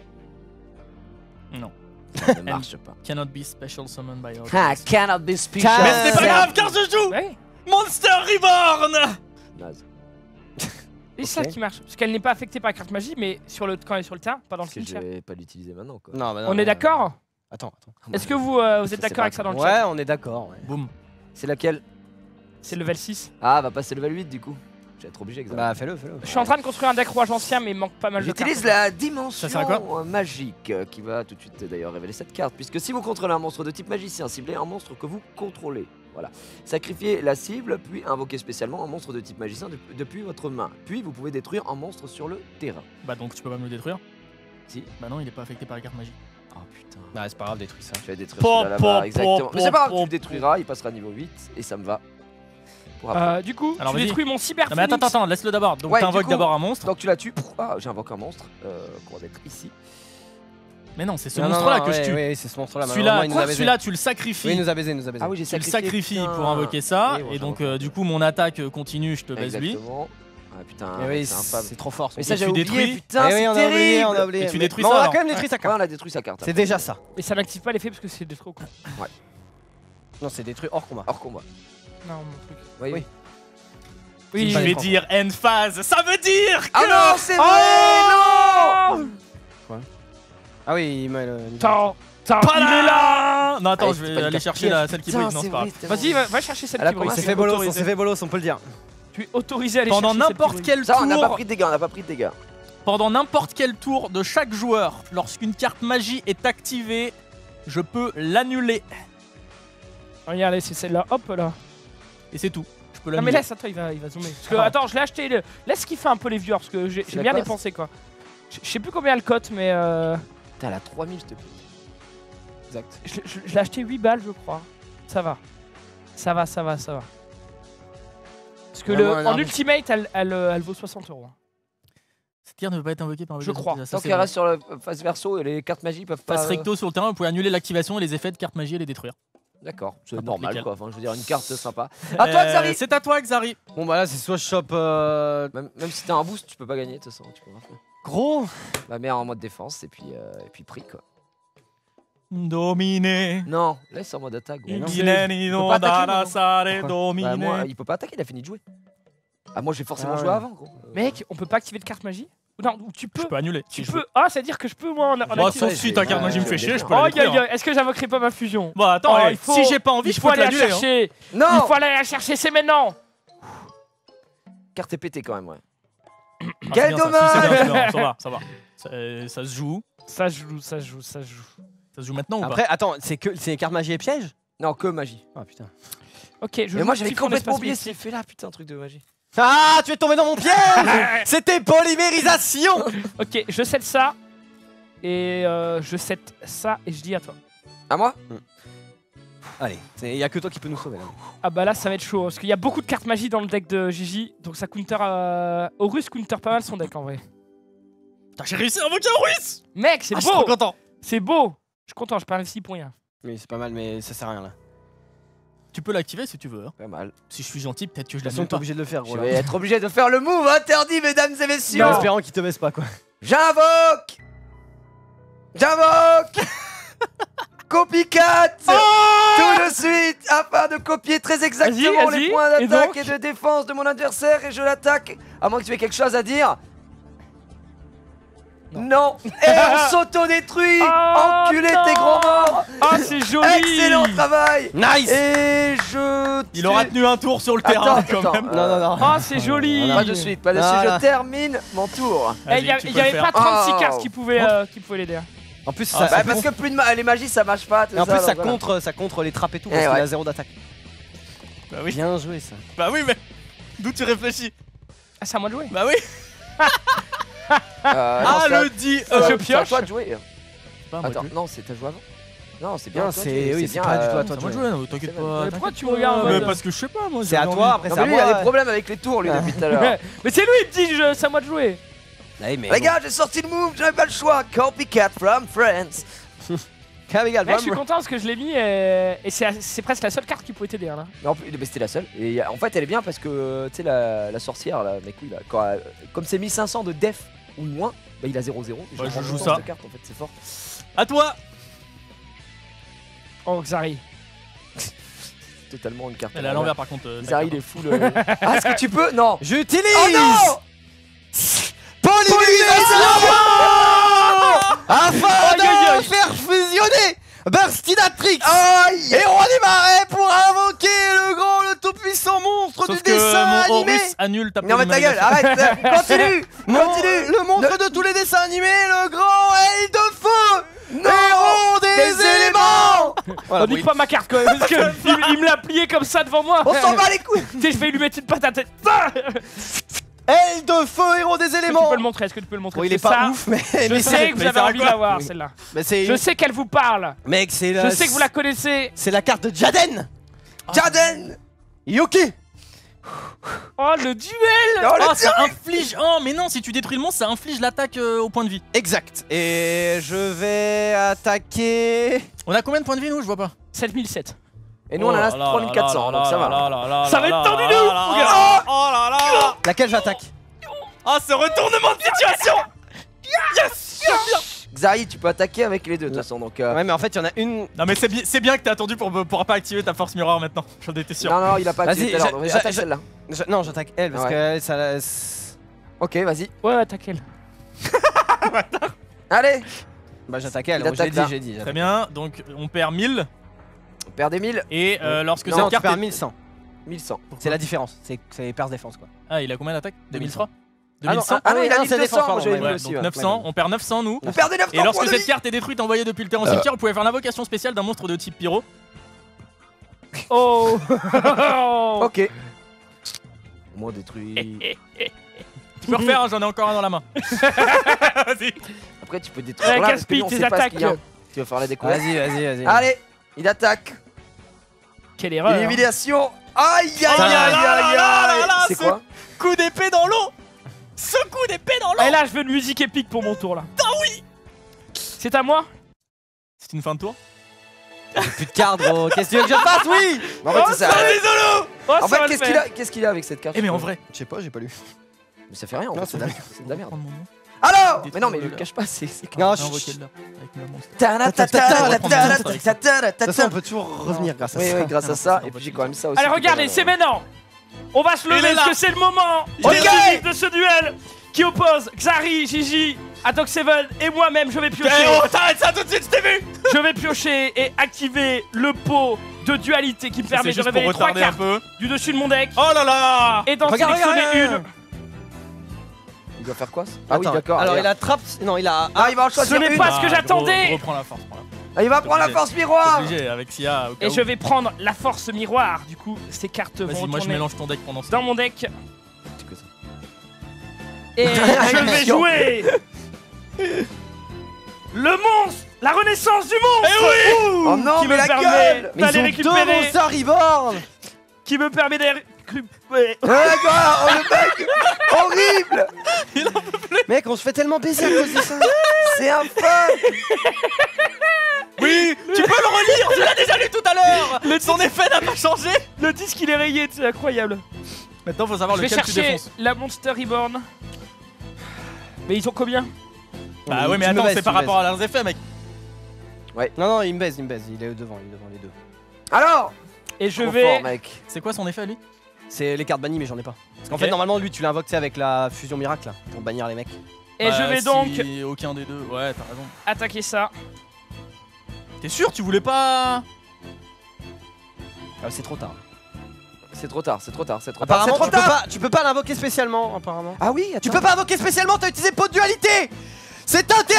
Non. Ça ne marche pas. Cannot be special summoned by our Ah, cannot be special. Mais Mais c'est pas grave car je joue Ouais. Monster Reborn. Naze. C'est ça Ok. qui marche. Parce qu'elle n'est pas affectée par la carte magie, mais quand elle est sur le terrain, pas dans le Parce que je cimetière. vais pas l'utiliser maintenant, quoi. Non, bah non, On est d'accord? Attends. Est-ce que vous êtes C'est d'accord pas avec ça dans le Ouais, chat? on est d'accord. Ouais. Boum. C'est laquelle? C'est level 6. Ah, va passer level 8 du coup. Je vais être obligé, exactement. Bah fais-le. Je suis en train de construire un deck rouage ancien, mais il manque pas mal de cartes. J'utilise la dimension Ça sert à quoi magique qui va tout de suite d'ailleurs révéler cette carte. Puisque si vous contrôlez un monstre de type magicien, ciblez un monstre que vous contrôlez. Voilà. Sacrifiez la cible, puis invoquez spécialement un monstre de type magicien depuis votre main. Puis vous pouvez détruire un monstre sur le terrain. Bah donc tu peux pas me le détruire? Si. Bah non, il est pas affecté par la carte magie. Oh putain. Bah c'est pas grave, détruis ça. Je vais détruire Pom, celui-là là-bas, pom, exactement. pom, Mais c'est pas grave, pom, tu le détruiras, il passera niveau 8 et ça me va. Pour après. Du coup, Alors, tu vas-y. détruis mon cyber Non mais phoenix. attends, laisse-le d'abord. Donc Ouais, du t'invoques coup- d'abord un monstre. Donc tu la tues. Ah, j'invoque un monstre qu'on va mettre ici. Mais non, c'est ce Non, monstre-là non, que je ouais, tue. ouais, c'est ce monstre-là. Celui-là, malheureusement, il nous a baisé. celui-là, tu le sacrifies. Oui, il nous a baisé. Ah oui, j'ai Tu le sacrifié. sacrifies putain. pour invoquer ça. Oui, bon, Et donc j'invoque. du coup mon attaque continue, je te baise lui. Exactement. Ah putain, Mais oui, c'est infâme. c'est trop fort. Mais son ça truc. j'ai tu oublié, détruis. putain, Eh oui, c'est on a oublié, terrible. on a oublié. Et tu Mais- détruis mais ça, on a alors. quand même détruit sa Ouais, carte. on a détruit sa carte. C'est déjà ça. Et ça n'active pas l'effet parce que c'est détruit au combat. Non, c'est détruit hors combat. Hors combat. Non, mon truc. Oui, Oui. Oui, Je vais dire end phase. Ça veut dire que... Ah non, c'est vrai, non. Ah oui, il m'a... Tant, il est là. Voilà. Non attends, Ah, je c'est vais pas une aller carte chercher piège. celle qui Putain, brille. Non, c'est pas vrai, grave. c'est Vas-y, vrai. va chercher celle Elle a qui brille. commencé C'est Tu es fait bolos, on autorisé. s'est fait bolos, on peut le dire. Tu es autorisé à aller Pendant chercher celle qui n'importe brille. quel Ça, on n'a pas tour, pris de dégâts, on n'a pas pris de dégâts. pendant n'importe quel tour de chaque joueur, lorsqu'une carte magie est activée, je peux l'annuler. Regardez, c'est celle-là. Hop là. Et c'est tout. Je peux Non mais l'annuler. laisse, attends, il va zoomer. Parce que, Ah. attends, je l'ai acheté. Laisse kiffer un peu les viewers parce que j'ai la bien classe. dépensé quoi. Je sais plus combien elle cote, mais Putain, elle a 3000, s'il te plaît. Exact. je l'ai acheté 8 balles, je crois. Ça va. Ça va. Parce que Vraiment un en arbitre. ultimate, elle vaut 60 €. Cette carte ne peut pas être invoquée par un Je crois. Ça, Tant c'est qu'elle vrai. reste sur le face verso et les cartes magiques peuvent pas. Passe recto sur le terrain, vous pouvez annuler l'activation et les effets de carte magie et les détruire. D'accord, c'est N'importe normal lesquels. quoi. Enfin, je veux dire, une carte sympa. À toi, Xari. C'est à toi, Xari. Bon bah là, c'est soit je chope... Même si t'as un boost, tu peux pas gagner de toute façon. Tu peux rien faire. Gros. Bah, mets en mode défense et puis prix quoi. Dominé. Non, laisse en mode attaque. gros. non. Dineni no peut pas attaquer, darasare Bah, dominé. moi, il peut pas attaquer, il a fini de jouer. Ah, moi j'ai forcément Ah joué ouais. avant, gros. Mec, on peut pas activer de carte magie? Non, ou tu peux. Je peux annuler. Tu si je peux. veux. Ah, c'est à dire que je peux moi en Bah, activer. sauf si ta carte magie me fait chier, je peux la Oh, détruire. est-ce que j'invoquerai pas ma fusion? Bah attends, Oh, eh, il faut- si j'ai pas envie, Il je faut peux te aller la l'annuler. hein. chercher. Non. Il faut aller la chercher, c'est maintenant. Carte est pétée quand même, ouais. Ah, c'est Quel bien, ça. Si, dommage. c'est bien, ça va, ça va. Ça se joue. Ça se joue. Ça se joue maintenant ou pas? Après, attends, c'est les cartes magie et pièges? Non, que magie. Ah putain. Ok, je Mais moi j'avais modifie ton complètement espace oublié mystique. cet effet là, putain, truc de magie. Ah, tu es tombé dans mon piège. C'était polymérisation. Ok, je set ça. Et je set ça et je dis à toi. À moi? Allez, il y a que toi qui peux nous sauver là. Ah bah là ça va être chaud parce qu'il y a beaucoup de cartes magie dans le deck de Gigi. Donc ça counter Horus counter pas mal son deck en vrai. J'ai réussi à invoquer un ruisse. Mec, c'est Je suis trop beau. content. C'est beau. Je suis content, je perds 6 pour rien. Oui, c'est pas mal, mais ça sert à rien là. Tu peux l'activer si tu veux. Hein. Pas mal. Si je suis gentil, peut-être que je De toute façon, l'aime t'es pas. obligé de le faire, Je gros. vais être obligé de faire le move interdit, mesdames et messieurs. En espérant qu'il te baisse pas, quoi. J'invoque Copycat tout de suite afin de copier très exactement Vas-y, les points et d'attaque donc et de défense de mon adversaire et je l'attaque. À moins que tu aies quelque chose à dire. Non. Et on s'auto-détruit. Oh, Enculé non. tes grands morts. Ah, c'est joli. Excellent travail. Nice. Et je... Il aura tenu un tour sur le terrain Attends, quand même. Non, non, non. Ah, c'est joli. Pas de suite, pas de suite. Voilà. Je termine mon tour. Eh, il y, Vas-y, tu il peux y le avait faire. pas 36 Oh. cartes qui pouvaient l'aider. En plus, Ah, ça, c'est Bah, bon. parce que plus de les magies ça marche pas. Tout et en plus, donc ça voilà. contre les trappes et tout, Eh parce qu'il ouais. a 0 d'attaque. Bah oui. Bien joué, ça. Bah oui, mais d'où tu réfléchis? Ah, c'est à moi de jouer. Bah oui. Non, Ah c'est à- le dit. Je c'est à pioche. toi de jouer. Pas à moi de Attends, jouer. non, c'est t'as joué avant. Non, c'est bien. Non, toi, c'est- tu- oui, c'est bien, pas du tout à C'est toi à moi de de jouer, non, t'inquiète C'est pas. bon. Mais pourquoi t'inquiète tu me regardes en pas. Mais mode- parce que je sais pas moi. C'est à toi, après Non, c'est mais à lui, il a moi. des problèmes avec les tours, lui, depuis tout à l'heure. Mais c'est lui, il me dit c'est à moi de jouer. Ouais, mais Les gars, j'ai sorti le move, j'avais pas le choix. Copycat from France. Camigal, Mec, je suis content parce que je l'ai mis et c'est presque la seule carte qui pouvait t'aider là. Mais en plus, mais c'était la seule. Et en fait, elle est bien parce que, tu sais, la sorcière, là, mes couilles, là, comme c'est 1500 de def ou moins, bah il a 0-0. Et Ouais, je prends joue autant ça. de cartes, en fait, c'est fort. À toi. Oh, Xari. Totalement une carte. Elle est à l'envers par contre. Zari, il est fou. Ah, est-ce que tu peux? Non. J'utilise Oh non! afin Aïe, aïe, aïe. de faire fusionner Burstinatrix Aïe! et Roi des Marais pour invoquer le grand, le tout-puissant monstre Sauf du que dessin mon animé. Horus annule ta Non, mais ta gueule, polymérisation. arrête! Continue! Continue! Le monstre de tous les dessins animés, le grand aile de feu, Non! héros des éléments. On nique pas ma carte quand même parce que il me l'a plié comme ça devant moi. On s'en bat les couilles! Tu sais, je vais lui mettre une patate. Aile de feu, héros des Est-ce que tu éléments. peux le montrer? Est-ce que tu peux le montrer? Bon, il est C'est pas ça. ouf, mais Je mais sais que vous mais avez ça envie de quoi la voir Oui. celle-là. c'est Je sais qu'elle vous parle. mec, c'est Je sais que vous la connaissez. c'est la carte de Jaden. Jaden! Yoki. Oh, le duel. Oh, Oh, le ça inflige. Oh, mais non, si tu détruis le monstre, ça inflige l'attaque au point de vie. Exact. Et je vais attaquer. On a combien de points de vie nous? Je vois pas. 7007. Et nous, on en a 3400, donc ça va. Ça va être tendu de ouf, mon gars. Oh là là. Laquelle j'attaque? Ah, ce retournement de situation. Xari, tu peux attaquer avec les deux, de toute façon, donc. Ouais, mais en fait, il y en a une. Non, mais c'est bien que t'aies attendu pour pas activer ta force miroir maintenant. J'en étais sûr. Non, non, il a pas activé Vas-y, tout à l'heure, donc j'a- attaque j'a- celle-là. Non, j'attaque elle parce Ouais. que ça. Ok, vas-y. Ouais, attaque elle. Allez! Bah, j'attaque elle. Il attaque là. J'ai dit. Très bien, donc on perd 1000 On perd des 1000. et lorsque Non, cette tu carte perds est... 1100. 1100. C'est la différence. C'est perce défense quoi. Ah, il a combien d'attaque? 2100. 2100. Ah non, il a non, dit c'est 200, défense, moi j'avais pardon, vu Ouais, aussi. donc Ouais. 900, on perd 900 nous. On perd des 900 Et lorsque points de cette vie. carte est détruite envoyée depuis le terrain au cimetière, vous pouvez faire l'invocation spéciale d'un monstre de type pyro. Oh. Ok. Moi détruit. Tu peux refaire, hein, j'en ai encore un dans la main. Vas-y. Après, tu peux détruire. Ouais, là, parce que Caspi, lui, on tes sait pas ce qu'il y a. attaques. Tu vas faire la découverte. Vas-y. Allez, il attaque. Quelle erreur. Élimination. Aïe, aïe, Oh là aïe, là aïe, là là aïe. là, C'est ce- quoi? Coup d'épée dans l'eau. Ce coup d'épée dans l'eau. Et là, je veux une musique épique pour mon tour là. Ah oui. C'est à moi. C'est une fin de tour. Plus de cartes, gros. Qu'est-ce que tu veux que je fasse? Oui. En fait, c'est ça. Désolé. Oh, En ça va fait, le qu'est-ce qu'il faire. a, qu'est-ce qu'il a avec cette carte? Eh mais en vrai. Je sais pas, j'ai pas lu. Mais ça fait rien, en Non, fait, c'est de la- c'est c'est de la merde. Prendre mon nom. Alors! Détruire Mais non, mais le le là. cache pas, c'est. Non, Invoquer là avec le monstre. De toute façon, on peut toujours revenir grâce à Oui, ça. oui, grâce à ça. Et puis j'ai quand même ça aussi. Allez, qui regardez, peut- c'est maintenant. On va se Il est lever là. parce que c'est le moment Ok. décisif de ce duel qui oppose Xari, Gigi, Adox7 et moi-même. Je vais piocher. Eh oh, t'arrêtes ça tout de suite, je t'ai vu. Je vais piocher et activer le pot de dualité qui me permet C'est de juste pour révéler 3 retarder un cartes peu. du dessus de mon deck Oh là là. et d'en Regarde, sélectionner regarde. une. Il doit faire quoi? Ah oui, Attends, d'accord. Alors, il regarde. attrape. Non, il a. Ah, il va en Ce choisir n'est une. pas ce que j'attendais. Reprends la force. prends la force. Ah, il va prendre la force T'es miroir. obligé avec Sia. au cas Et où. je vais prendre la force miroir. Du coup, ces cartes vont Vas-y, moi je retourner mélange ton deck pendant ce dans temps. mon deck. C'est que ça. Et je vais Chiant. jouer le monstre, la renaissance du monstre. Oh non, qui mais me la permet gueule! Mais ils d'aller ont deux récupérer, Monster Reborn. qui me permet d'aller récupérer. Ah, quoi? Oh, le mec! Horrible! Il en peut plus. Mec, on se fait tellement baiser à cause de ça. C'est un fun. Oui, tu peux le relire, tu l'as déjà lu tout à l'heure. Son effet n'a pas changé. Le disque il est rayé, c'est incroyable. Maintenant, faut savoir Je vais lequel tu chercher défonces. la Monster Reborn. Mais ils ont combien? Bah ouais, mais Tu me attends, baisses, c'est tu par me rapport à leurs effets, mec. Non, il me baise, il est devant les deux. Alors. Et je Trop vais. fort, mec. C'est quoi son effet, lui? C'est les cartes bannies, mais j'en ai pas. Parce qu'en Ok. fait, normalement, lui, tu l'invoques avec la fusion miracle là, pour bannir les mecs. Et je vais donc Si aucun des deux. Ouais, t'as raison. attaquer ça. T'es sûr, tu voulais pas. Ah, c'est trop tard. C'est trop tard, c'est trop tard, c'est trop tard. Apparemment, C'est trop tard. tu peux pas l'invoquer spécialement, apparemment. Ah oui, Tu attends. peux pas invoquer spécialement, t'as utilisé pot de dualité. C'est interdit.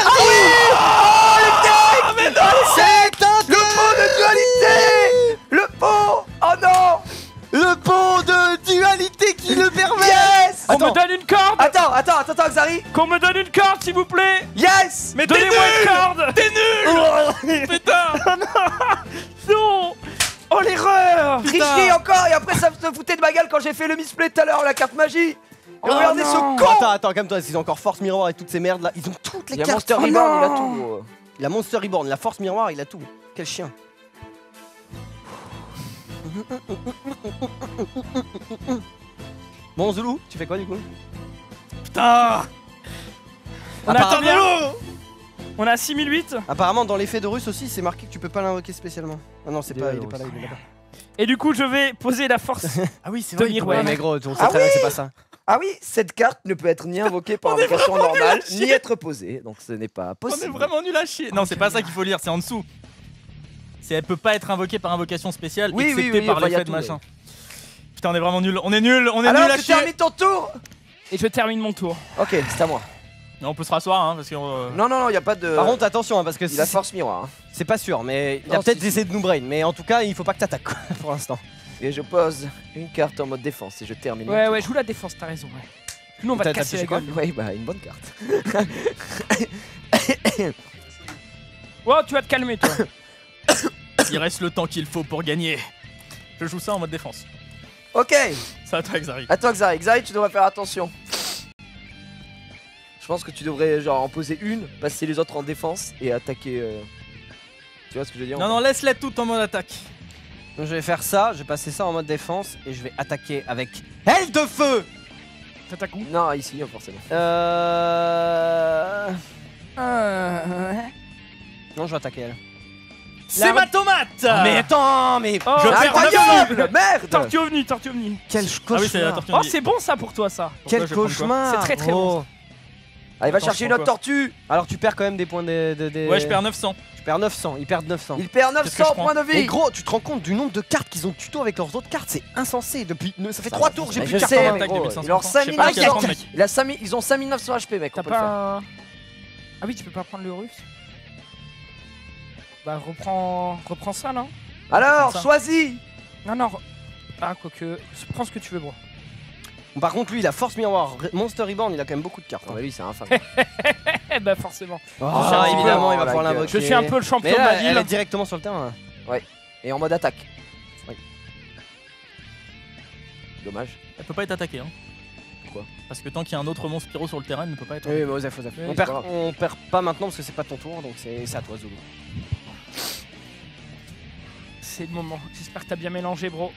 Mais non. C'est interdit. Le pot de dualité. Le pot. Oh non. Le pot de dualité qui le permet. Yes. Qu'on Attends. me donne une corde. Attends, Xari. Qu'on me donne une corde, s'il vous plaît. Yes. Mais t'es Donnez-moi une nul. corde. T'es nul. Putain. Non. Oh l'erreur. Tricherie encore et après ça se foutait de ma gueule quand j'ai fait le misplay tout à l'heure, la carte magie. Et Oh regardez non. ce con. Attends, calme-toi, ils ont encore Force Miroir et toutes ces merdes là. Ils ont toutes les Il y a cartes. Monster Oh Reborn, non. il a tout. Gros. La Monster Reborn, la Force Miroir, il a tout. Quel chien. Bon, Zulu, tu fais quoi du coup? Putain. On a Apparemment- combien? On a 6008. Apparemment, dans l'effet de russe aussi, c'est marqué que tu peux pas l'invoquer spécialement. Ah non, c'est pas, il est pas là, il est là-bas. Et du coup, je vais poser la force. Ah oui, c'est De vrai. il Mirwell. Ouais, pourrait- mais gros, on sait Ah très bien oui. que c'est pas ça. Ah oui, cette carte ne peut être ni invoquée par invocation normale, ni être posée, donc ce n'est pas On est possible. vraiment nul à chier. Non, c'est pas ça qu'il faut lire, c'est en dessous. C'est elle peut pas être invoquée par invocation spéciale, Oui, oui, excepté oui, par enfin, y a l'effet de tout, machin. Putain, on est vraiment nul. On est nul à Alors, tu chier. termines ton tour. Et je termine mon tour. Ok, c'est à moi. On peut se rasseoir, hein, parce que. Non, y a pas de. Par contre, attention, hein, parce que il a force miroir. Hein. c'est pas sûr, mais il a Non, peut-être si, essayé de nous brain. Mais en tout cas, il faut pas que t'attaques quoi, pour l'instant. Et je pose une carte en mode défense et je termine. Ouais, ouais, joue la défense, t'as raison. Ouais. Nous, on va te T'as casser la touché quoi gueule. Ouais, bah une bonne carte. Oh, tu vas te calmer, toi. Il reste le temps qu'il faut pour gagner. Je joue ça en mode défense. Ok, Ça va toi, Xari. à toi Xari. Xari, tu devrais faire attention. Je pense que tu devrais genre en poser une, passer les autres en défense et attaquer. Tu vois ce que je veux dire? Non, laisse-les toutes en mode attaque. Donc, je vais faire ça, je vais passer ça en mode défense et je vais attaquer avec aile de feu. T'attaques où? Non, ici, forcément. Non, je vais attaquer elle. C'est ma tomate. Mais attends, mais Oh, Je perds Incroyable! Merde! Tortue ovni, tortue ovni. quel Ah oui, c'est la cauchemar. tortue. Oh, c'est bon ça pour toi, ça. Pourquoi Quel je vais prendre quoi cauchemar. C'est très, très gros. Allez, va Attends, chercher je une prends autre tortue! Alors tu perds quand même des points Ouais, je perds 900. Tu perds 900, ils perdent 900. Il perd Qu'est-ce que 900 je points de Mais vie! gros, tu te rends compte du nombre de cartes qu'ils ont tuto avec leurs autres cartes, c'est insensé. Depuis, ça fait Ça 3 va. tours, j'ai Mais plus de je cartes sais, en main. mais attaque gros, de 1500. il leur Je sais pas 5000 à quel ils point, ont- mec. il a 5000 ils ont 5900 HP, mec. T'as On peut le faire. pas un. Ah oui, tu peux pas prendre le russe. Bah, reprends ça, là. Alors, ça. choisis! Non. Ah, quoique. Prends ce que tu veux, bro. Par contre, lui, il a Force Miroir, Monster Reborn, il a quand même beaucoup de cartes. Ah bah lui, c'est infâme. Eh bah, forcément. Oh, ça, évidemment, il va la pouvoir gueule. l'invoquer. Je suis un peu le champion Mais de là, ma elle ville. est directement sur le terrain. Et en mode attaque. Oui. Dommage. Elle peut pas être attaquée, hein. Pourquoi? Parce que tant qu'il y a un autre monstre pyro sur le terrain, elle ne peut pas être Oui, attaquée. mais Osef. Oui, on, c'est perd, pas grave. on perd pas maintenant parce que c'est pas ton tour, donc c'est à toi, Zulu. C'est le moment. J'espère que t'as bien mélangé, bro.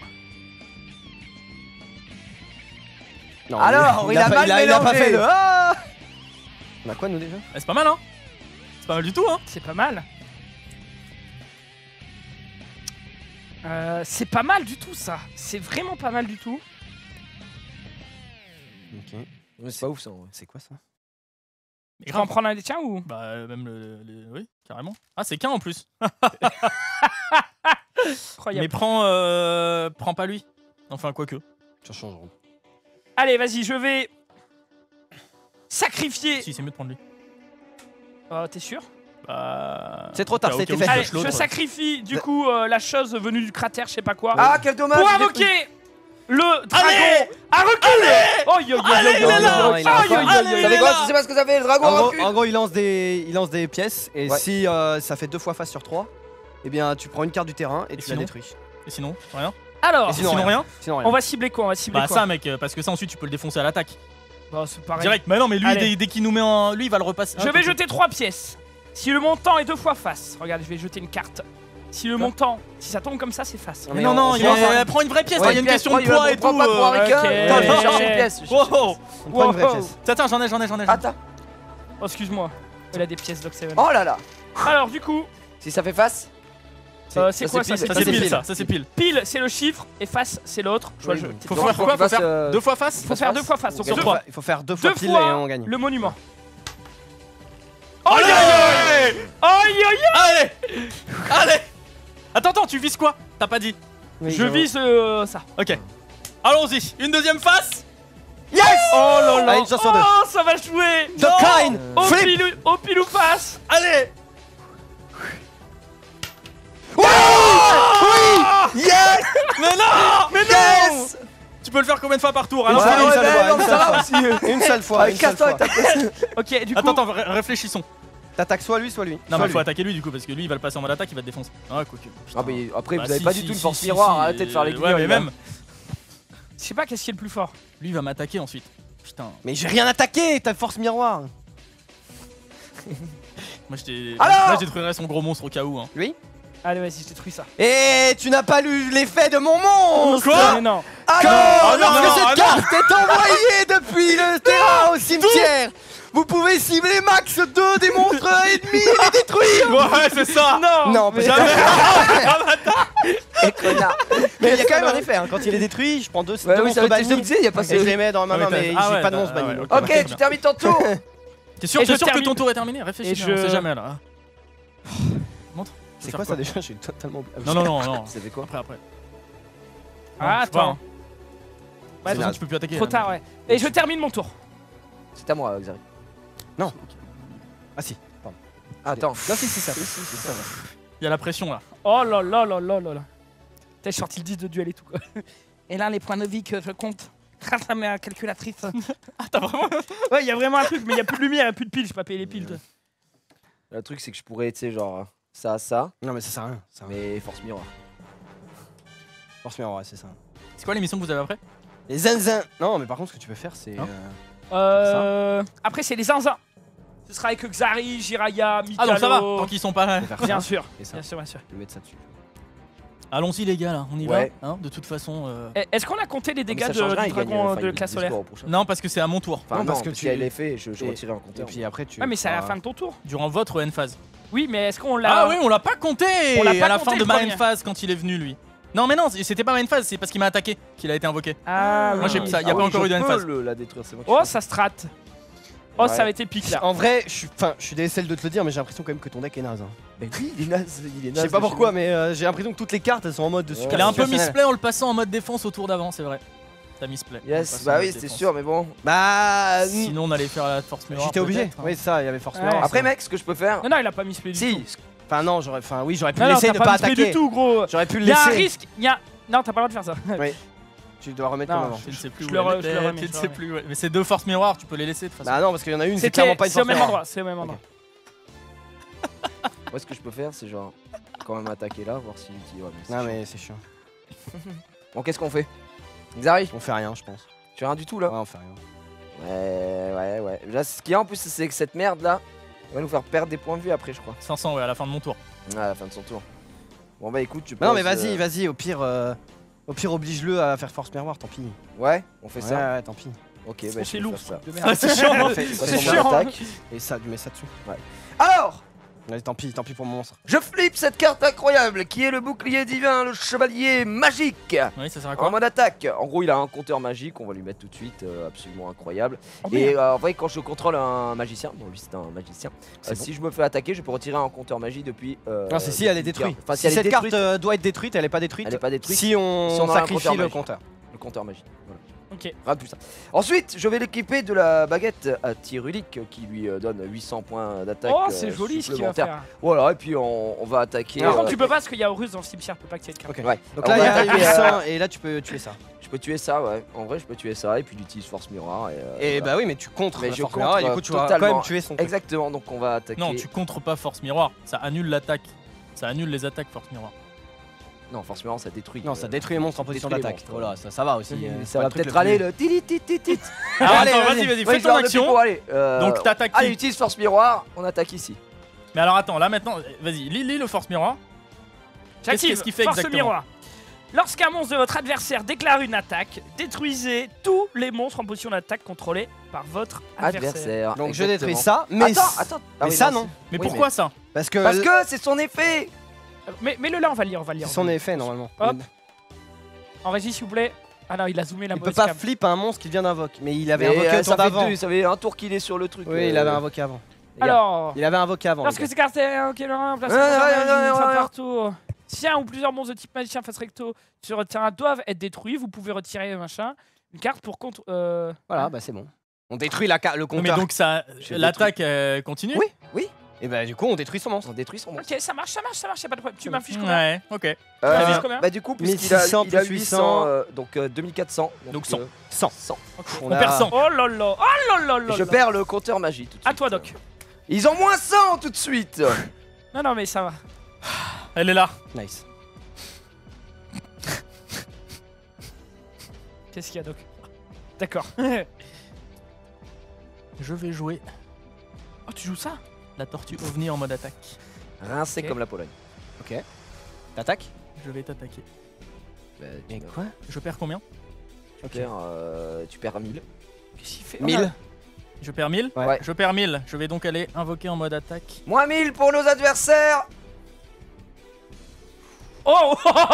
Non, Alors, il a mal il a pas mélangé. fait le. Ah on a quoi, nous déjà? C'est pas mal, hein. C'est pas mal du tout, hein. C'est pas mal. C'est pas mal du tout, ça. C'est vraiment pas mal du tout. Ok. Mais c'est pas ouf ça. Ouais. C'est quoi ça? Mais Tu vas en prendre un des tiens ou? Bah, même oui, carrément. Ah, c'est qu'un en plus. Incroyable. Mais prends pas lui. Enfin, quoique. Ça change. Allez, vas-y, je vais sacrifier. Si, c'est mieux de prendre lui. T'es sûr? Bah. C'est trop tard, au ça a cas été où fait. tu Allez, lâches l'autre. je sacrifie du coup la chose venue du cratère, je sais pas quoi. Ah, quel dommage! pour il est invoquer le Allez dragon à reculer. Oh yo yo Allez, il est là. il est là. Oh, yo, yo, yo, pris. yo. Vous savez quoi? Je sais pas ce que ça fait, le dragon recule! En gros, il lance des pièces et Ouais. si ça fait 2 fois face sur 3, eh bien tu prends une carte du terrain et tu la sinon détruis. Et sinon, rien. Alors, Et Sinon, rien. Sinon on rien. va cibler quoi? On va cibler Bah, quoi? ça, mec, parce que ça, ensuite, tu peux le défoncer à l'attaque. Bon, c'est pareil. Direct. Mais non, mais lui, Allez. dès qu'il nous met en. Lui, il va le repasser. Je vais jeter 3 pièces. Si le montant est 2 fois face, regarde, je vais jeter une carte. Si le montant, si ça tombe comme ça, c'est face. Mais non, prends une vraie pièce, il y a une question de poids et tout. Pas pour Harry Kane. ok. Attends, je vais chercher une pièce. Wow. On prend une vraie pièce. Attends, j'en ai. Attends. Oh, excuse-moi. Il a des pièces Doc7. Oh là là. Alors, du coup, Si ça fait face. c'est quoi ça? pile. Ça c'est pile, ça c'est pile. Pile, c'est le chiffre et face, c'est l'autre. Oui, Je- oui. Faut Donc, faire faut quoi? qu'il Faut faire fasse, 2 fois face? Faut faire 2 fois face. Donc, Sur deux- trois. Il faut faire 2 fois deux pile et fois on gagne. le monument. Allez. Aïe. Allez. Attends, tu vises quoi? T'as pas dit. Oui, Je vise ça. Ok. Allons-y, une deuxième face. Yes. Oh là là. Allez, une chance sur deux. Oh, ça va jouer. The kind. Au pile ou face. Allez. Yes. Mais non. Yes. Tu peux le faire combien de fois par tour? Une Alors, seule ouais, fois, ouais, une non, seule ça va fois. aussi. Une seule fois. Une seule Casse-toi fois. avec ta pièce. Ok, du coup. Attends, réfléchissons. T'attaques soit lui, soit lui. Non, Soit mais lui. faut attaquer lui du coup parce que lui il va le passer en mode attaque, il va te défoncer. Ah, quoi que. Ah, mais après, Bah, vous avez si, pas si, du tout une si, force si, miroir. si, Arrêtez de faire les Ouais, mais même. Je sais pas qu'est-ce qui est le plus fort. Lui il va m'attaquer ensuite. Putain. Mais j'ai rien attaqué, t'as force miroir. Moi je Alors détruirais son gros monstre au cas où. Hein. Lui. Allez, vas-y, je détruis ça. Et tu n'as pas lu l'effet de mon monstre. Quoi Mais non. Alors, non, lorsque non, cette non. carte est envoyée depuis le terrain au cimetière, vous pouvez cibler max 2 des monstres ennemis et les détruire. Ouais, c'est ça. Non, mais- jamais. Eh, connard. Mais il y a quand même un effet. Hein. Quand il est détruit, je prends 2 Ouais, oui, ça monstres je te bannis disais, il y a pas et je les ce. mets dans ma main, Ah, mais ah j'ai ouais, pas de bah, monstres bannis. ouais, donc, Ok, tu termines ton tour. T'es sûr, Et je que ton termine. tour est terminé? Réfléchis, Et bien, je- on sait jamais là. Montre. C'est quoi ça déjà? Je suis totalement. Non. Ça fait quoi? Après. Ah, je sais pas, attends. hein. Ouais, De toute façon, tu peux plus attaquer. trop hein. tard, ouais. Et je termine mon tour. C'est à moi, Xari. Ah si. Pardon. Attends. Non, si, c'est ça. Il y a la pression là. Oh là là là là là là. T'as sorti le 10 de duel et tout quoi. Et là, les points de vie que je compte grâce à ma calculatrice. Ah, t'as vraiment. Ouais, il y a vraiment un truc, mais il y a plus de lumière, il y a plus de piles, je peux pas payer les piles. toi. Le truc, c'est que je pourrais, tu sais, genre ça, Non, mais ça sert à rien. Ça sert à rien. mais force miroir. Force miroir, ouais, c'est ça. C'est quoi l'émission que vous avez après? Les zinzins. Non, mais par contre, ce que tu peux faire, c'est. Hein Après, c'est les zinzins. Ce sera avec Xari, Jiraya, Mikalo. Ah, donc ça va, tant qu'ils sont pas là. faire Bien ça. sûr, Et ça. bien sûr, bien sûr. Je vais mettre ça dessus. Allons-y les gars là, on y Ouais. va. Hein, de toute façon. Est-ce qu'on a compté les dégâts Mais ça change rien, du il gagne, dragon enfin, de il classe gagne solaire? score au prochain. Non, parce que c'est à mon tour. Enfin, Non, parce non, que parce tu- qu'il y a l'effet, je Et- retirais un Et compteur. puis après, tu. Ouais, mais c'est à la feras- fin de ton tour. Durant votre end phase. Oui, mais est-ce qu'on l'a. Ah oui, on l'a pas compté On l'a pas à la compté, fin de le ma premier. end phase quand il est venu lui. Non mais non, c'était pas ma end phase, c'est parce qu'il m'a attaqué qu'il a été invoqué. Ah Moi, oui. j'ai ça, y a pas encore eu de end phase. La détruire, c'est moi qui Oh, fais. ça strat. Oh, Ouais. ça va être épique là. En vrai, je suis décel de te le dire, mais j'ai l'impression quand même que ton deck est naze. Hein. Mais oui, il est naze, il est Je naze. sais pas de chez pourquoi, moi. mais j'ai l'impression que toutes les cartes elles sont en mode de super. Il a un peu situationnel. misplay en le passant en mode défense au tour d'avant, c'est vrai. T'as misplay. en le Yes, passant en bah mode oui, c'est défense. sûr, mais bon. Bah. Sinon on allait faire la force miroir. J'étais obligé. peut-être, hein. Oui, c'est ça, il y avait force Ouais. miroir. Après, mec, ce que je peux faire. Non, non, il a pas mis spé du Si, tout. Enfin, non, j'aurais pu Non, le non, laisser t'as ne pas pas mis spé du attaquer. tout, gros. J'aurais pu le Il y a un laisser. risque. Non, t'as pas le droit de faire ça. Tu dois remettre Non, comme avant. Je ne sais plus Je où le elle re- je le était, remets, je je ne le sais remets. plus. Ouais. Mais c'est deux forces miroirs, tu peux les laisser de toute façon. Bah non, parce qu'il y en a une, c'est C'était clairement pas une c'est au force même miroir. endroit, c'est au même endroit. Moi, ce que je peux faire, c'est genre. Quand même attaquer là, voir s'il utilise. Ouais, c'est Non, chiant. mais c'est chiant. Bon, qu'est-ce qu'on fait? Xari, On fait rien, je pense. tu fais rien du tout là? Ouais, on fait rien. Ouais. Là, ce qu'il y a en plus, c'est que cette merde là va nous faire perdre des points de vue après, je crois. 500 ouais, à la fin de mon tour. À la fin de son tour. Bon, bah écoute, tu peux. Non, mais vas-y, au pire, oblige-le à faire force miroir, tant pis. Ouais, on fait ça. Ouais, tant pis. Ok, bah je C'est vais lourd. faire ça. de Ah, merde. c'est chiant. On fait- Ça C'est tombe en chiant. attaque. Et ça, tu mets ça dessus. Alors, Allez, tant pis pour mon monstre. je flippe cette carte incroyable qui est le bouclier divin, le chevalier magique. Oui, ça sert à En quoi? mode attaque. En gros, il a un compteur magique, on va lui mettre tout de suite, absolument incroyable. Oh, Et merde. en vrai, quand je contrôle un magicien, bon, lui c'est un magicien, C'est bon. si je me fais attaquer, je peux retirer un compteur magie depuis. Non, c'est si elle est depuis détruite. Enfin, si Si elle est cette détruite, carte doit être détruite, elle est pas détruite. elle est pas détruite. Si on Si on a un sacrifie compteur le magique. compteur. Le compteur magie. Voilà. Ok. Rien de plus ça. Ensuite, je vais l'équiper de la baguette à Tyrulique qui lui donne 800 points d'attaque. Oh, c'est joli ce qu'il va supplémentaires. faire. Voilà, et puis on va attaquer. Par contre, tu peux pas parce qu'il y a Horus dans le cimetière, tu peux pas que tu aies de carte. Ok. Ouais. Donc On là, il va y a attaquer, 800 et là, tu peux tuer ça. je peux tuer ça, ouais. En vrai, je peux tuer ça et puis il utilise force miroir. Et voilà. bah oui, mais tu contres Mais la je force contre, miroir et du coup, tu vas quand totalement. même tuer son truc. Exactement, donc on va attaquer. Non, tu contres pas force miroir, ça annule l'attaque. Ça annule les attaques force miroir. Non, force mirror ça détruit. Non, ça détruit les monstres en position détruit les d'attaque. monstres, Voilà, ça va aussi. Ça va peut-être aller le tili tit tit tit. Alors Allez, attends, vas-y. vas-y, fais ton action. Donc t'attaques Allez, qui? utilise force miroir, on attaque ici. Mais alors attends, là maintenant, vas-y, lis le force miroir. Qu'est-ce qu'il fait Force exactement? miroir. Lorsqu'un monstre de votre adversaire déclare une attaque, détruisez tous les monstres en position d'attaque contrôlés par votre adversaire. Donc je exactement. détruis ça, mais Attends. mais ça non. Mais Oui, pourquoi ça? Parce que Parce que c'est son effet. Mais le là, on va le lire, c'est son effet normalement. Hop. En régie, s'il vous plaît. Ah non, il a zoomé la Il peut mauvaise pas cam. flip un monstre qui vient d'invoquer, mais il avait Mais, invoqué le ça tour fait d'avant. deux, ça fait un tour qu'il est sur le truc. Oui, il avait invoqué avant. Alors, Il avait invoqué avant. lorsque les ces cartes est ok, là, placez Ouais, plusieurs ouais, magies, ouais, une fois ouais. par tour. Si un ou plusieurs monstres de type magicien face recto sur le terrain doivent être détruits, vous pouvez retirer machin une carte pour contre. gars. Voilà, bah c'est bon. On détruit le Non, mais compteur. donc ça, J'ai l'attaque continue? Oui, Et bah du coup on détruit son monstre. on détruit son monstre. Ok, ça marche, y'a pas de problème. Tu m'affiches combien? Ouais, ok. affiches combien Bah du coup, puisqu'il a 1600 il a plus 800, donc 2400. Donc 100. 100. 100. On perd 100. Oh là là, oh là là là. Je perds le compteur magie tout de suite. À toi, Doc. Ils ont moins 100 tout de suite. Non, non, mais ça va. Elle est là. Nice. Qu'est-ce qu'il y a, Doc? D'accord. Je vais jouer Oh, tu joues ça? la tortue ovni en mode attaque. Rincé Ok. comme la Pologne. T'attaques? Je vais t'attaquer. Bah, Mais quoi? Je perds combien? tu perds 1000. Qu'est-ce qu'il fait? 1000. Je perds 1000. Ouais. Je perds 1000. Je vais donc aller invoquer en mode attaque. Moins 1000 pour nos adversaires. Oh!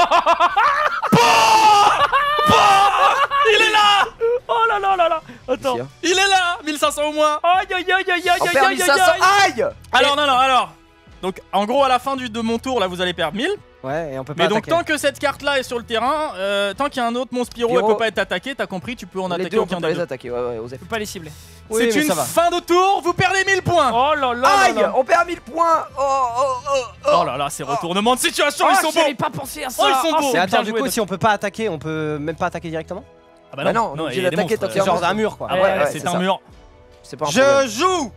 Il est là! Oh là là là là! Attends. Ici, hein. Il est là! 1500 au moins! Aïe aïe aïe aïe aïe On aïe perd aïe 1500. aïe! Aïe. Alors, non, alors. Donc, en gros, à la fin de mon tour, là, vous allez perdre 1000. Ouais, et on peut pas Mais donc, attaquer. tant que cette carte-là est sur le terrain, tant qu'il y a un autre monstre pyro, elle Pyro. peut pas être attaquée, t'as compris, tu peux en Les attaquer deux, on aucun peut pas des les deux. attaquer. Ouais, Osef. Je peux pas les cibler. Oui, C'est mais une ça va. fin de tour, vous perdez 1000 points! Oh là là là Aïe. là. On perd 1000 points. Oh là là, ces retournements de situation, Oh, ils sont j'avais bons! pas pensé à ça. Oh, ils sont beaux. Mais c'est attends, bien du joué, coup, Doc. si on peut pas attaquer, on peut même pas attaquer directement? Ah Bah non, on est il obligé y a des d'attaquer monstres, tant qu'il y a Genre un d'un mur quoi. Ah Ouais, ouais, ouais, c'est c'est un ça. mur. C'est pas un problème. Je joue.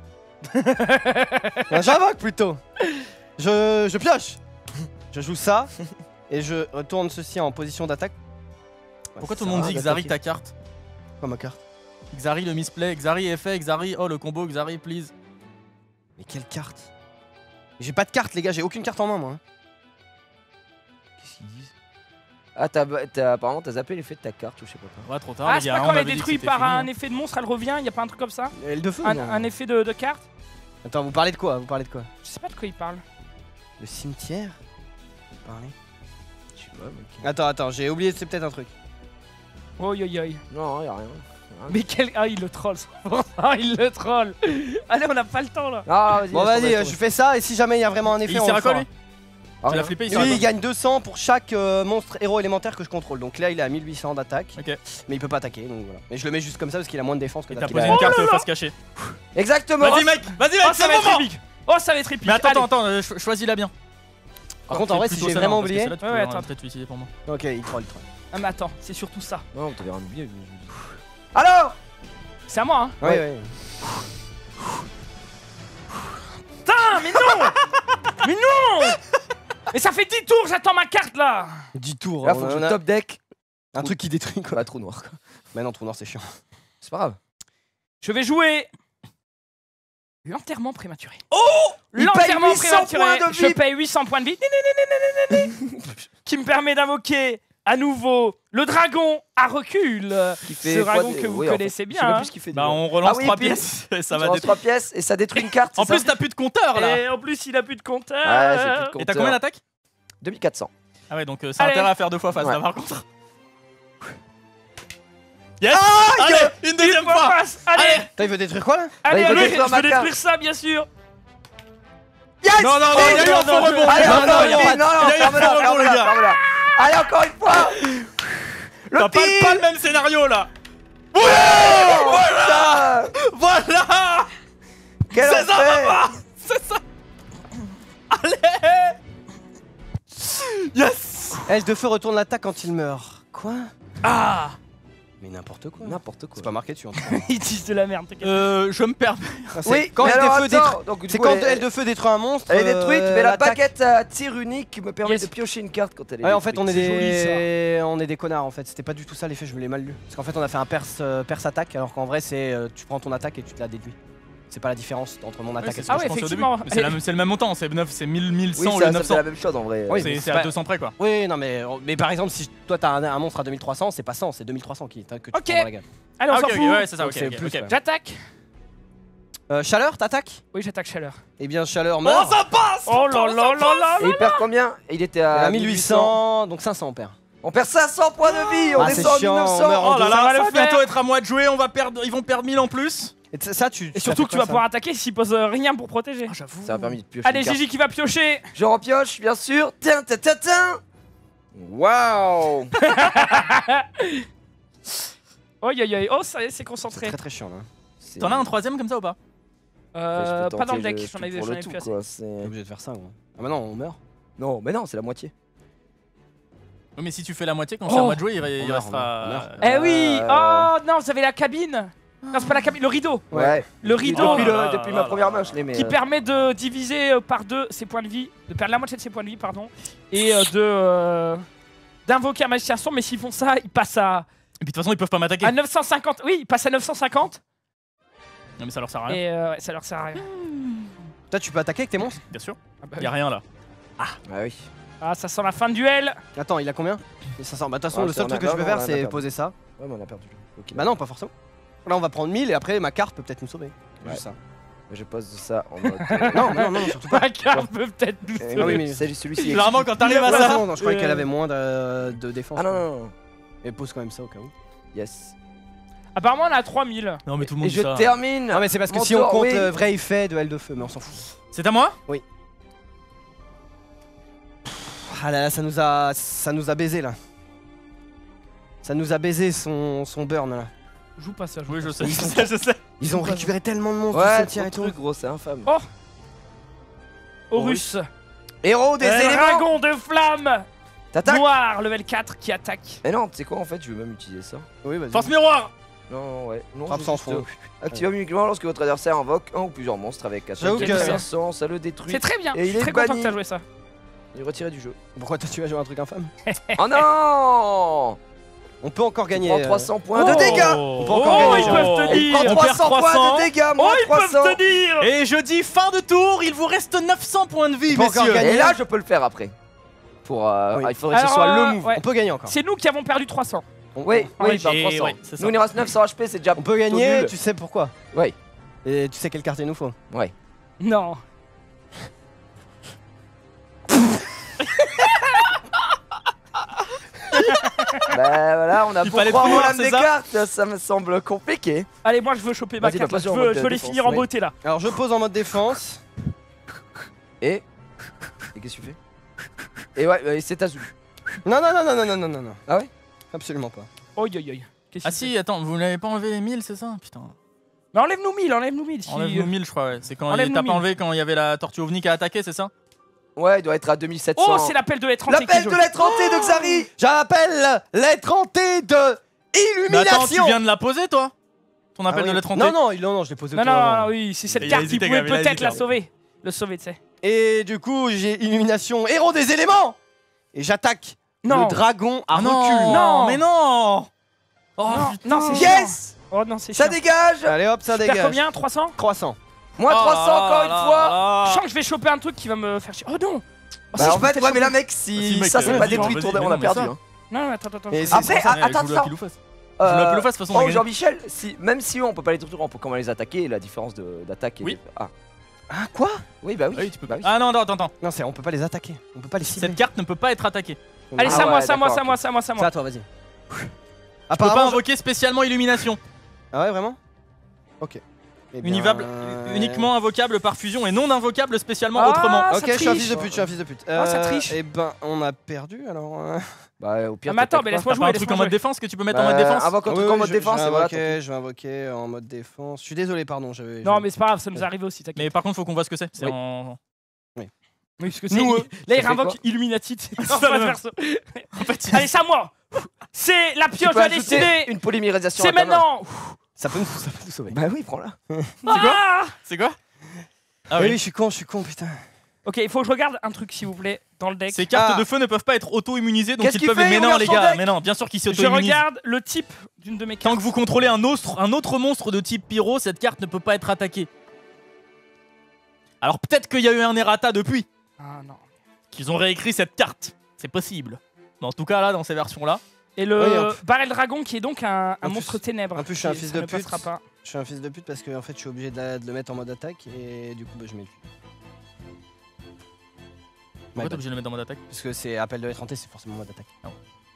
J'invoque plutôt. Je pioche. Je joue ça et je retourne ceci en position d'attaque. Pourquoi ça tout le monde va, dit d'attaquer. Xari ta carte? Quoi ma carte? Xari le misplay, Xari effet, Xari oh le combo, Xari please. Mais quelle carte? J'ai pas de carte les gars, j'ai aucune carte en main moi. hein. Qu'est-ce qu'ils disent? Ah, apparemment, t'as zappé l'effet de ta carte ou je sais pas quoi. Ouais, trop tard, Ah, les c'est gars, pas on quand elle est avait dit que détruite c'était par fini, un hein. effet de monstre, elle revient, y a pas un truc comme ça? Elle de feu non Un effet de carte? Attends, vous parlez de quoi? Vous parlez de quoi? Je sais pas de quoi il parle. Le cimetière? Vous parlez? Je sais pas, mec. Attends, j'ai oublié, c'est peut-être un truc. Oh yo yo. Non, y'a rien. Mais quel. Ah, il le troll. Ah, il le troll. Allez, on a pas le temps là. Ah, vas-y. Bon laisse tomber, vas-y, laisse je fais ça et si jamais il y a vraiment un Et effet il on sert le à quoi fera. lui? tomber. Tu l'as Rien. flippé, il sert à Lui il quoi? gagne 200 pour chaque monstre héros élémentaire que je contrôle. Donc là il est à 1800 d'attaque. Ok. Mais il peut pas attaquer donc voilà. Mais je le mets juste comme ça parce qu'il a moins de défense que Et t'as d'attaque. posé a- une carte face cachée. Exactement. Vas-y mec, Oh, c'est ça le va être moment! épique. Oh, ça va être épique. Mais attends, Allez. choisis-la bien. Par contre en vrai si j'ai vraiment oublié. Ouais, ouais, attends. Peut-être l'utiliser pour moi. Ok il troll. Ah, mais attends, c'est surtout ça. Non, t'avais rien oublié. Alors. C'est à moi, hein. Ouais ouais. Putain, mais non. Mais non. Mais ça fait 10 tours, j'attends ma carte là. 10 tours. Là, faut que je top deck. un truc qui détruit quoi. Bah, trou noir quoi. Bah non trou noir c'est chiant. C'est pas grave. Je vais jouer. L'enterrement prématuré. Il L'enterrement paye 800 prématuré. points de vie. Je paye 800 points de vie. Qui me permet d'invoquer à nouveau le dragon à recul. Qui Ce dragon que vous connaissez Je sais bien. même hein. plus ce qu'il fait. Bah on relance Ah oui, 3 puis- pièces et ça Ça va va détruire. 3 pièces et ça détruit une carte. En c'est plus ça t'as plus de compteur là. Et en plus, il a plus de compteur. Ouais, j'ai plus de compteur. Et t'as combien d'attaques? 2400. Ah ouais donc c'est Allez. intérêt à faire 2 fois face Ouais. là par contre. Yes! Allez, une deuxième Une fois fois! face. Allez, Toi il veut détruire quoi là? allez, il veut allez, détruire je ma veux carte. détruire ça, bien sûr. Yes. Non, non, non, il y a eu un faux rebond! Allez, Non, non, encore il y a une pas fois. de- Non, il y a eu un ferme-la, faux rebond, les ferme-la, gars! ferme-la. Allez, encore une fois. T'as Le pas le même scénario là! Voilà. Voilà! Quel C'est ça, enfer. papa! C'est ça! Allez! Yes! L de feu retourne l'attaque quand il meurt. Quoi? Ah, Mais n'importe quoi. N'importe quoi. C'est pas marqué dessus en tout cas. Ils disent de la merde, t'inquiète. Je me permets. Oui, quand mais elle alors, défeu attends, détruit. donc, du C'est coup, quand elle- elle de feu détruit un monstre. Elle est détruite, mais la l'attaque- baguette à tir unique me permet Yes. de piocher une carte quand elle est Ouais, en fait, détruite. on est C'est joli, on est des connards en fait. C'était pas du tout ça l'effet, je me l'ai mal lu. Parce qu'en fait, on a fait un perse attaque, alors qu'en vrai, c'est tu prends ton attaque et tu te la déduis. C'est pas la différence entre mon attaque et c'est ça. Ah ouais, je pensais au début. effectivement. Mais c'est le même montant, c'est 1000, 1100 Oui, ou ça, le ça 900. fait la même chose en vrai. Oui, C'est c'est à pas- 200 près quoi. Oui, non, mais par exemple, si toi t'as un monstre à 2300, c'est pas 100, c'est 2300 que tu Ok. prends dans la gueule. Allez, on Ah, s'en ok, fout. ouais, c'est ça, Donc ok. c'est ok, plus, ok. ouais. J'attaque. Chaleur, t'attaques? Oui, j'attaque chaleur. Eh bien, chaleur meurt. ça passe. Oh là là là là. Et il perd combien? Il était Elle à a 1800, donc 500 on perd. On perd 500 points de vie, on Ah, descend à c'est chiant, on 1900. meurt en Oh là deux. là, Ça va ça le va bientôt faire. être à moi de jouer, ils vont perdre 1000 en plus. Et ça, Et surtout que tu vas pouvoir attaquer s'il pose rien pour protéger. Ah, j'avoue. Ça a permis de piocher Allez, une carte. Gigi qui va piocher. Je repioche, bien sûr. Tiens, tiens, tiens, tiens. Waouh. Oh, oh, ça y est, c'est C'est concentré. très très chiant là. C'est- T'en as un troisième comme ça ou pas? Je peux Pas dans le tenter, deck, je j'en ai pour j'en le ai tout, plus assez. quoi, T'es c'est- obligé de faire ça gros. Ah bah non, on meurt. Non, mais non, c'est la moitié. Oui, mais si tu fais la moitié, quand c'est à moi de jouer, il On meurt, restera. on meurt. Eh oui. Euh. Oh non, vous avez la cabine. Non, c'est pas la cabine, le rideau. Ouais. Le rideau Depuis, là, depuis là, ma première là, main, je l'ai, mais. qui permet de diviser par deux ses points de vie, de perdre la moitié de ses points de vie, pardon, et d'invoquer un magicien sombre. Mais s'ils font ça, ils passent à Et puis de toute façon, ils peuvent pas m'attaquer. 950. Oui, ils passent à 950 Non, mais ça leur sert à rien, et ouais, ça leur sert à rien. Toi, tu peux attaquer avec tes monstres? bien sûr. Ah, bah Y a rien là. Ah oui. Ah, ça sent la fin de duel. Attends, il a combien? 500. Bah, de toute façon, Ah, le c'est seul un truc que je peux accord, faire, on a c'est perdu. poser ça. Ouais, mais on a perdu. Ok. Bah, non, pas forcément. Là, on va prendre 1000 et après, ma carte peut peut-être nous sauver. Ouais. Juste ça. Je pose ça en mode. Non, surtout pas. Ma carte peut peut-être nous Eh sauver. oui, mais- celui-ci. est- Généralement, quand t'arrives à Ouais, ça. non, je croyais qu'elle avait moins de défense. Ah non, non, non. Et pose quand même ça au cas où. Yes. Apparemment, on a 3000. Non, mais tout le monde Et dit je ça. termine. Non, mais c'est parce que Mon si on tour, compte oui. le vrai effet de L de feu, mais on s'en fout. C'est à moi? Ah là là, ça nous a baisé là. Ça nous a baisé son burn là. Joue pas ça. Oui, je sais, Ils je sont sais, je sais. Ils ont récupéré tellement de monstres Ouais, du c'est cimetière un et tout. truc gros, c'est infâme. Oh. Horus. Héros des éléments. Dragon de flamme. T'attaques. Noir, level 4 qui attaque. Mais non, tu sais quoi en fait, je vais même utiliser ça. Oui, vas-y. Force miroir! Non, ouais. Non, Frappe je sans juste, fond. activez uniquement lorsque votre adversaire invoque un ou plusieurs monstres avec J'avoue attaque que- de 500, ça le détruit. C'est très bien. Et Je il suis est très content banni. que t'as joué ça. Il est retiré du jeu. Pourquoi toi tu vas jouer un truc infâme? Oh non. On peut encore gagner. Prends 300 points Oh. de dégâts. On peut encore Oh, gagner, ils hein. peuvent te Il prend dire. On perd 300 points 300. de dégâts, Oh, moins ils peuvent 300. te dire. Et je dis fin de tour, il vous reste 900 points de vie, On peut encore messieurs. gagner. Et là, je peux le faire après. Pour. Oui. Il faudrait que ce Alors, soit le move. ouais. On peut gagner encore. C'est nous qui avons perdu 300. On- Oui, Ouais, oui, par et 300. ouais, c'est ça. Nous, il nous reste 900 HP, c'est déjà. On peut gagner, nul. tu sais pourquoi? Ouais. Et tu sais quelle carte il nous faut? Ouais. Non. Bah voilà, on a Il beau fallait croire tout en voir, l'âme c'est des ça cartes, ça me semble compliqué. Allez, moi je veux choper ma Vas-y, carte. bah, Là. Je vas-y, en veux, mode je veux les défense, finir en oui. beauté là. Alors je pose en mode défense. Et qu'est-ce que tu fais? Et ouais, c'est Azul. Non. Ah ouais? Absolument pas. Oi, oi, oi. Qu'est-ce Ah qu'il fait si, attends, vous n'avez pas enlevé les 1000, c'est ça? Putain. Mais enlève-nous 1000, enlève-nous 1000. si- Enlève-nous 1000, je crois, ouais. C'est quand Enlève-nous t'as 1000. pas enlevé quand il y avait la tortue ovni qui a attaqué, c'est ça? Ouais, il doit être à 2700. Oh, c'est l'appel de l'être hanté qui L'appel joue. de l'être hanté de Xari. J'appelle l'être hanté de Mais attends, tu illumination. viens de la poser, toi? Ton appel Ah de oui. l'être hanté? Non, je l'ai posé Non, au non, tour avant. non, oui, c'est cette Il a carte qui hésité, pouvait quand même, il a peut-être hésité, la hein. sauver. Le sauver, tu sais. Et du coup, j'ai illumination héros des éléments. Et j'attaque Non. le dragon à Ah non, recul. Non. mais non! Oh, Non, putain. non, c'est chiant. Yes. Oh non, c'est Ça chiant. dégage. Allez hop, ça Tu perds dégage. combien 300 300. Moins Oh 300 là encore là une là fois. là. Je sens que je vais choper un truc qui va me faire chier. Oh non. Oh, si, Bah je en peux fait, peut-être ouais, mais là, choper- mec, si Si, mec, ça c'est vas-y, pas vas-y, détruit vas-y, tour de, mais on non, a mais perdu. ça. Hein. Non, attends. Et c'est- Après, Allez, attends joue-le ça. à pile ou face. Joue-le à pile ou face, de toute façon, on a Oh gagné. Jean-Michel, si, même si on peut pas les détruire, on peut quand même les attaquer et la différence d'attaque. Oui. Ah. Ah quoi? Oui, bah oui. Oui, tu peux Bah pas. oui. Ah non, attends. Non, on peut pas les attaquer. On peut pas les cibler. Cette carte ne peut pas être attaquée. Allez, Ah c'est à moi, ouais, c'est à moi, d'accord, c'est à moi, ok. c'est à moi, c'est à C'est moi. à toi, vas-y. Tu peux pas Apparemment, invoquer spécialement illumination. Ah ouais, vraiment? Ok. Eh bien, Uniquement invocable par fusion et non invocable spécialement Ah, autrement. ça Ok, je suis un triche. fils de pute, Ah, ça triche. Eh ben, on a perdu alors. Bah au pire. Ah, mais attends, t'attaques mais pas. laisse-moi T'as pas jouer, un truc en laisse-moi mode jouer. défense que tu peux mettre en mode défense? Invoque un Ah truc oui, en mode je défense et voilà. vais invoquer en mode défense. Je suis désolé, pardon. Non, mais c'est pas grave, ça nous arrive aussi, t'inquiète. Mais par contre, faut qu'on voit ce que c'est. C'est Oui. en. Oui, parce que c'est. Nous, Là, il ça fait réinvoque quoi Illuminati. c'est ça, en face le- verso. En fait, il- Allez, c'est à moi. C'est la Tu pioche peux à ajouter décider. une polymérisation. C'est à ta main. maintenant. Ça peut nous sauver. Bah oui, prends-la. Ah C'est quoi? Ah oui, oui. je suis con, putain. Ok, il faut que je regarde un truc s'il vous plaît dans le deck. Ces cartes Ah. de feu ne peuvent pas être auto-immunisées, donc Qu'est-ce ils qu'il peuvent. fait? Mais Il non, regarde les son gars, deck. mais non, bien sûr qu'ils Je s'auto-immunisent. regarde le type d'une de mes cartes. Tant que vous contrôlez un autre monstre de type pyro, cette carte ne peut pas être attaquée. Alors peut-être qu'il y a eu un errata depuis, Ah non. qu'ils qu'ils ont réécrit cette carte. C'est possible. Mais en tout cas, là, dans ces versions-là. Et le Oui, un Barrel Dragon qui est donc un En plus- monstre ténèbres. en plus, je suis un Qui- fils ça de ne pute. passera pas. Je suis un fils de pute parce que en fait, je suis obligé de le mettre en mode attaque et du coup, bah, je mets le cul. Pourquoi t'es obligé de le mettre en mode attaque? Parce que c'est appel de l'étranté, c'est forcément mode attaque. Ah.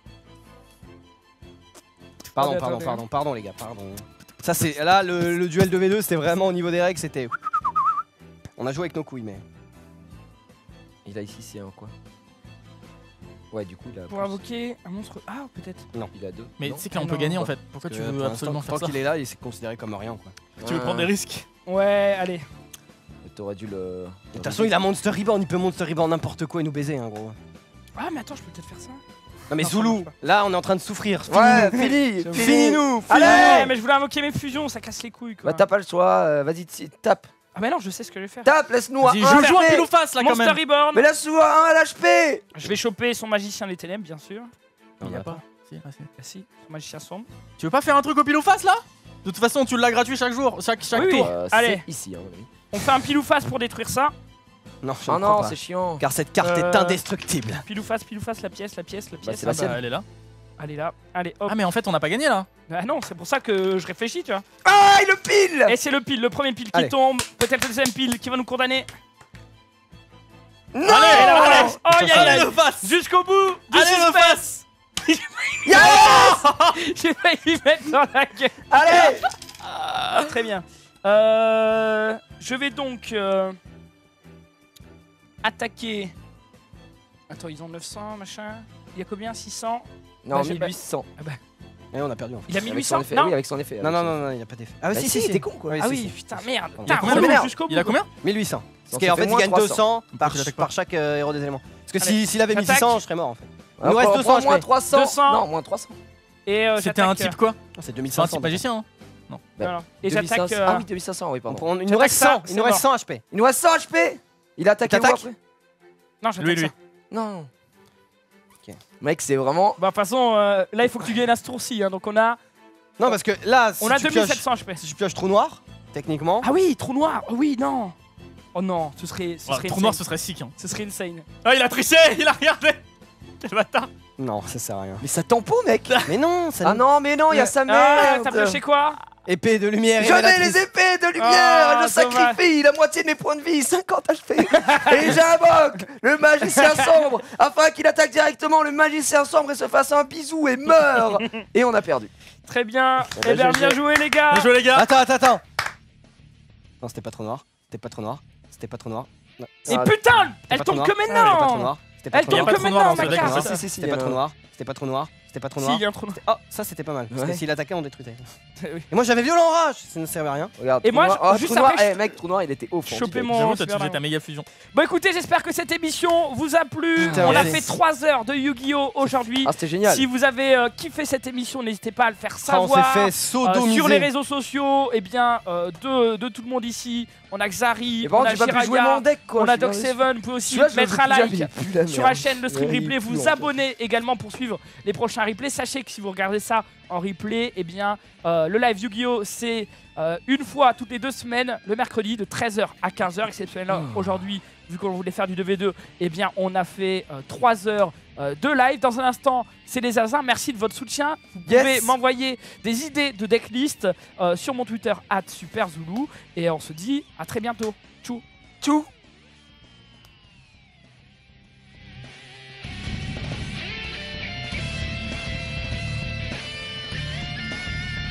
Pardon les gars, pardon. Ça c'est là le duel de V2, c'était vraiment au niveau des règles, c'était. On a joué avec nos couilles, mais. Et là, ici, c'est un quoi? Ouais, du coup, il a. Pour plus. invoquer un monstre. Ah, peut-être. Il a 2. Mais Non. tu sais que là, on Non, peut gagner quoi. en fait. Pourquoi tu Parce que veux pour absolument l'instant, faire ça? Tant qu'il est là, il s'est considéré comme rien quoi. Tu veux prendre des risques? Ouais, allez. T'aurais dû le. De toute façon, il a Monster Reborn, il peut Monster Reborn n'importe quoi et nous baiser, hein, gros. Ah, mais attends, je peux peut-être faire ça. Non mais Non, ça Zoulou, marche pas. là on est en train de souffrir. Ouais, Finis-nous. fini. Finis-nous. Allez. Ouais, mais je voulais invoquer mes fusions, ça casse les couilles quoi. Bah, t'as pas le choix. Vas-y, tape. Ah, mais non, je sais ce que je vais faire. Tape, laisse-nous à Vas-y, 1 je joue un pile HP. ou face là quand Monster même. Reborn. Mais laisse-nous à 1 HP. Je vais choper son magicien des ténèbres, bien sûr. Il y a On pas. Si, ah, si. Ah si, son magicien sombre. Tu veux pas faire un truc au pile ou face là? De toute façon, tu l'as gratuit chaque jour, chaque Oui, oui. tour. Allez. C'est ici. Hein, oui. On fait un pile ou face pour détruire ça. Non, je Oh ne non, crois pas. c'est chiant. Car cette carte est indestructible. Pile ou face, la pièce, la pièce. Bah, c'est Ah la bah, sienne. elle est là. Allez là, allez hop. Ah mais en fait, on n'a pas gagné là. Ah non, c'est pour ça que je réfléchis, tu vois. Ah, il le pile. Et c'est le pile, le premier pile qui Allez. tombe. Peut-être le deuxième pile qui va nous condamner. Non. Et là, allez. Oh, Putain, aïe, ça aïe, va. aïe. le face. Jusqu'au bout du Allez le suspense. face. J'ai failli mettre dans la gueule. Allez. Très bien. Je vais donc attaquer. Attends, ils ont 900, machin. Il y a combien? 600? Non, Bah, j'ai pas- 1800. Et on a perdu en fait. Il a Avec 1800? son effet. Non. Oui, avec son effet. Non, avec non, son non, effet. non, il n'y a pas d'effet. Ah, Bah si, t'es con quoi. Ah si, oui, si. putain, merde. Il a Putain, combien relou, de merde jusqu'au bout. Il a combien? 1800. Parce Ça qu'en fait fait, il moins gagne 300. 200 Pourquoi tu l'attaques pas par chaque héros des éléments. Parce que Allez, s'il avait mis j'attaque. 600, je serais mort en fait. Il Alors, nous reste on 200 prend moins HP. 300. 200. Non, moins 300. Et C'était un type quoi? C'est C'est un 2500. type magicien. Hein. Voilà. Et 2500. j'attaque. Ah oui, 2500, oui, pardon. Il nous reste J'attaque 100. ça, Il nous reste c'est 100 HP. Il nous reste 100 HP. Il a attaqué où T'attaques après? Non, j'attaque Lui, lui. ça. Non. Mec, c'est vraiment. Bah, de toute façon, là, il faut que tu gagnes à ce tour-ci. Hein, donc, on a Non, parce que là, si 2700 HP. tu pioches trou noir, techniquement. Ah oui, trou noir. Oh oui, non. Oh non, ce serait Trou insane. noir, ce serait sick. Hein. Ce serait insane. Ah, il a triché, il a regardé. Quel bâtard. Non, ça sert à rien. Mais ça tampo, mec. Mais non, ça Ah non, mais non, il y a sa Ah, merde. t'as pioché quoi? Épée de lumière. Je mets révélatrice. les épées de lumière, Ah, je sacrifie la moitié de mes points de vie, 50 HP. Et j'invoque le magicien sombre afin qu'il attaque directement le magicien sombre et se fasse un bisou et meure. Et on a perdu. Très bien. Bon, Eh bah, bien, bien GG. joué, les gars. Bien joué les gars. Attends. Non, c'était pas trop noir. C'était pas trop noir. C'était pas trop noir. Non, Et Ah, putain, elle pas trop tombe noir. que C'était pas trop maintenant. noir. C'était pas Elle trop Il y a tombe noir. pas que de trou noir maintenant, dans ce ma deck, carte. c'est ça. C'était pas trop noir. C'était pas trop noir. C'était pas trop Si, noir. il y a un trou noir. Oh, ça c'était pas mal. Parce que Ouais. s'il attaquait, on détruisait. Oui. Et moi j'avais violent rage. Ça ne servait à rien. Regarde. Et trou moi, noir. je- Oh, juste trou noir. après, je- Eh, mec, trou noir, il était ouf. Choper mon- J'avoue, c'est t'as bien utilisé marrant. ta méga fusion. Bon, écoutez, j'espère que cette émission vous a plu. Putain, On a yes. fait 3 heures de Yu-Gi-Oh aujourd'hui. Ah, c'était génial. Si vous avez kiffé cette émission, n'hésitez pas à le faire Ça, on s'est savoir. fait sodomiser. Sur les réseaux sociaux, eh bien, de tout le monde ici, on a Xari, Mais par on contre, a j'ai pas pu jouer Jiraya, mon deck quoi. on a je suis Doc déçu. Seven. Vous pouvez aussi Celui-là, je le mettre joue un plus like jamais, plus la sur la merde. chaîne de Stream Ouais, Replay, plus, vous en fait. abonner également pour suivre les prochains replays. Sachez que si vous regardez ça en replay, eh bien, le live Yu-Gi-Oh! C'est une fois toutes les 2 semaines, le mercredi de 13h à 15h. Exceptionnellement, aujourd'hui, vu qu'on voulait faire du 2v2, eh bien, on a fait 3 heures de live. Dans un instant, c'est les Azins. Merci de votre soutien. Vous pouvez Yes. m'envoyer des idées de decklist sur mon Twitter @superzoulou. Et on se dit à très bientôt. Tchou. Tchou.